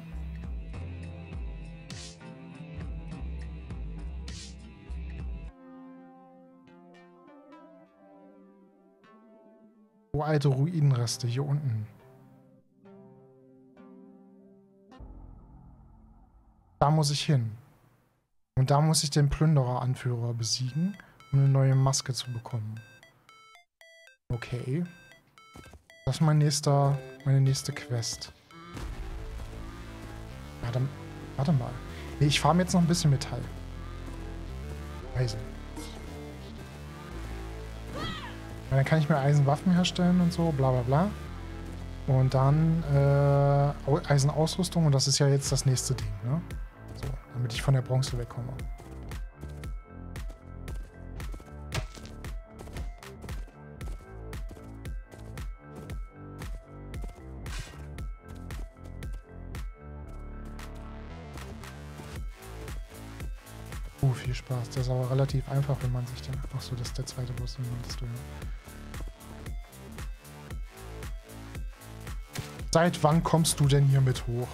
Uralte Ruinenreste hier unten. Da muss ich hin. Und da muss ich den Plünderer-Anführer besiegen, um eine neue Maske zu bekommen. Okay. Das ist mein nächster, meine nächste Quest. Warte, warte mal. Nee, ich farme jetzt noch ein bisschen Metall. Eisen. Ja, dann kann ich mir Eisenwaffen herstellen und so, bla bla bla. Und dann äh, Eisenausrüstung und das ist ja jetzt das nächste Ding, ne? So, damit ich von der Bronze wegkomme. Oh, viel Spaß. Das ist aber relativ einfach, wenn man sich den... Achso, das ist der zweite Boss, den meinst du, ja. Seit wann kommst du denn hier mit hoch?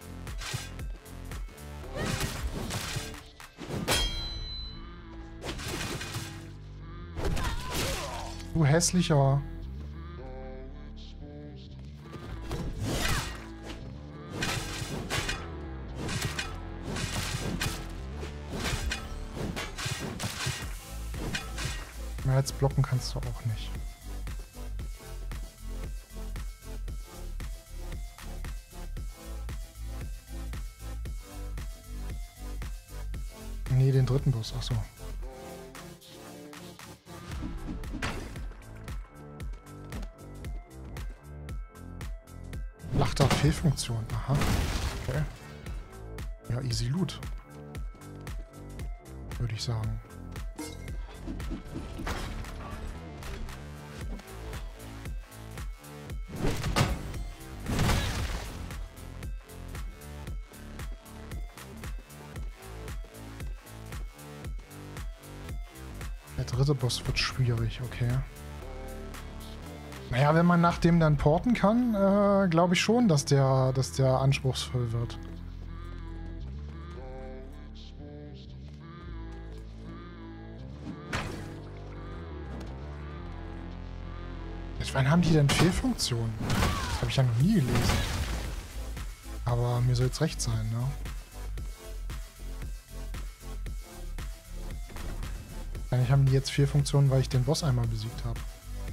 Du hässlicher... Mehr als blocken kannst du auch nicht. Nee, den dritten Boss, achso. Lachter Fehlfunktion, aha. Okay. Ja, easy loot. Würde ich sagen. dritte Boss wird schwierig, okay. Naja, wenn man nach dem dann porten kann, äh, glaube ich schon, dass der, dass der anspruchsvoll wird. Wann haben die denn Fehlfunktionen? Das habe ich ja noch nie gelesen. Aber mir soll es recht sein, ne? Wahrscheinlich haben die jetzt Fehlfunktionen, weil ich den Boss einmal besiegt habe.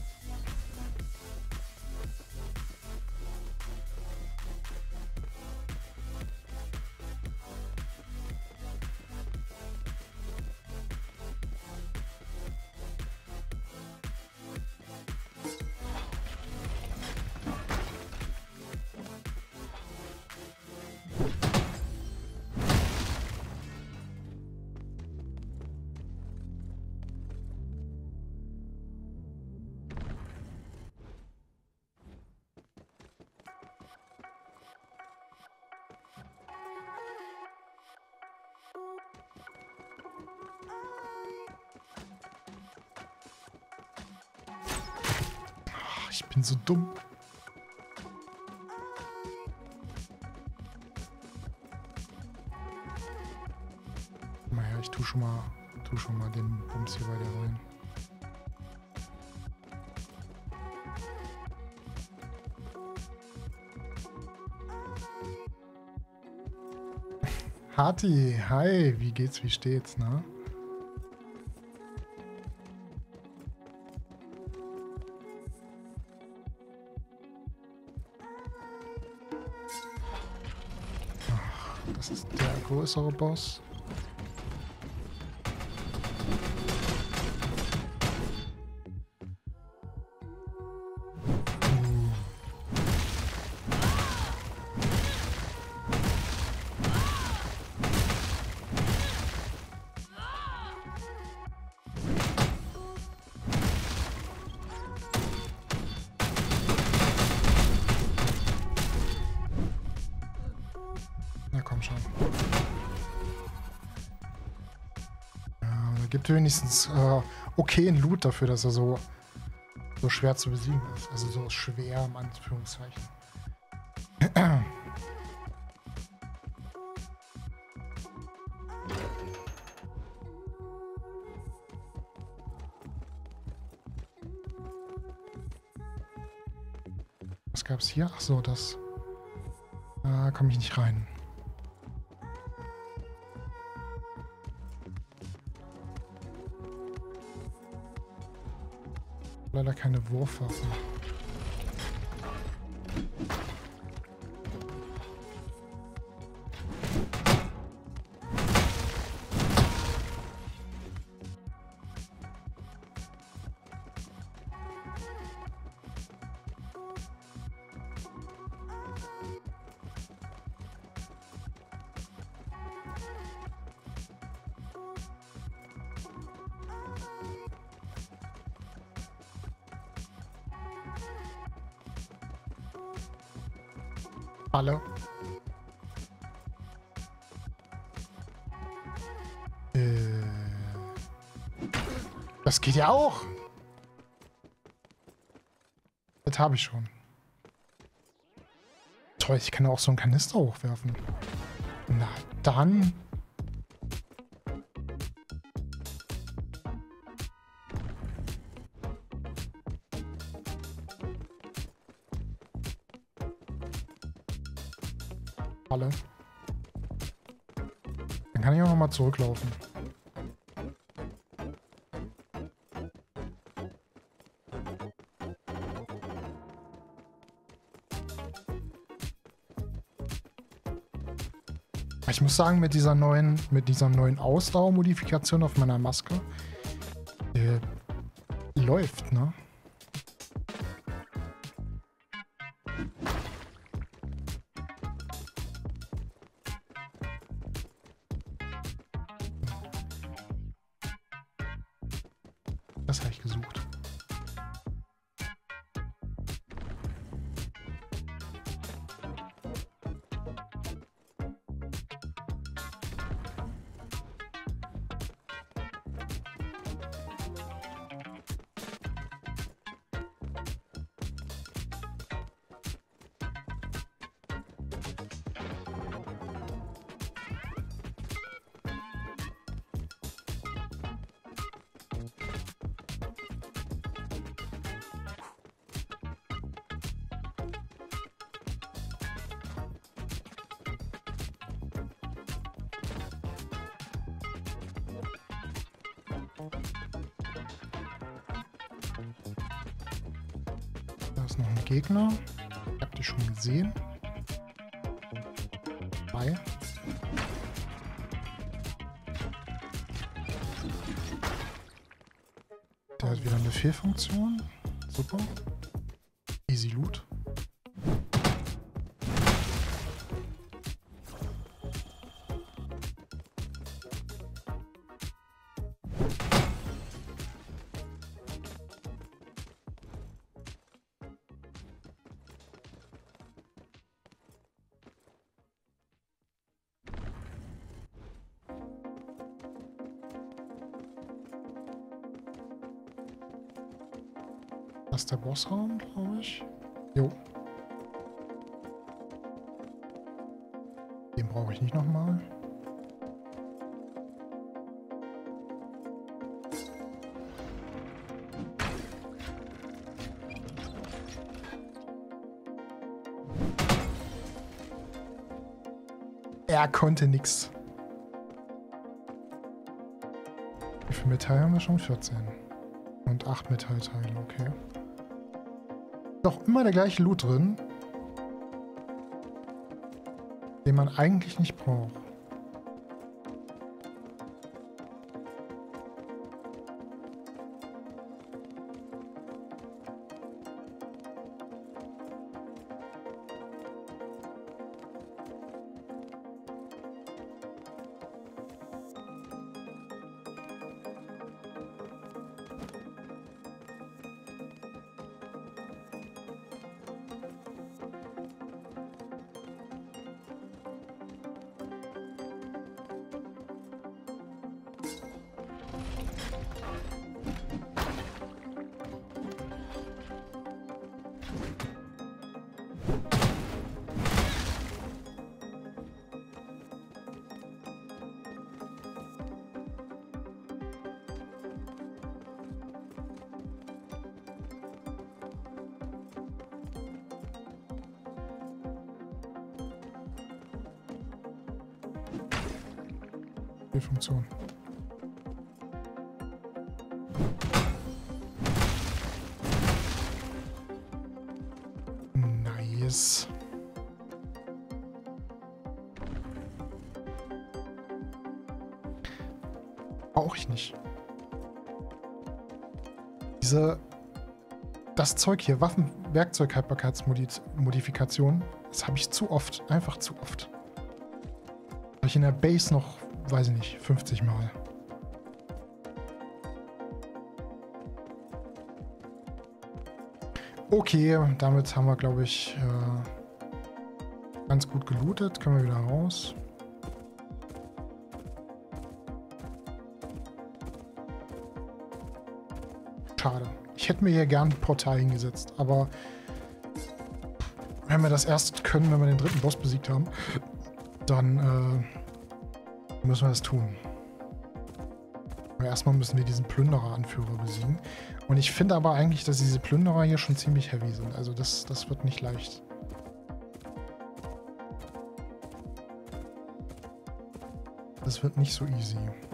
Ich bin so dumm. Naja, ich tu schon mal, tu schon mal den Bums hier weiter rein. Hati, hi, wie geht's, wie steht's, ne? Das ist der größere Boss. Uh. Na komm schon. Ja, er gibt wenigstens äh, okayen Loot dafür, dass er so, so schwer zu besiegen ist. Also so schwer, in Anführungszeichen. Was gab's hier? Ach so, das. Da komme ich nicht rein. Leider keine Wurfwaffen. Hallo. Äh, das geht ja auch. Das habe ich schon. Toll, ich kann auch so einen Kanister hochwerfen. Na dann. Alle. Dann kann ich auch noch mal zurücklaufen. Ich muss sagen, mit dieser neuen, mit dieser neuen Ausdauermodifikation auf meiner Maske äh, läuft, ne? Das habe ich gesucht. ist noch ein Gegner. Ich hab die schon gesehen. Zwei. Der hat wieder eine Fehlfunktion. Super. Easy Loot. Das ist der Bossraum, glaube ich. Jo. Den brauche ich nicht nochmal. Er konnte nix. Wie viel Metall haben wir schon? vierzehn. Und acht Metallteile, okay. Doch immer der gleiche Loot drin, den man eigentlich nicht braucht. Funktion. Nice. Brauche ich nicht. Diese das Zeug hier, Waffen, Werkzeug, Haltbarkeitsmodifikation, das habe ich zu oft, einfach zu oft. Habe ich in der Base noch, weiß ich nicht, fünfzig Mal. Okay, damit haben wir, glaube ich, äh, ganz gut gelootet. Können wir wieder raus. Schade. Ich hätte mir hier gern ein Portal hingesetzt, aber wenn wir das erst können, wenn wir den dritten Boss besiegt haben, dann äh, müssen wir das tun. Aber erstmal müssen wir diesen Plünderer-Anführer besiegen. Und ich finde aber eigentlich, dass diese Plünderer hier schon ziemlich heavy sind. Also das, das wird nicht leicht. Das wird nicht so easy.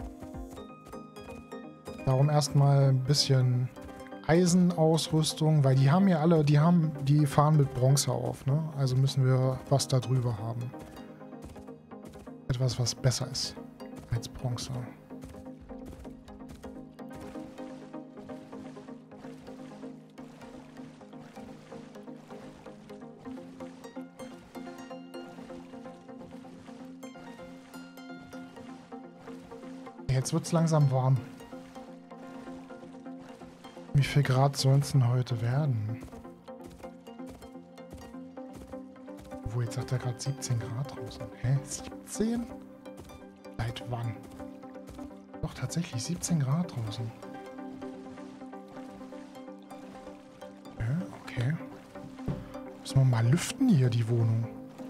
Darum erstmal ein bisschen Eisenausrüstung, weil die haben ja alle, die haben, die fahren mit Bronze auf, ne? Also müssen wir was da drüber haben. Etwas, was besser ist als Bronze. Jetzt wird es langsam warm. Wie viel Grad soll es denn heute werden? Wo, jetzt sagt er gerade siebzehn Grad draußen. Hä? siebzehn? Seit wann? Doch, tatsächlich siebzehn Grad draußen. Ja, okay. Müssen wir mal lüften hier, die Wohnung.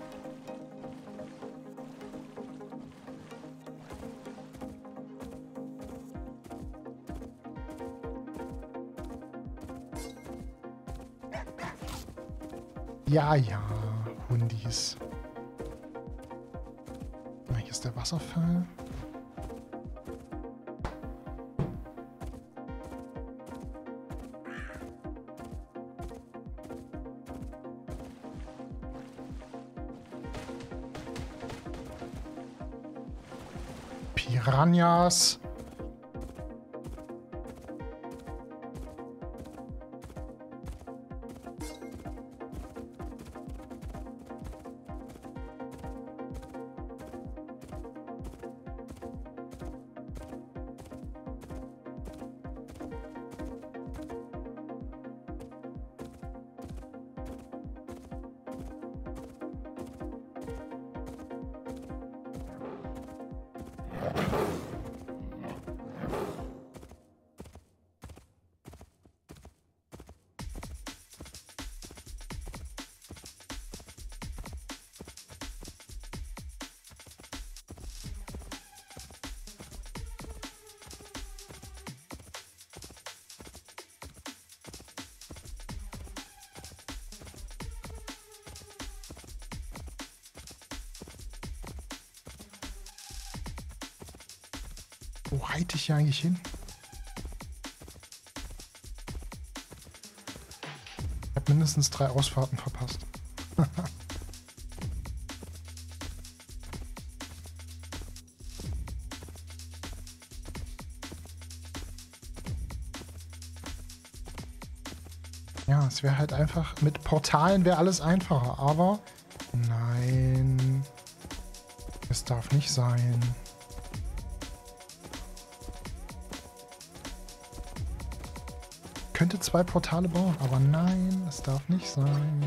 Ja, ja, Hundis. Hier ist der Wasserfall. Piranhas. Wo reite ich hier eigentlich hin? Ich habe mindestens drei Ausfahrten verpasst. Ja, es wäre halt einfach, mit Portalen wäre alles einfacher, aber nein, es darf nicht sein. Ich könnte zwei Portale bauen, aber nein, es darf nicht sein.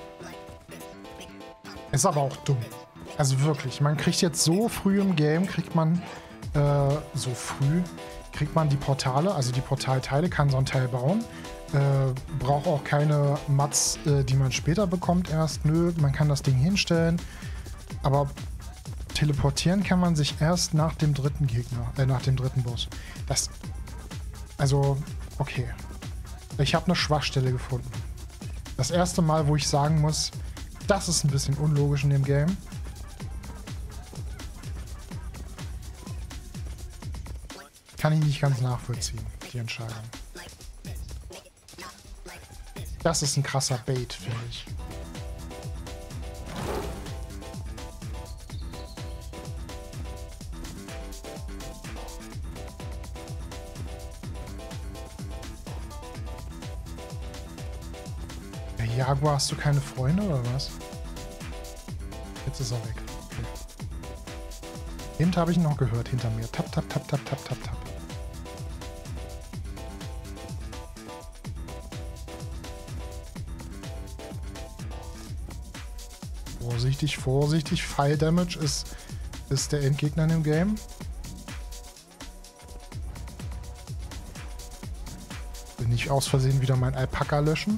Ist aber auch dumm. Also wirklich, man kriegt jetzt so früh im Game, kriegt man, äh, so früh, kriegt man die Portale, also die Portalteile, kann so ein Teil bauen. Äh, braucht auch keine Mats, äh, die man später bekommt erst. Nö, man kann das Ding hinstellen. Aber teleportieren kann man sich erst nach dem dritten Gegner, äh, nach dem dritten Boss. Das, also, okay. Ich habe eine Schwachstelle gefunden. Das erste Mal, wo ich sagen muss, das ist ein bisschen unlogisch in dem Game. Kann ich nicht ganz nachvollziehen, die Entscheidung. Das ist ein krasser Bait, finde ich. Der Jaguar, hast du keine Freunde oder was? Jetzt ist er weg. Okay. Eben habe ich ihn noch gehört hinter mir. Tap, tap, tap, tap, tap, tap, tap. Vorsichtig, vorsichtig. Fire Damage ist, ist der Endgegner in dem Game. Will nicht aus Versehen wieder mein Alpaka löschen.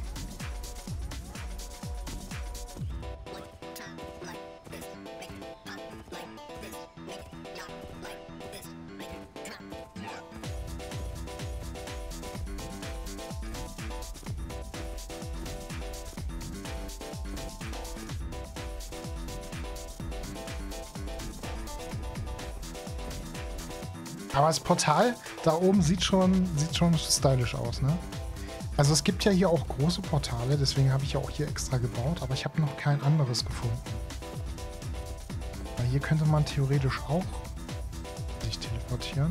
Aber das Portal da oben sieht schon, sieht schon stylisch aus, ne? Also es gibt ja hier auch große Portale, deswegen habe ich ja auch hier extra gebaut, aber ich habe noch kein anderes gefunden. Weil hier könnte man theoretisch auch sich teleportieren.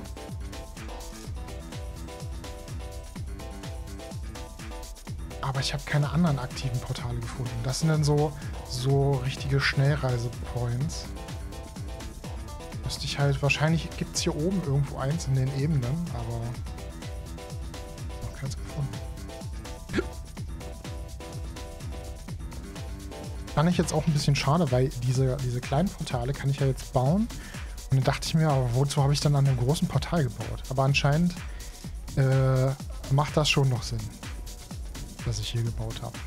Aber ich habe keine anderen aktiven Portale gefunden. Das sind dann so, so richtige Schnellreise-Points. Müsste ich halt, wahrscheinlich gibt es hier oben irgendwo eins in den Ebenen, aber noch keins gefunden. Fand ich jetzt auch ein bisschen schade, weil diese, diese kleinen Portale kann ich ja jetzt bauen. Und dann dachte ich mir, aber wozu habe ich dann an einem großen Portal gebaut? Aber anscheinend äh, macht das schon noch Sinn, was ich hier gebaut habe.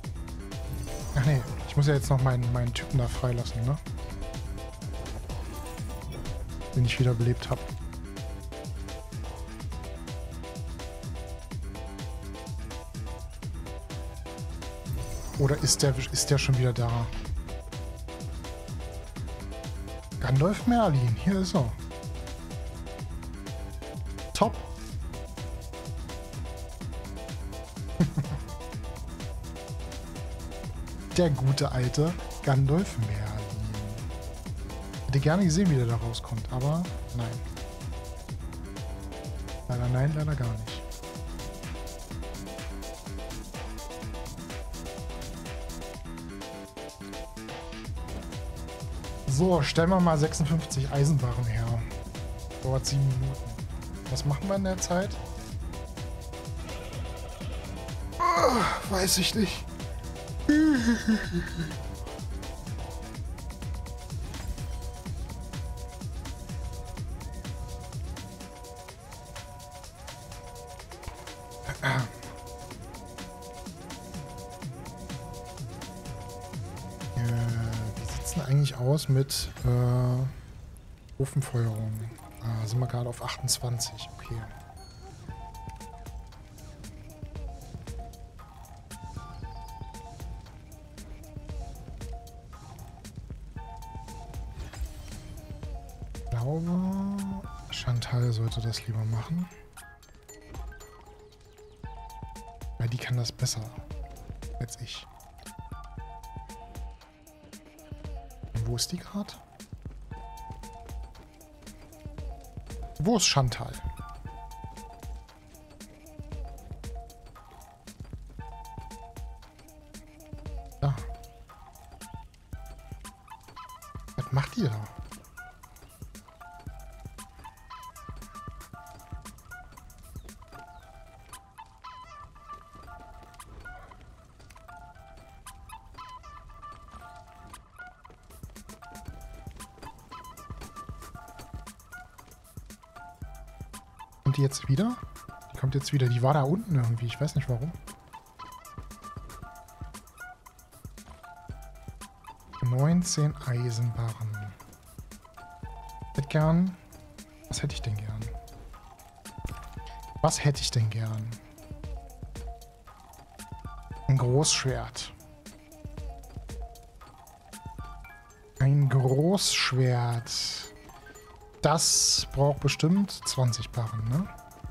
Ach nee, ich muss ja jetzt noch meinen, meinen Typen da freilassen, ne? den ich wiederbelebt habe. Oder ist der, ist der schon wieder da? Gandalf Merlin, hier ist er. Top. Der gute alte Gandalf Merlin. Hätte gerne gesehen, wie der da rauskommt, aber nein. Leider nein, leider gar nicht. So, stellen wir mal sechsundfünfzig Eisenbarren her. Dauert sieben Minuten. Was machen wir in der Zeit? Oh, weiß ich nicht. Eigentlich aus mit äh, Ofenfeuerung. Ah, sind wir gerade auf achtundzwanzig. Okay. Ich glaube, Chantal sollte das lieber machen. Weil die kann das besser als ich. Wo ist die gerade? Wo ist Chantal? Da. Was macht ihr da? Die jetzt wieder? Die kommt jetzt wieder. Die war da unten irgendwie. Ich weiß nicht warum. neunzehn Eisenbarren. Ich hätte gern... Was hätte ich denn gern? Was hätte ich denn gern? Ein Großschwert. Ein Großschwert. Das braucht bestimmt zwanzig Barren, ne?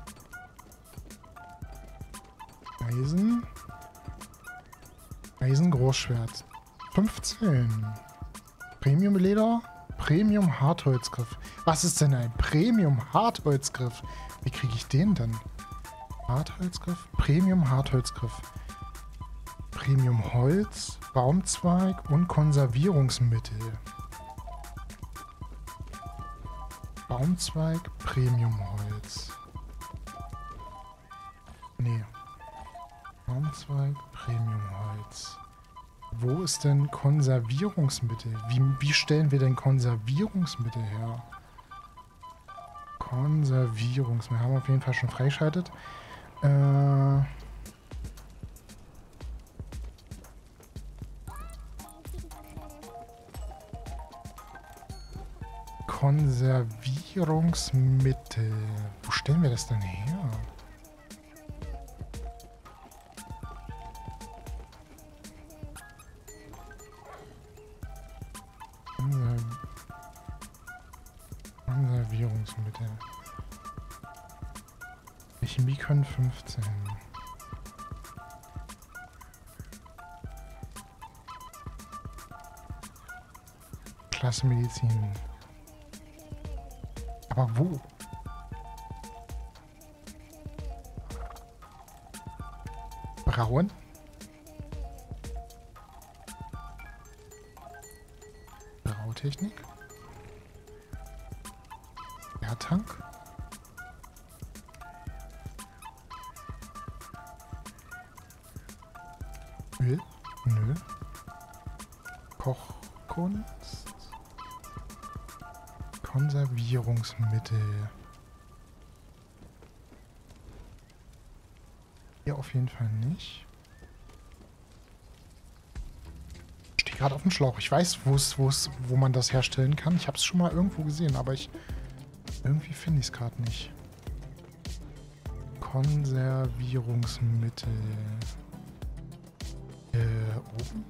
Eisen. Eisen Großschwert. fünfzehn. Premium Leder. Premium Hartholzgriff. Was ist denn ein Premium Hartholzgriff? Wie kriege ich den denn? Hartholzgriff. Premium Hartholzgriff. Premium Holz. Baumzweig und Konservierungsmittel. Baumzweig, Premiumholz. Nee. Baumzweig, Premiumholz. Wo ist denn Konservierungsmittel? Wie, wie stellen wir denn Konservierungsmittel her? Konservierungsmittel. Haben wir auf jeden Fall schon freigeschaltet. Äh... Konservierungsmittel. Wo stellen wir das denn her? Konservierungsmittel. Chemie können fünfzehn. Klasse Medizin. Aber wo? Brauen? Brautechnik? Tank? Öl? Nö. Kochkunst? Konservierungsmittel. Hier auf jeden Fall nicht. Ich stehe gerade auf dem Schlauch. Ich weiß, wo es, wo es, wo man das herstellen kann. Ich habe es schon mal irgendwo gesehen, aber ich Irgendwie finde ich es gerade nicht. Konservierungsmittel. Äh, oben?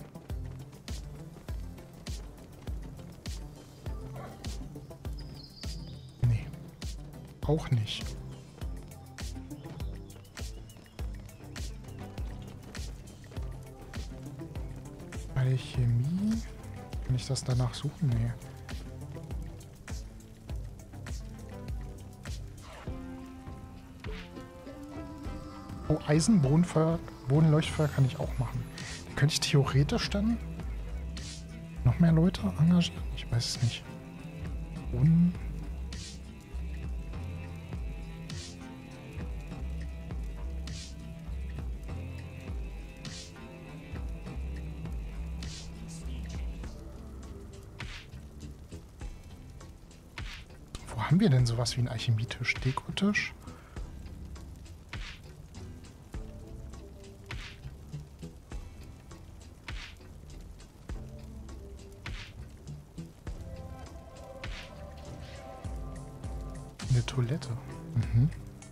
Nee. Auch nicht. Alchemie? Kann ich das danach suchen? Nee. Oh, Eisenbodenfeuer, Bodenleuchtfeuer kann ich auch machen. Könnte ich theoretisch dann noch mehr Leute engagieren? Ich weiß es nicht. Boden. Wo haben wir denn sowas wie einen Alchemietisch? Dekotisch? Eine Toilette. Mhm.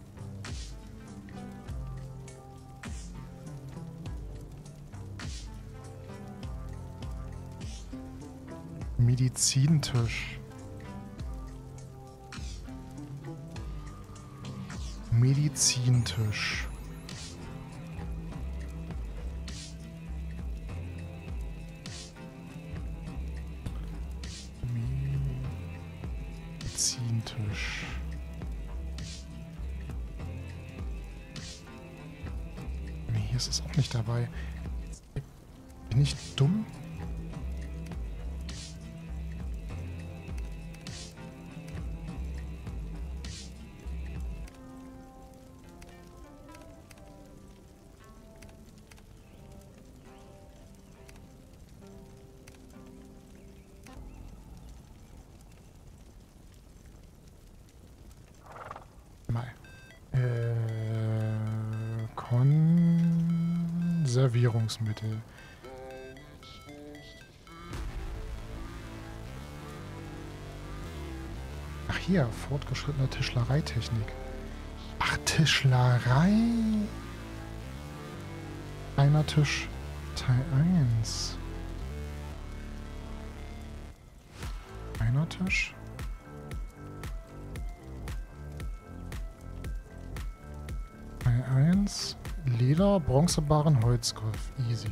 Medizintisch. Medizintisch. Medizintisch. Nee, hier ist es auch nicht dabei. Bin ich dumm? Mal. Äh, Konservierungsmittel. Ach hier, fortgeschrittene Tischlereitechnik. Ach, Tischlerei. Einer Tisch, Teil eins. Einer Tisch. Teil eins. Leder, Bronzebarren, Holzgriff. Easy.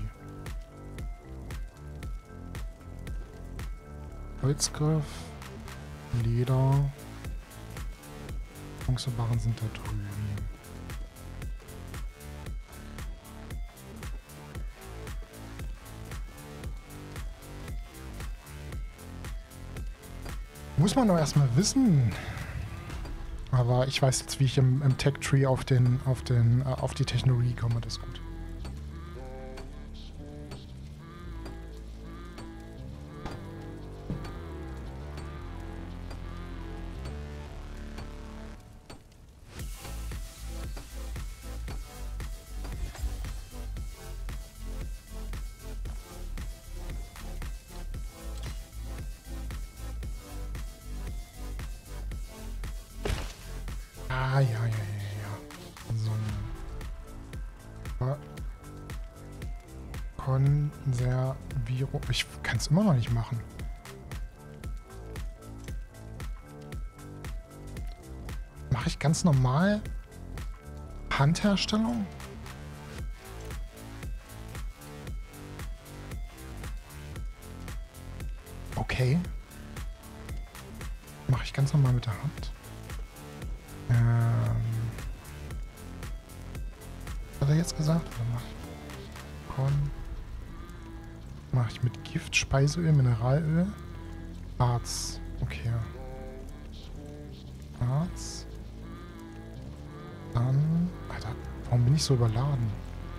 Holzgriff. Leder. Bronzebarren sind da drüben. Muss man doch erstmal wissen. Aber ich weiß jetzt, wie ich im, im Tech-Tree auf den, auf den, äh, auf die Technologie komme, das ist gut. Ah, ja, ja, ja, ja. So. Konservierung. Ich kann es immer noch nicht machen. Mache ich ganz normal Handherstellung? Okay. Mache ich ganz normal mit der Hand. Ähm, was hat er jetzt gesagt? Kon. Mache ich mit Gift, Speiseöl, Mineralöl. Harz. Okay. Harz. Dann. Alter, warum bin ich so überladen?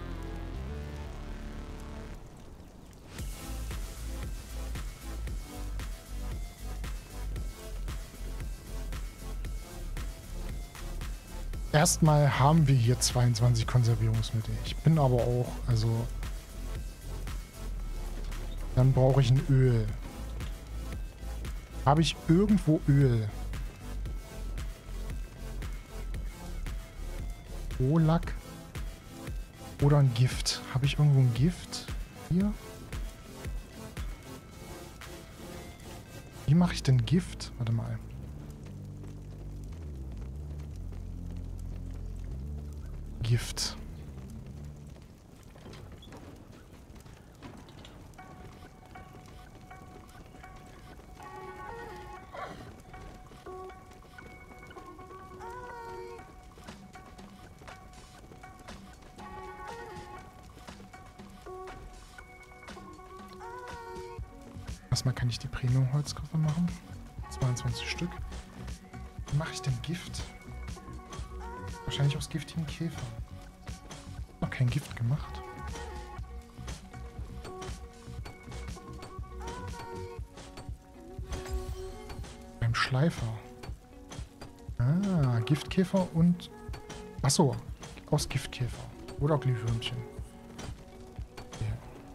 Erstmal haben wir hier zweiundzwanzig Konservierungsmittel. Ich bin aber auch, also... Dann brauche ich ein Öl. Habe ich irgendwo Öl? Rohlack oder ein Gift. Habe ich irgendwo ein Gift? Hier? Wie mache ich denn Gift? Warte mal. Gift. Erstmal kann ich die Premium-Holzkoffer machen. zweiundzwanzig Stück. Wie mache ich denn Gift? Wahrscheinlich aus giftigen Käfern. Noch kein Gift gemacht. Beim Schleifer. Ah, Giftkäfer und... Achso, aus Giftkäfer. Oder Glühwürmchen. Ja.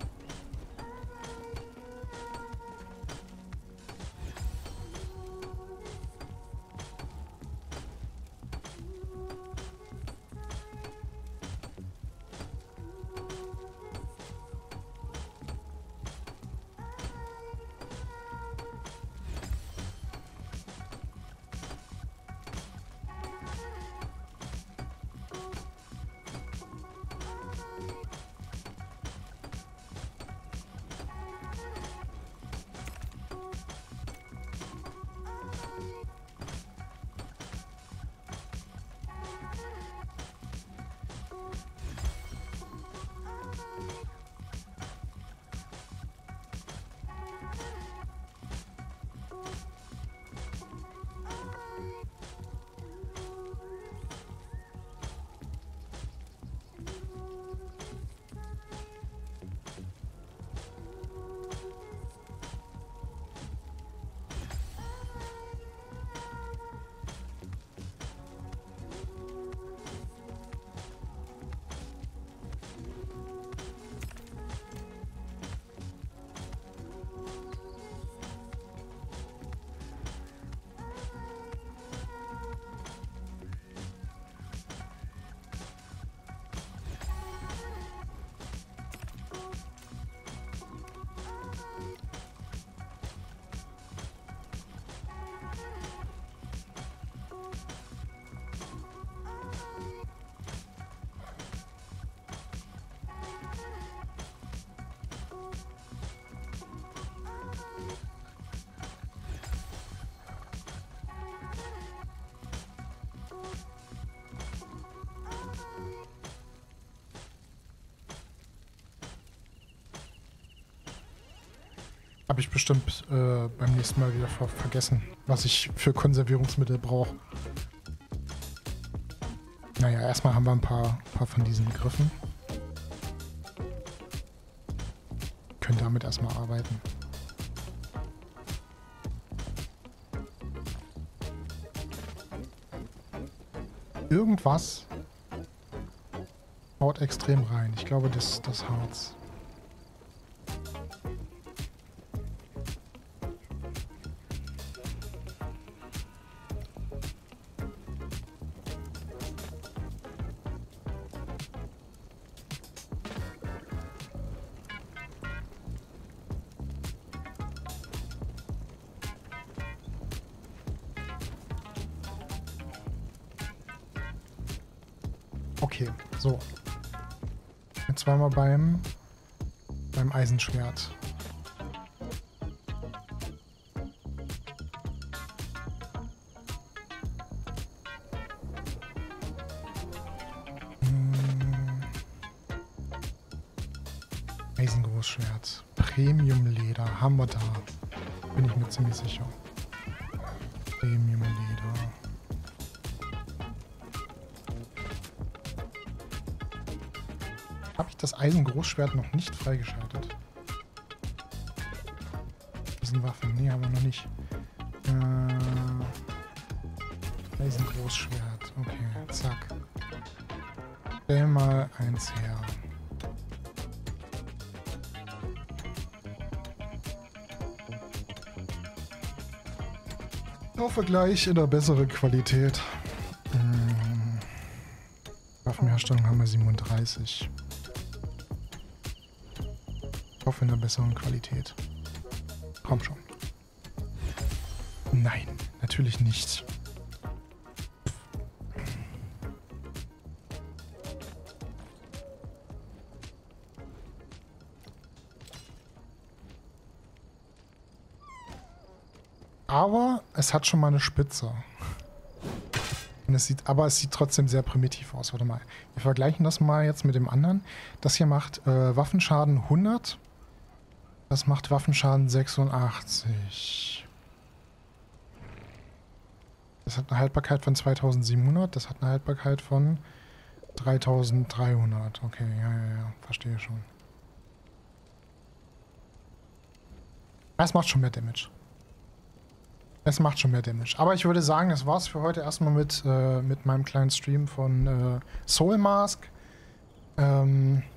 Habe ich bestimmt äh, beim nächsten Mal wieder ver vergessen, was ich für Konservierungsmittel brauche. Naja, erstmal haben wir ein paar, paar von diesen Griffen. Können damit erstmal arbeiten. Irgendwas haut extrem rein. Ich glaube, das, das Harz. Okay, so. Jetzt waren wir beim, beim Eisenschwert. Hm. Eisengroßschwert. Premium-Leder. Haben wir da. Bin ich mir ziemlich sicher. Premium-Leder. Habe ich das Eisengroßschwert noch nicht freigeschaltet? Eisenwaffen? Nee, haben wir noch nicht. Äh, Eisengroßschwert. Okay, zack. Stell mal eins her. Auf Vergleich in der besseren Qualität. Hm. Waffenherstellung haben wir siebenunddreißig. Ich hoffe in einer besseren Qualität. Komm schon. Nein, natürlich nicht. Aber es hat schon mal eine Spitze. Und es sieht, aber es sieht trotzdem sehr primitiv aus. Warte mal. Wir vergleichen das mal jetzt mit dem anderen. Das hier macht äh, Waffenschaden hundert. Das macht Waffenschaden sechsundachtzig. Das hat eine Haltbarkeit von zweitausendsiebenhundert. Das hat eine Haltbarkeit von dreitausenddreihundert. Okay, ja, ja, ja. Verstehe schon. Das macht schon mehr Damage. Es macht schon mehr Damage. Aber ich würde sagen, das war's für heute erstmal mit, äh, mit meinem kleinen Stream von äh, Soul Mask. Ähm...